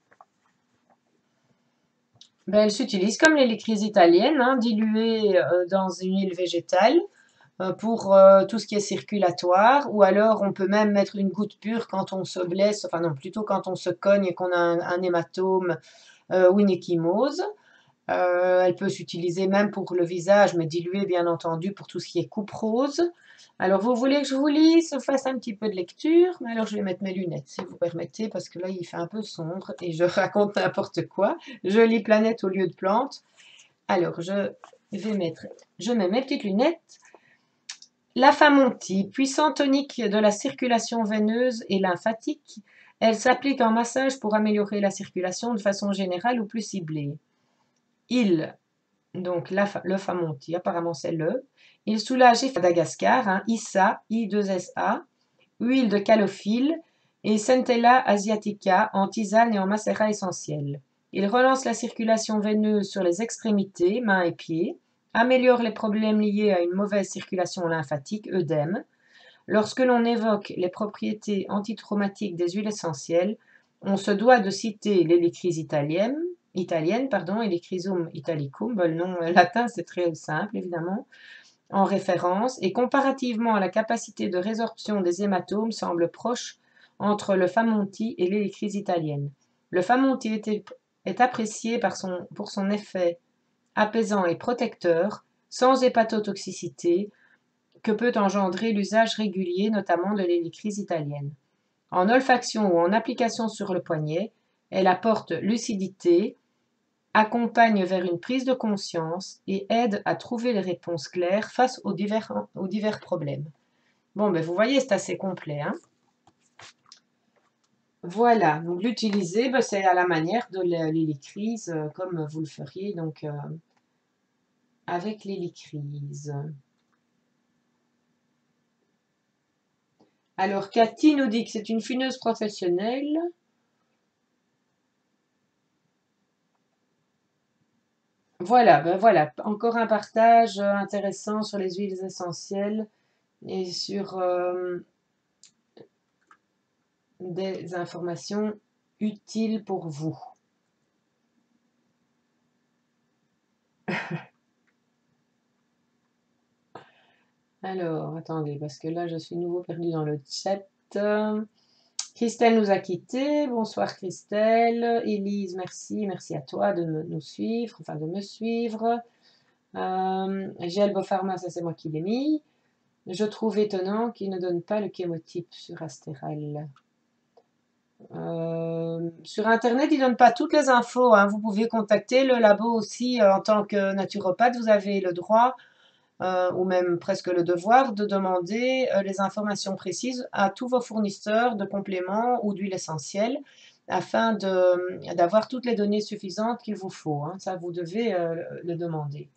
Ben, elle s'utilise comme l'hélicryse italienne, hein, diluée euh, dans une huile végétale. Euh, pour euh, tout ce qui est circulatoire, ou alors on peut même mettre une goutte pure quand on se blesse, enfin non, plutôt quand on se cogne et qu'on a un, un hématome euh, ou une ecchymose. Euh, elle peut s'utiliser même pour le visage, mais diluée bien entendu pour tout ce qui est coupe rose. Alors vous voulez que je vous lise, je fasse un petit peu de lecture, mais alors je vais mettre mes lunettes si vous permettez, parce que là il fait un peu sombre et je raconte n'importe quoi. Je lis planète au lieu de plante. Alors je vais mettre, je mets mes petites lunettes. La Famonti, puissant tonique de la circulation veineuse et lymphatique, elle s'applique en massage pour améliorer la circulation de façon générale ou plus ciblée. Il, donc la, le Famonti, apparemment c'est le, il soulage Madagascar, hein, Issa, I deux S A, huile de calophylle et Centella asiatica en tisane et en macérat essentiel. Il relance la circulation veineuse sur les extrémités, mains et pieds, améliore les problèmes liés à une mauvaise circulation lymphatique, œdème. Lorsque l'on évoque les propriétés antitraumatiques des huiles essentielles, on se doit de citer l'hélicryse italienne, italienne pardon, Helichrysum italicum, le nom latin c'est très simple évidemment, en référence, et comparativement à la capacité de résorption des hématomes semble proche entre le Famonti et l'hélicryse italienne. Le Famonti est, est apprécié par son, pour son effet apaisant et protecteur, sans hépatotoxicité, que peut engendrer l'usage régulier notamment de l'hélicryse italienne. En olfaction ou en application sur le poignet, elle apporte lucidité, accompagne vers une prise de conscience et aide à trouver les réponses claires face aux divers, aux divers problèmes. Bon, ben vous voyez, c'est assez complet, hein. Voilà, donc l'utiliser, ben, c'est à la manière de l'hélicryse, euh, comme vous le feriez donc euh, avec l'hélicryse. Alors, Cathy nous dit que c'est une fumeuse professionnelle. Voilà, ben voilà, encore un partage euh, intéressant sur les huiles essentielles et sur euh, des informations utiles pour vous. Alors, attendez, parce que là, je suis nouveau perdue dans le chat. Christelle nous a quittés. Bonsoir Christelle. Élise, merci. Merci à toi de me, nous suivre, enfin de me suivre. Euh, Gelbo Pharma, ça c'est moi qui l'ai mis. Je trouve étonnant qu'il ne donne pas le chémotype sur Astéral. Euh, sur Internet, il ne donne pas toutes les infos, hein. Vous pouvez contacter le labo aussi euh, en tant que naturopathe. Vous avez le droit, euh, ou même presque le devoir, de demander euh, les informations précises à tous vos fournisseurs de compléments ou d'huiles essentielles afin d'avoir toutes les données suffisantes qu'il vous faut, hein. Ça, vous devez euh, le demander.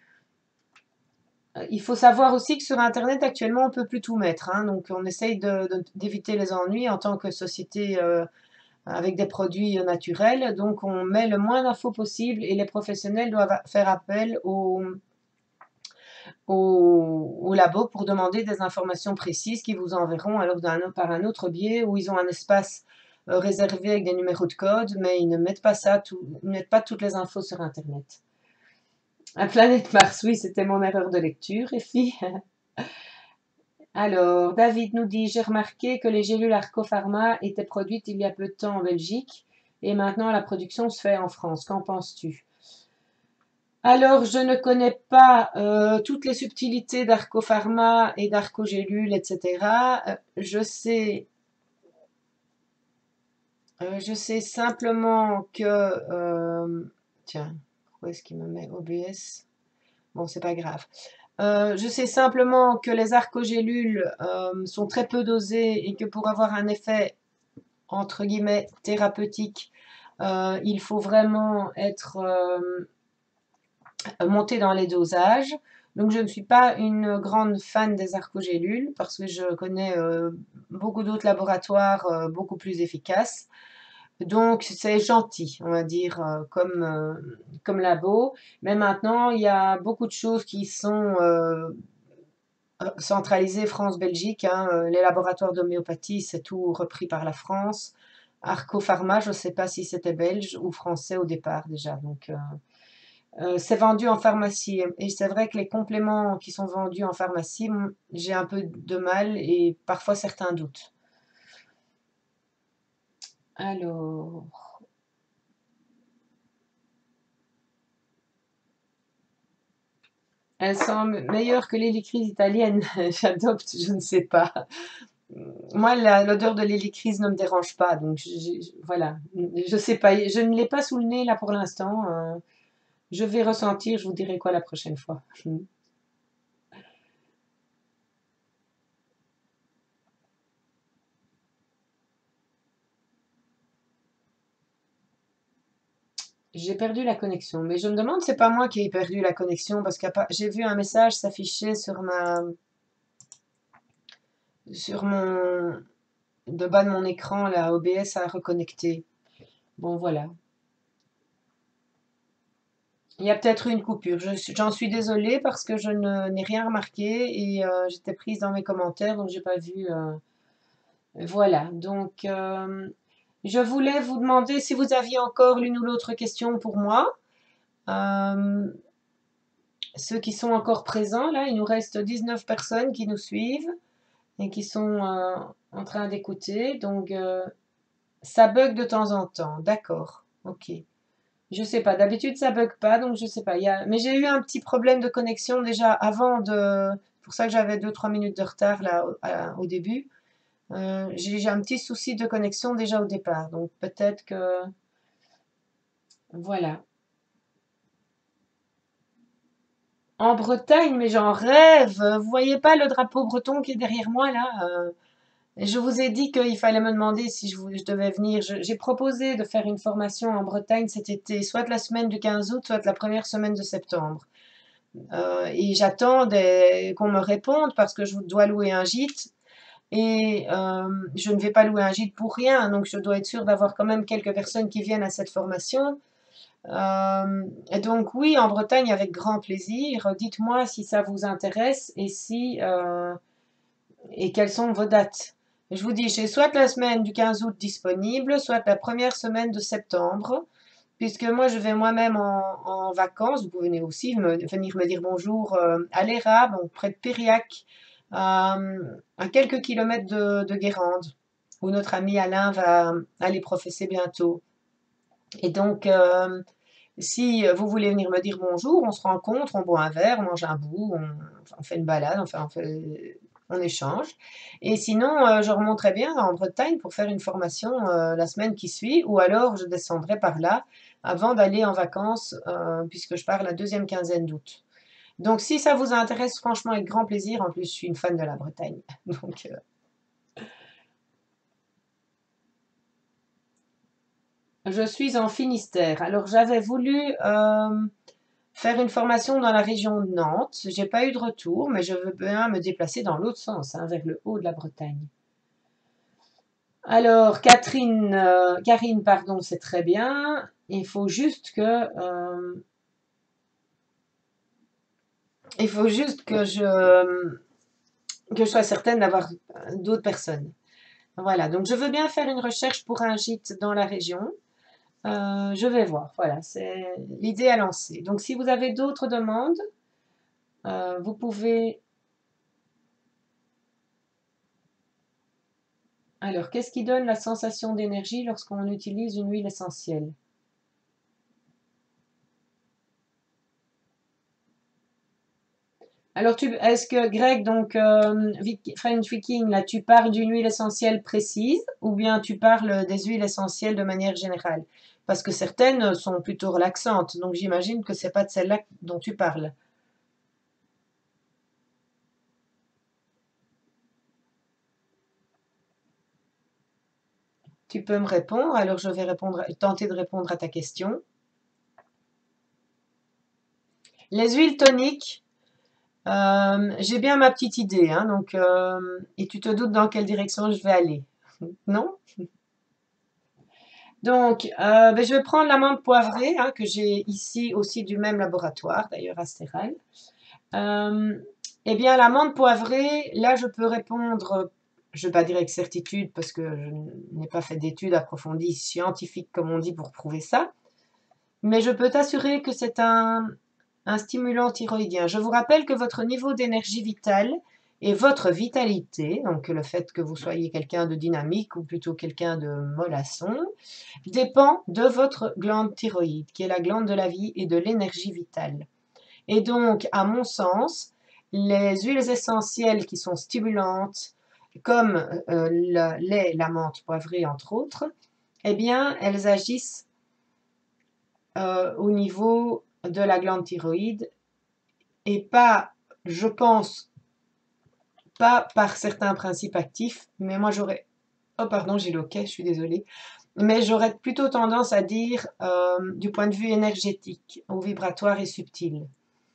Il faut savoir aussi que sur Internet, actuellement, on ne peut plus tout mettre, hein. Donc, on essaye d'éviter de, de, les ennuis en tant que société euh, avec des produits naturels. Donc, on met le moins d'infos possible et les professionnels doivent faire appel au, au, au labo pour demander des informations précises qu'ils vous enverront alors un, par un autre biais où ils ont un espace euh, réservé avec des numéros de code, mais ils ne mettent pas ça, tout, ils ne mettent pas toutes les infos sur Internet. Un planète Mars, oui, c'était mon erreur de lecture, Effie. Alors, David nous dit, j'ai remarqué que les gélules Arcopharma étaient produites il y a peu de temps en Belgique et maintenant la production se fait en France. Qu'en penses-tu? Alors, je ne connais pas euh, toutes les subtilités d'Arcopharma et d'Arcogélule, et cetera. Euh, je sais, euh, je sais simplement que... euh, tiens, où est-ce qu'il me met O B S? Bon, c'est pas grave. Euh, je sais simplement que les arcogélules euh, sont très peu dosées et que pour avoir un effet entre guillemets thérapeutique, euh, il faut vraiment être euh, monté dans les dosages. Donc je ne suis pas une grande fan des arcogélules parce que je connais euh, beaucoup d'autres laboratoires euh, beaucoup plus efficaces. Donc c'est gentil, on va dire, euh, comme, euh, comme labo. Mais maintenant, il y a beaucoup de choses qui sont euh, centralisées France-Belgique. Hein. Euh, Les laboratoires d'homéopathie, c'est tout repris par la France. Arcopharma, je ne sais pas si c'était belge ou français au départ déjà. Donc euh, euh, c'est vendu en pharmacie. Et c'est vrai que les compléments qui sont vendus en pharmacie, j'ai un peu de mal et parfois certains doutes. Alors... Elle semble meilleure que l'hélicryse italienne. J'adopte, je ne sais pas. Moi, l'odeur de l'hélicryse ne me dérange pas, donc je, je- voilà. Je sais pas, je ne l'ai pas sous le nez là pour l'instant. euh, je vais ressentir, je vous dirai quoi la prochaine fois. J'ai perdu la connexion, mais je me demande, c'est pas moi qui ai perdu la connexion parce que j'ai vu un message s'afficher sur ma, sur mon, de bas de mon écran, là, O B S a reconnecté. Bon, voilà. Il y a peut-être eu une coupure. Je j'en suis désolée parce que je ne n'ai rien remarqué et euh, j'étais prise dans mes commentaires, donc j'ai pas vu. euh, Voilà. Donc, euh, je voulais vous demander si vous aviez encore l'une ou l'autre question pour moi. Euh, Ceux qui sont encore présents, là, il nous reste dix-neuf personnes qui nous suivent et qui sont euh, en train d'écouter. Donc, euh, ça bug de temps en temps. D'accord. Ok. Je sais pas. D'habitude, ça bug pas, donc je sais pas. Il y a... Mais j'ai eu un petit problème de connexion déjà avant de. C'est pour ça que j'avais deux trois minutes de retard là au, à- au début. Euh, j'ai j'ai un petit souci de connexion déjà au départ, donc peut-être que voilà. En Bretagne, mais j'en rêve. Vous voyez pas le drapeau breton qui est derrière moi là? Euh, je vous ai dit qu'il fallait me demander si je, vou- je devais venir. Je- J'ai proposé de faire une formation en Bretagne cet été, soit la semaine du quinze août, soit la première semaine de septembre. Euh, et j'attends des- qu'on me réponde parce que je dois louer un gîte et euh, je ne vais pas louer un gîte pour rien, donc je dois être sûre d'avoir quand même quelques personnes qui viennent à cette formation. Euh, et donc oui, en Bretagne avec grand plaisir. Dites-moi si ça vous intéresse et si euh, et quelles sont vos dates. Je vous dis, j'ai soit la semaine du quinze août disponible, soit la première semaine de septembre. Puisque moi, je vais moi-même en, en vacances, vous pouvez venir aussi me, venir me dire bonjour euh, à l'Érable, donc près de Périac, euh, à quelques kilomètres de, de Guérande, où notre ami Alain va aller professer bientôt. Et donc, euh, si vous voulez venir me dire bonjour, on se rencontre, on boit un verre, on mange un bout, on, on fait une balade, enfin, on fait, on échange. Et sinon, euh, je remonterai bien en Bretagne pour faire une formation euh, la semaine qui suit, ou alors je descendrai par là avant d'aller en vacances, euh, puisque je pars la deuxième quinzaine d'août. Donc, si ça vous intéresse, franchement, avec grand plaisir. En plus, je suis une fan de la Bretagne. Donc, euh, je suis en Finistère. Alors, j'avais voulu euh, faire une formation dans la région de Nantes. J'ai pas eu de retour, mais je veux bien me déplacer dans l'autre sens, hein, vers le haut de la Bretagne. Alors, Catherine, euh, Karine, pardon, c'est très bien. Il faut juste que, euh, il faut juste que je, que je sois certaine d'avoir d'autres personnes. Voilà. Donc, je veux bien faire une recherche pour un gîte dans la région. Euh, je vais voir. Voilà, c'est l'idée à lancer. Donc, si vous avez d'autres demandes, euh, vous pouvez Alors, qu'est-ce qui donne la sensation d'énergie lorsqu'on utilise une huile essentielle? Alors, tu, est-ce que Greg, donc euh, French Viking, là, tu parles d'une huile essentielle précise ou bien tu parles des huiles essentielles de manière générale? Parce que certaines sont plutôt relaxantes, donc j'imagine que c'est pas de celle-là dont tu parles. Tu peux me répondre, alors je vais répondre, tenter de répondre à ta question. Les huiles toniques, euh, j'ai bien ma petite idée, hein, donc, euh, et tu te doutes dans quelle direction je vais aller, non? Donc, euh, ben, je vais prendre la menthe poivrée, hein, que j'ai ici aussi du même laboratoire, d'ailleurs Astéral. Euh, eh bien, la menthe poivrée, là, je peux répondre, je ne vais pas dire avec certitude, parce que je n'ai pas fait d'études approfondies scientifiques, comme on dit, pour prouver ça. Mais je peux t'assurer que c'est un, un stimulant thyroïdien. Je vous rappelle que votre niveau d'énergie vitale et votre vitalité, donc le fait que vous soyez quelqu'un de dynamique ou plutôt quelqu'un de mollasson, dépend de votre glande thyroïde, qui est la glande de la vie et de l'énergie vitale. Et donc, à mon sens, les huiles essentielles qui sont stimulantes, comme euh, le lait, la menthe poivrée, entre autres, eh bien, elles agissent euh, au niveau de la glande thyroïde et pas, je pense, pas par certains principes actifs, mais moi j'aurais, oh pardon, j'ai le hoquet, je suis désolée, mais j'aurais plutôt tendance à dire euh, du point de vue énergétique ou vibratoire et subtil.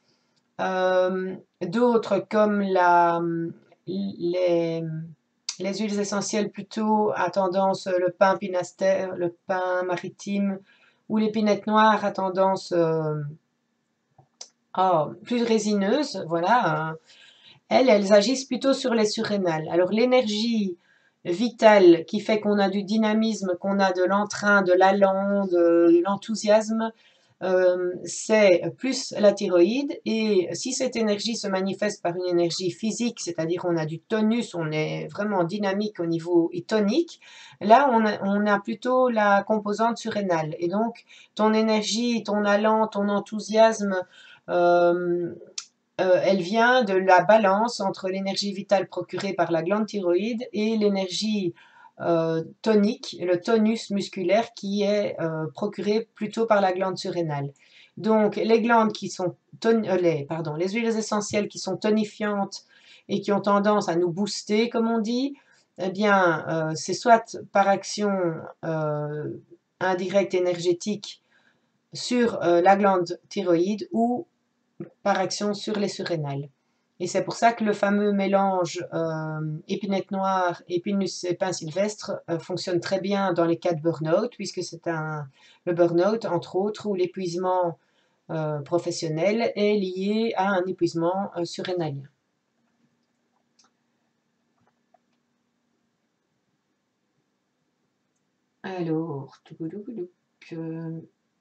Euh, D'autres comme la, les, les huiles essentielles plutôt à tendance le pain pinastère, le pain maritime ou l'épinette noire à tendance euh, oh, plus résineuses, voilà. Hein. Elles, elles agissent plutôt sur les surrénales. Alors l'énergie vitale qui fait qu'on a du dynamisme, qu'on a de l'entrain, de l'allant, de, de l'enthousiasme, euh, c'est plus la thyroïde. Et si cette énergie se manifeste par une énergie physique, c'est-à-dire on a du tonus, on est vraiment dynamique au niveau et tonique, là on a, on a plutôt la composante surrénale. Et donc ton énergie, ton allant, ton enthousiasme, euh, euh, elle vient de la balance entre l'énergie vitale procurée par la glande thyroïde et l'énergie euh, tonique, le tonus musculaire qui est euh, procuré plutôt par la glande surrénale. Donc les glandes qui sont ton, euh, les, pardon, les huiles essentielles qui sont tonifiantes et qui ont tendance à nous booster, comme on dit, eh bien euh, c'est soit par action euh, indirecte énergétique sur euh, la glande thyroïde ou par action sur les surrénales. Et c'est pour ça que le fameux mélange euh, épinette noire, épinus et pain sylvestre euh, fonctionne très bien dans les cas de burn-out, puisque c'est un le burn-out, entre autres, où l'épuisement euh, professionnel est lié à un épuisement euh, surrénalien. Alors, euh,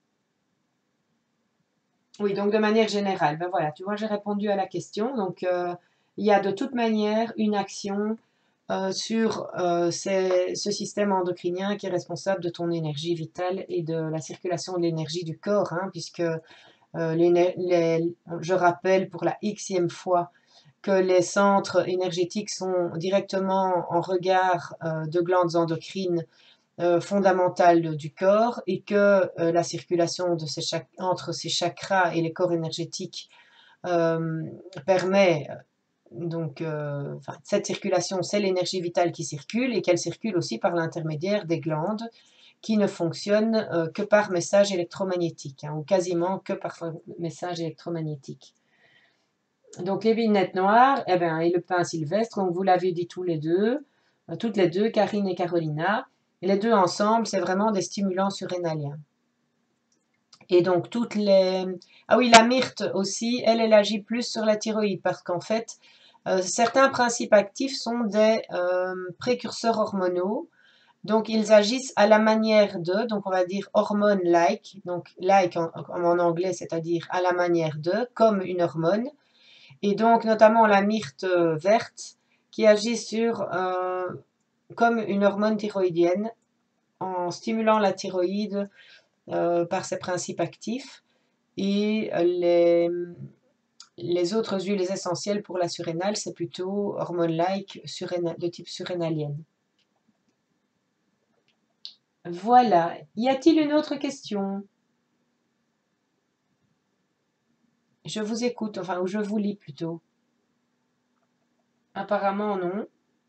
oui, donc de manière générale, ben voilà, tu vois, j'ai répondu à la question. Donc, euh, il y a de toute manière une action euh, sur euh, ces- ce système endocrinien qui est responsable de ton énergie vitale et de la circulation de l'énergie du corps, hein, puisque euh, les, les, je rappelle pour la xème fois que les centres énergétiques sont directement en regard euh, de glandes endocrines euh, fondamentale du corps et que euh, la circulation de ces entre ces chakras et les corps énergétiques euh, permet donc euh, enfin, cette circulation, c'est l'énergie vitale qui circule et qu'elle circule aussi par l'intermédiaire des glandes qui ne fonctionnent euh, que par message électromagnétique hein, ou quasiment que par message électromagnétique. Donc les vignettes noires eh ben, et le pain sylvestre, donc vous l'avez dit tous les deux, euh, toutes les deux, Karine et Carolina, les deux ensemble, c'est vraiment des stimulants surrénaliens. Et donc toutes les... Ah oui, la myrte aussi, elle, elle agit plus sur la thyroïde parce qu'en fait, euh, certains principes actifs sont des euh, précurseurs hormonaux. Donc ils agissent à la manière de, donc on va dire hormone-like, donc like en, en anglais, c'est-à-dire à la manière de, comme une hormone. Et donc notamment la myrte verte qui agit sur euh, comme une hormone thyroïdienne en stimulant la thyroïde euh, par ses principes actifs et les, les autres huiles essentielles pour la surrénale, c'est plutôt hormone-like de type surrénalienne. Voilà. Y a-t-il une autre question? Je vous écoute, enfin, ou je vous lis plutôt. Apparemment, non.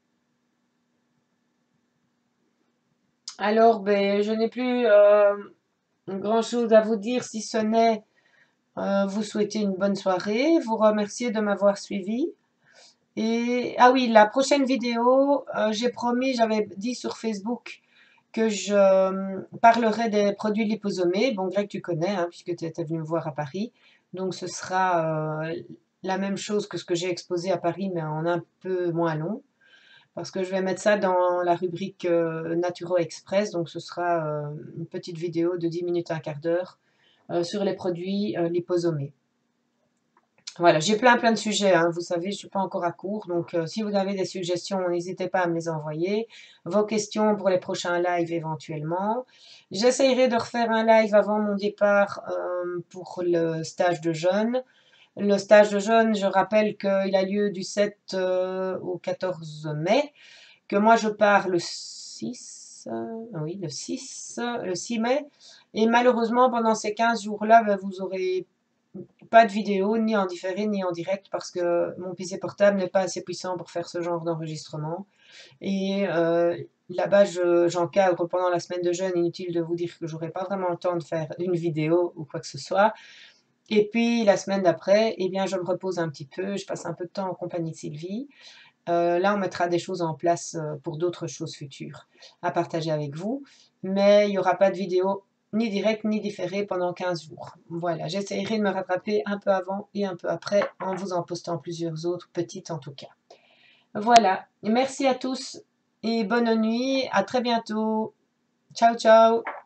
Alors, ben, je n'ai plus euh, grand-chose à vous dire, si ce n'est euh, vous souhaiter une bonne soirée, vous remercier de m'avoir suivi. Et, ah oui, la prochaine vidéo, euh, j'ai promis, j'avais dit sur Facebook que je euh, parlerai des produits liposomés. Bon, Greg, tu connais, hein, puisque tu étais venu me voir à Paris. Donc, ce sera euh, la même chose que ce que j'ai exposé à Paris, mais en un peu moins long. Parce que je vais mettre ça dans la rubrique euh, Naturo Express. Donc, ce sera euh, une petite vidéo de dix minutes, un quart d'heure euh, sur les produits euh, liposomés. Voilà, j'ai plein plein de sujets, hein, vous savez, je ne suis pas encore à court, donc euh, si vous avez des suggestions, n'hésitez pas à me les envoyer. Vos questions pour les prochains lives éventuellement. J'essayerai de refaire un live avant mon départ euh, pour le stage de jeûne. Le stage de jeûne, je rappelle qu'il a lieu du sept euh, au quatorze mai, que moi je pars le six, euh, oui, le six, le six mai, et malheureusement pendant ces quinze jours-là, ben, vous aurez pas de vidéo, ni en différé, ni en direct, parce que mon P C portable n'est pas assez puissant pour faire ce genre d'enregistrement. Et euh, là-bas, j'encadre pendant la semaine de jeûne. Inutile de vous dire que j'aurai pas vraiment le temps de faire une vidéo ou quoi que ce soit. Et puis, la semaine d'après, eh bien, je me repose un petit peu. Je passe un peu de temps en compagnie de Sylvie. Euh, là, on mettra des choses en place pour d'autres choses futures à partager avec vous. Mais il n'y aura pas de vidéo ni direct ni différé pendant quinze jours. Voilà, j'essaierai de me rattraper un peu avant et un peu après en vous en postant plusieurs autres, petites en tout cas. Voilà, merci à tous et bonne nuit, à très bientôt. Ciao, ciao.